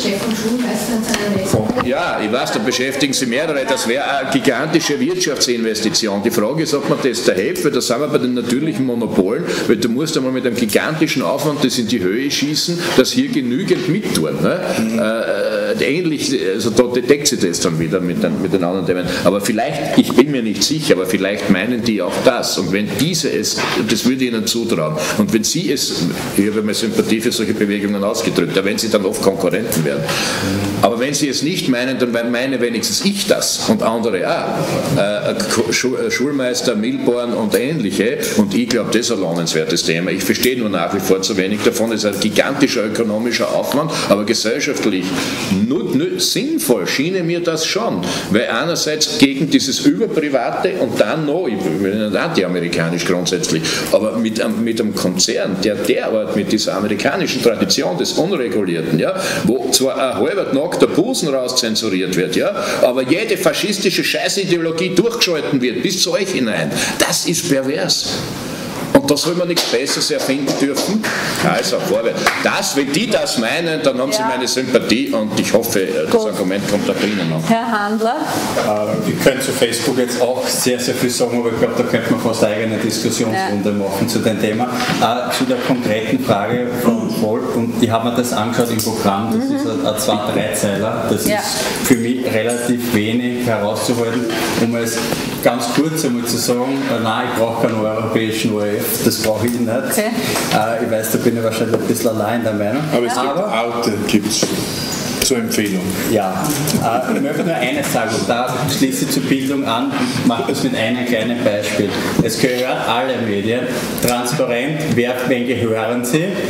Speaker 4: Ja, ich weiß, da beschäftigen Sie mehrere, das wäre eine gigantische Wirtschaftsinvestition. Die Frage ist, ob man das da hilft, weil da sind wir bei den natürlichen Monopolen, weil du musst einmal mit einem gigantischen Aufwand das in die Höhe schießen, dass hier genügend mittun. Ne? Ähnlich, also da deckt sich das dann wieder mit den anderen Themen. Aber vielleicht, ich bin mir nicht sicher, aber vielleicht meinen die auch das. Und wenn diese es, das würde ich ihnen zutrauen, und wenn sie es, ich habe mir Sympathie für solche Bewegungen ausgedrückt, da werden sie dann oft Konkurrenten werden. Aber wenn sie es nicht meinen, dann meine wenigstens ich das und andere auch. Schulmeister, Milborn und ähnliche. Und ich glaube, das ist ein lohnenswertes Thema. Ich verstehe nur nach wie vor zu wenig davon. Es ist ein gigantischer ökonomischer Aufwand, aber gesellschaftlich sinnvoll schiene mir das schon. Weil einerseits gegen dieses Überprivate und dann noch, ich bin nicht anti-amerikanisch grundsätzlich, aber mit einem Konzern, der derart mit dieser amerikanischen Tradition des Unregulierten, ja, wo zwar ein halber nackter Busen rauszensuriert wird, ja, aber jede faschistische Scheißideologie durchgeschalten wird, bis zu euch hinein, das ist pervers. Und da soll man nichts Besseres erfinden dürfen. Also, vorwärts. Wenn die das meinen, dann haben sie meine Sympathie und ich hoffe, das Argument kommt da drinnen noch.
Speaker 6: Herr Handler?
Speaker 2: Ich könnte zu Facebook jetzt auch sehr, sehr viel sagen, aber ich glaube, da könnte man fast eine eigene Diskussionsrunde machen zu dem Thema. Zu der konkreten Frage von Volt, und ich habe mir das angeschaut im Programm, das ist ein 2-3-Zeiler, das ist für mich relativ wenig herauszuhalten, um es ganz kurz einmal zu sagen, nein, ich brauche keinen europäischen ORF, das brauche ich nicht. Okay. Ich weiß, da bin ich wahrscheinlich ein bisschen allein der Meinung.
Speaker 5: Aber es gibt Arte, gibt es zur Empfehlung.
Speaker 2: Ja, ich möchte nur eines sagen, und da schließe ich zur Bildung an und mache das mit einem kleinen Beispiel. Es gehört alle Medien transparent, wen gehören sie,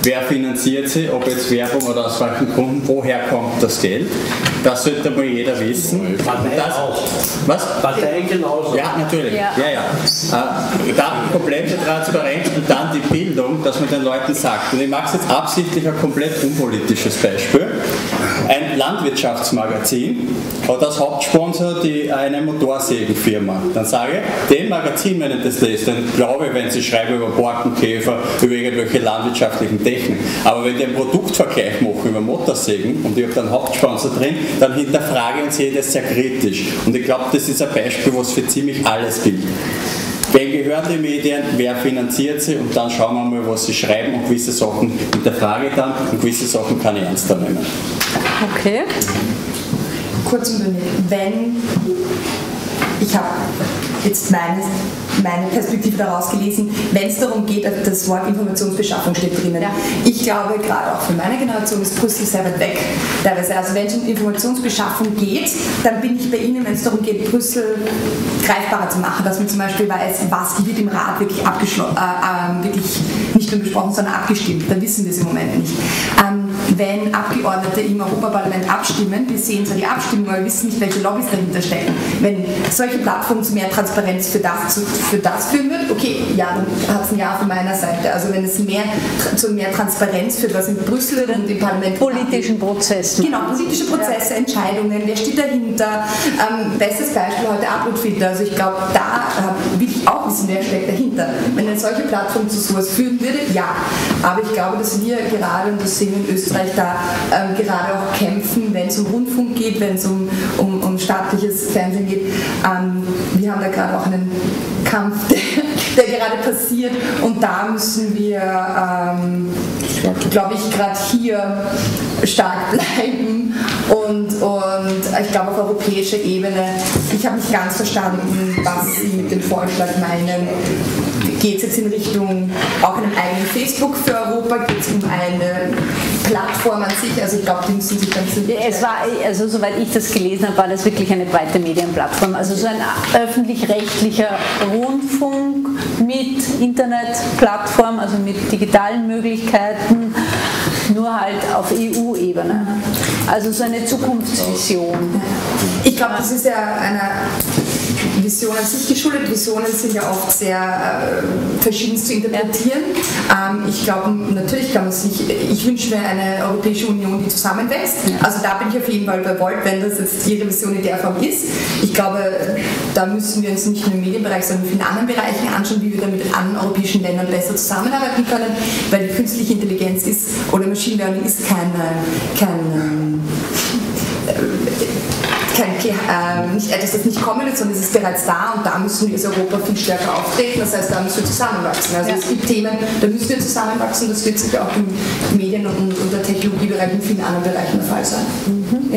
Speaker 2: wer finanziert sie, ob jetzt Werbung oder aus welchen Gründen, woher kommt das Geld. Das sollte mal jeder wissen.
Speaker 10: Parteien auch.
Speaker 2: Was?
Speaker 10: Parteien genauso.
Speaker 2: Ja, natürlich. Ja. Dann komplett transparent und dann die Bildung, dass man den Leuten sagt. Und ich mache es jetzt absichtlich ein komplett unpolitisches Beispiel. Ein Landwirtschaftsmagazin hat als Hauptsponsor eine Motorsägenfirma. Dann sage ich, dem Magazin, wenn ich das lese, dann glaube ich, wenn sie schreiben über Borkenkäfer, über irgendwelche landwirtschaftlichen Techniken. Aber wenn die einen Produktvergleich machen über Motorsägen und ich habe da einen Hauptsponsor drin, dann hinterfrage ich und sehe das sehr kritisch. Und ich glaube, das ist ein Beispiel, was für ziemlich alles gilt. Wen gehören die Medien, wer finanziert sie und dann schauen wir mal, was sie schreiben und gewisse Sachen hinterfrage ich dann und gewisse Sachen kann ich ernster nehmen.
Speaker 6: Okay.
Speaker 3: Kurz und bündig, wenn ich habe jetzt meine Perspektive daraus gelesen, wenn es darum geht, das Wort Informationsbeschaffung steht drinnen. Ja. Ich glaube, gerade auch für meine Generation ist Brüssel sehr weit weg. Teilweise. Also wenn es um Informationsbeschaffung geht, dann bin ich bei Ihnen, wenn es darum geht, Brüssel greifbarer zu machen, dass man zum Beispiel weiß, was wird im Rat wirklich wirklich nicht nur besprochen, sondern abgestimmt. Dann wissen wir es im Moment nicht. Wenn Abgeordnete im Europaparlament abstimmen, wir sehen zwar die Abstimmung, aber wir wissen nicht, welche Lobbys dahinter stecken. Wenn solche Plattformen zu mehr Transparenz für das führen wird, okay, ja, dann hat es ein Ja von meiner Seite. Also wenn es zu mehr Transparenz führt, was in Brüssel und im Parlament
Speaker 6: politischen Prozessen.
Speaker 3: Genau, politische Prozesse, Entscheidungen, wer steht dahinter. Bestes Beispiel heute Uploadfilter. Also ich glaube, da will ich auch wissen, wer steckt dahinter. Wenn eine solche Plattform zu sowas führen würde, ja. Aber ich glaube, dass wir gerade, und das sehen wir in Österreich, da gerade auch kämpfen, wenn es um Rundfunk geht, wenn es um staatliches Fernsehen geht. Wir haben da gerade auch einen Kampf, der gerade passiert und da müssen wir, glaube ich, gerade hier stark bleiben und ich glaube auf europäischer Ebene, ich habe nicht ganz verstanden, was Sie mit dem Vorschlag meinen. Geht es jetzt in Richtung auch einem eigenen Facebook für Europa? Geht es um eine Plattform an sich? Also ich glaube, die müssen sich dann...
Speaker 6: Es war, also soweit ich das gelesen habe, war das wirklich eine breite Medienplattform. Also so ein öffentlich-rechtlicher Rundfunk mit Internetplattform, also mit digitalen Möglichkeiten, nur halt auf EU-Ebene. Also so eine Zukunftsvision.
Speaker 3: Ich glaube, das ist ja eine Vision an sich geschuldet. Visionen sind ja oft sehr verschiedenst zu interpretieren. Ich glaube, natürlich kann man sich, ich wünsche mir eine Europäische Union, die zusammenwächst. Also da bin ich auf jeden Fall bei Volt, wenn das jetzt Ihre Vision in der Form ist. Ich glaube, da müssen wir uns nicht nur im Medienbereich, sondern in vielen anderen Bereichen anschauen, wie wir da mit anderen europäischen Ländern besser zusammenarbeiten können, weil die künstliche Intelligenz ist, oder Machine Learning ist nicht etwas, das nicht kommen wird, sondern es ist bereits da und da müssen wir als Europa viel stärker auftreten, das heißt, da müssen wir zusammenwachsen. Also es gibt Themen, da müssen wir zusammenwachsen, das wird sicher auch im Medien- und der Technologiebereich und in vielen anderen Bereichen der Fall sein. Ja.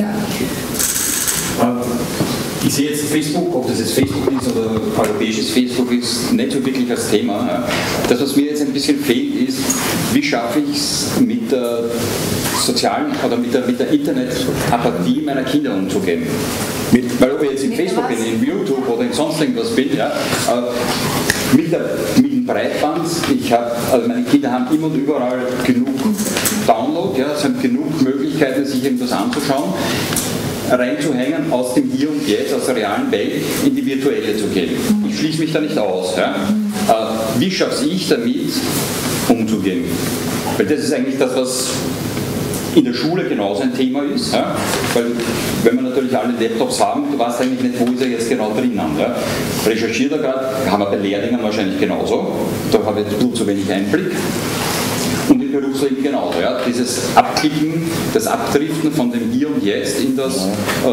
Speaker 14: Ich sehe jetzt Facebook, ob das jetzt Facebook ist oder europäisches Facebook ist, nicht so wirklich als Thema. Das, was mir jetzt ein bisschen fehlt, ist, wie schaffe ich es mit der sozialen oder mit der Internetapathie meiner Kinder umzugehen. Weil ob ich jetzt in Facebook bin, in YouTube oder in sonst irgendwas bin, ja, mit dem Breitband, also meine Kinder haben immer und überall genug Download, ja, es haben genug Möglichkeiten, sich irgendwas anzuschauen, reinzuhängen, aus dem Hier und Jetzt, aus der realen Welt in die virtuelle zu gehen. Ich schließe mich da nicht aus. Ja. Wie schaffe ich damit umzugehen? Weil das ist eigentlich das, was in der Schule genauso ein Thema ist, ja? Weil wenn wir natürlich alle Laptops haben, du weißt eigentlich nicht, wo ist er jetzt genau drinnen. Ja? Recherchiert er gerade, haben wir bei Lehrlingen wahrscheinlich genauso, da habe ich zu wenig Einblick. Und im Berufsleben genauso, ja? Dieses Abklicken, das Abdriften von dem Hier und Jetzt in das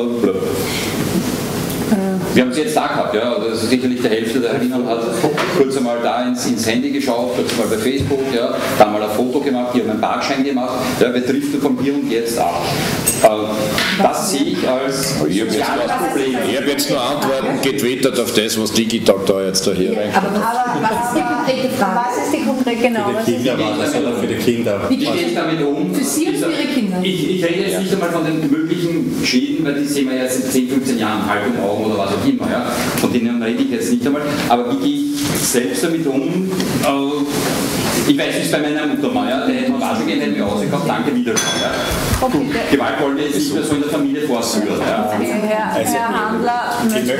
Speaker 14: wir haben es jetzt da gehabt, ja, das ist sicherlich die Hälfte der Herinnen hat kurz einmal da ins Handy geschaut, kurz einmal bei Facebook, ja, dann mal ein Foto gemacht, hier haben einen Parkschein gemacht, ja, wir driften vom Hier und Jetzt ab. Das sehe ich als soziales Problem.
Speaker 4: Ich habe jetzt nur Antworten getwittert auf das, was Digital da jetzt da hier reinkommt.
Speaker 6: Aber was ist die konkrete Frage? Genau,
Speaker 2: für die Kinder war das oder für die Kinder?
Speaker 14: Wie geht es damit um?
Speaker 3: Für Sie und für Ihre Kinder?
Speaker 14: Ich rede jetzt nicht einmal von den möglichen Schäden, weil die sehen wir ja seit 10, 15 Jahren, halb in Augen oder was auch immer. Ja? Von denen rede ich jetzt nicht einmal. Aber wie gehe ich selbst damit um? Ich weiß es bei meiner Mutter mal, ja? Der hätte mir Wassergehen, hätte mir ausgekauft, danke, Wiederschauen. Ja? Okay, Gewalt wollte jetzt nicht mehr so in der Familie fortführen. Ja?
Speaker 6: Herr Handler,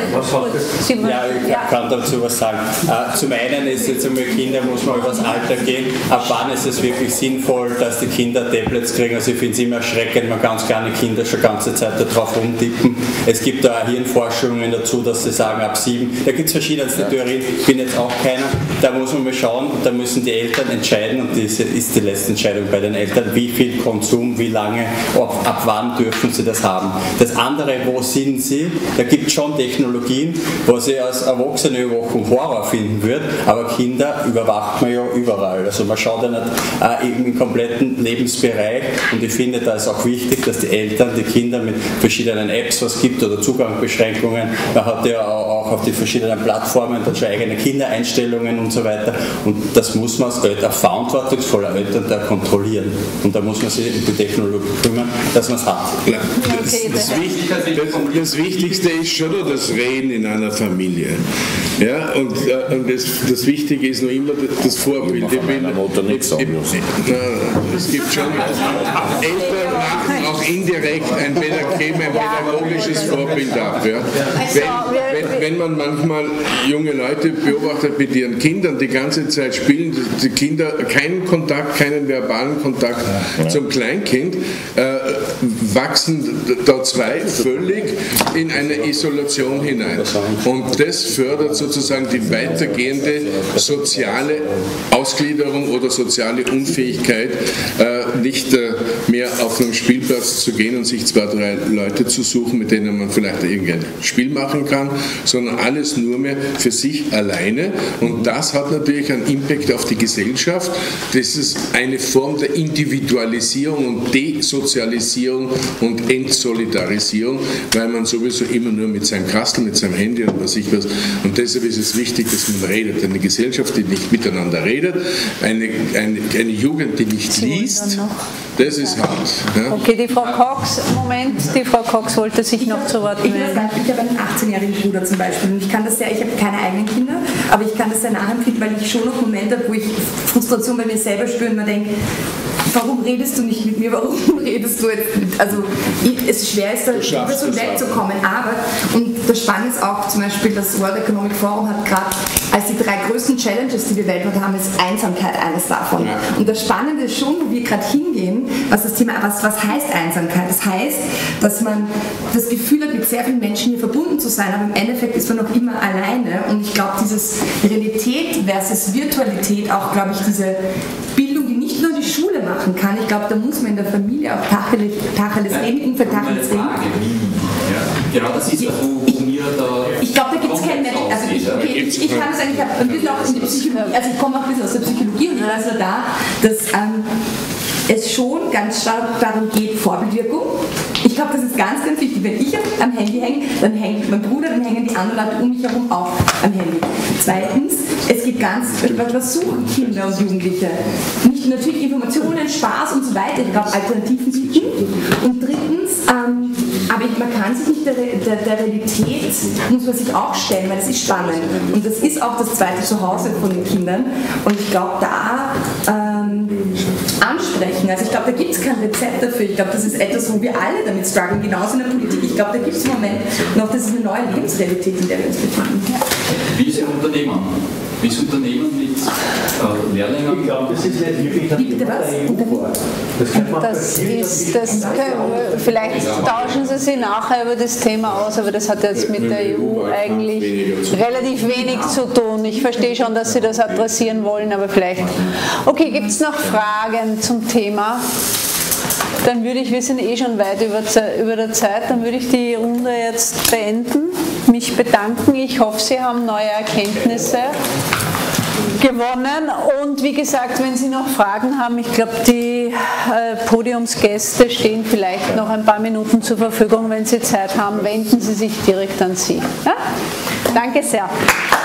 Speaker 2: ich kann dazu was sagen. Zum einen ist jetzt einmal Kinder, muss man über das Alter gehen. Ab wann ist es wirklich sinnvoll, dass die Kinder Tablets kriegen? Also ich finde es immer erschreckend, man ganz kleine Kinder schon ganze Zeit darauf rumtippen. Es gibt da Hirnforschungen dazu, dass sie sagen, ab 7. Da gibt es verschiedenste Theorien, ich bin jetzt auch keiner. Da muss man mal schauen, da müssen die Eltern entscheiden, und das ist die letzte Entscheidung bei den Eltern, wie viel Konsum, wie lange, ab wann dürfen sie das haben. Das andere, wo sind sie? Da gibt es schon Technologien, wo sie als Erwachsene Überwachung Horror finden wird, aber Kinder überwacht man ja überall. Also man schaut ja nicht im kompletten Lebensbereich, und ich finde, da ist auch wichtig, dass die Eltern die Kinder mit verschiedenen Apps was gibt oder Zugangsbeschränkungen. Man hat ja auch auf die verschiedenen Plattformen dann schon eigene Kindereinstellungen und so weiter, und das muss man als verantwortungsvoller Eltern da kontrollieren, und da muss man sich um die Technologie kümmern, dass man es hat.
Speaker 5: Das Wichtigste ist schon nur das Reden in einer Familie. Ja, und das Wichtige ist noch immer das Vorbild. Es gibt schon Eltern machen auch indirekt ein pädagogisches Vorbild ab. Ja. Wenn man manchmal junge Leute beobachtet mit ihren Kindern, die ganze Zeit spielen, die Kinder keinen Kontakt, keinen verbalen Kontakt zum Kleinkind, wachsen da zwei völlig in eine Isolation hinein. Und das fördert sozusagen die weitergehende soziale Ausgliederung oder soziale Unfähigkeit, nicht mehr auf einem Spielplatz zu gehen und sich 2, 3 Leute zu suchen, mit denen man vielleicht irgendein Spiel machen kann, sondern alles nur mehr für sich alleine. Und das hat natürlich einen Impact auf die Gesellschaft. Das ist eine Form der Individualisierung und Desozialisierung und Entsolidarisierung, weil man sowieso immer nur mit seinem Kastel, mit seinem Handy und was ich was. Und deshalb ist es wichtig, dass man redet. Eine Gesellschaft, die nicht miteinander redet, eine Jugend, die nicht liest, das ist hart. Ja?
Speaker 6: Okay, die Frau Cox, Moment, die Frau Cox wollte sich noch zu Wort melden.
Speaker 3: Ich habe einen 18-jährigen Bruder zum Beispiel, und ich habe keine eigenen Kinder, aber ich kann das sehr nachempfinden, weil ich schon noch Momente habe, wo ich Frustration bei mir selber spüre und mir denke, warum redest du nicht mit mir, warum redest du jetzt mit, also es ist schwer, ist da so wegzukommen, aber, und das Spannende ist auch zum Beispiel, das World Economic Forum hat gerade als die 3 größten Challenges, die wir weltweit haben, ist Einsamkeit eines davon. Ja. Und das Spannende ist schon, wo wir gerade hingehen, was heißt Einsamkeit? Das heißt, dass man das Gefühl hat, mit sehr vielen Menschen hier verbunden zu sein, aber im Endeffekt ist man noch immer alleine, und ich glaube, dieses Realität versus Virtualität, auch, glaube ich, diese Bildung, die nicht nur die Schule machen kann, ich glaube, da muss man in der Familie auch Tacheles reden, Tacheles reden.
Speaker 14: Genau, das ist das, wo mir da...
Speaker 3: Ich glaube, da gibt es kein Mensch. Also ich kann es eigentlich, ein bisschen auch in die Psychologie, also ich komme auch ein bisschen aus der Psychologie, und ich weiß nur da, dass es schon ganz stark darum geht, Vorbildwirkung. Ich glaube, das ist ganz, ganz wichtig. Wenn ich am Handy hänge, dann hängt mein Bruder, dann hängen die anderen Leute um mich herum auch am Handy. Zweitens, es geht was suchen Kinder und Jugendliche? Nicht natürlich Informationen, Spaß und so weiter. Ich glaube, Alternativen bieten. Und drittens, aber man kann sich nicht der Realität, muss man sich auch stellen, weil das ist spannend. Und das ist auch das zweite Zuhause von den Kindern. Und ich glaube, da ansprechen. Also ich glaube, da gibt es kein Rezept dafür. Ich glaube, das ist etwas, wo wir alle damit strugglen, genauso in der Politik. Ich glaube, da gibt es im Moment noch, das ist eine neue Lebensrealität, in der wir uns befinden.
Speaker 14: Wie ist Ihr Unternehmen? Wie ist Unternehmen mit Lehrlingen?
Speaker 10: Ich glaube, das ist nicht wirklich ein
Speaker 6: vielleicht tauschen Sie sich nachher über das Thema aus, aber das hat jetzt mit der EU eigentlich relativ wenig zu tun. Ich verstehe schon, dass Sie das adressieren wollen, aber vielleicht... Okay, gibt es noch Fragen zum Thema? Dann würde ich, wir sind eh schon weit über der Zeit, dann würde ich die Runde jetzt beenden, mich bedanken. Ich hoffe, Sie haben neue Erkenntnisse gewonnen, und wie gesagt, wenn Sie noch Fragen haben, ich glaube, die Podiumsgäste stehen vielleicht noch ein paar Minuten zur Verfügung. Wenn Sie Zeit haben, wenden Sie sich direkt an Sie. Ja? Danke sehr.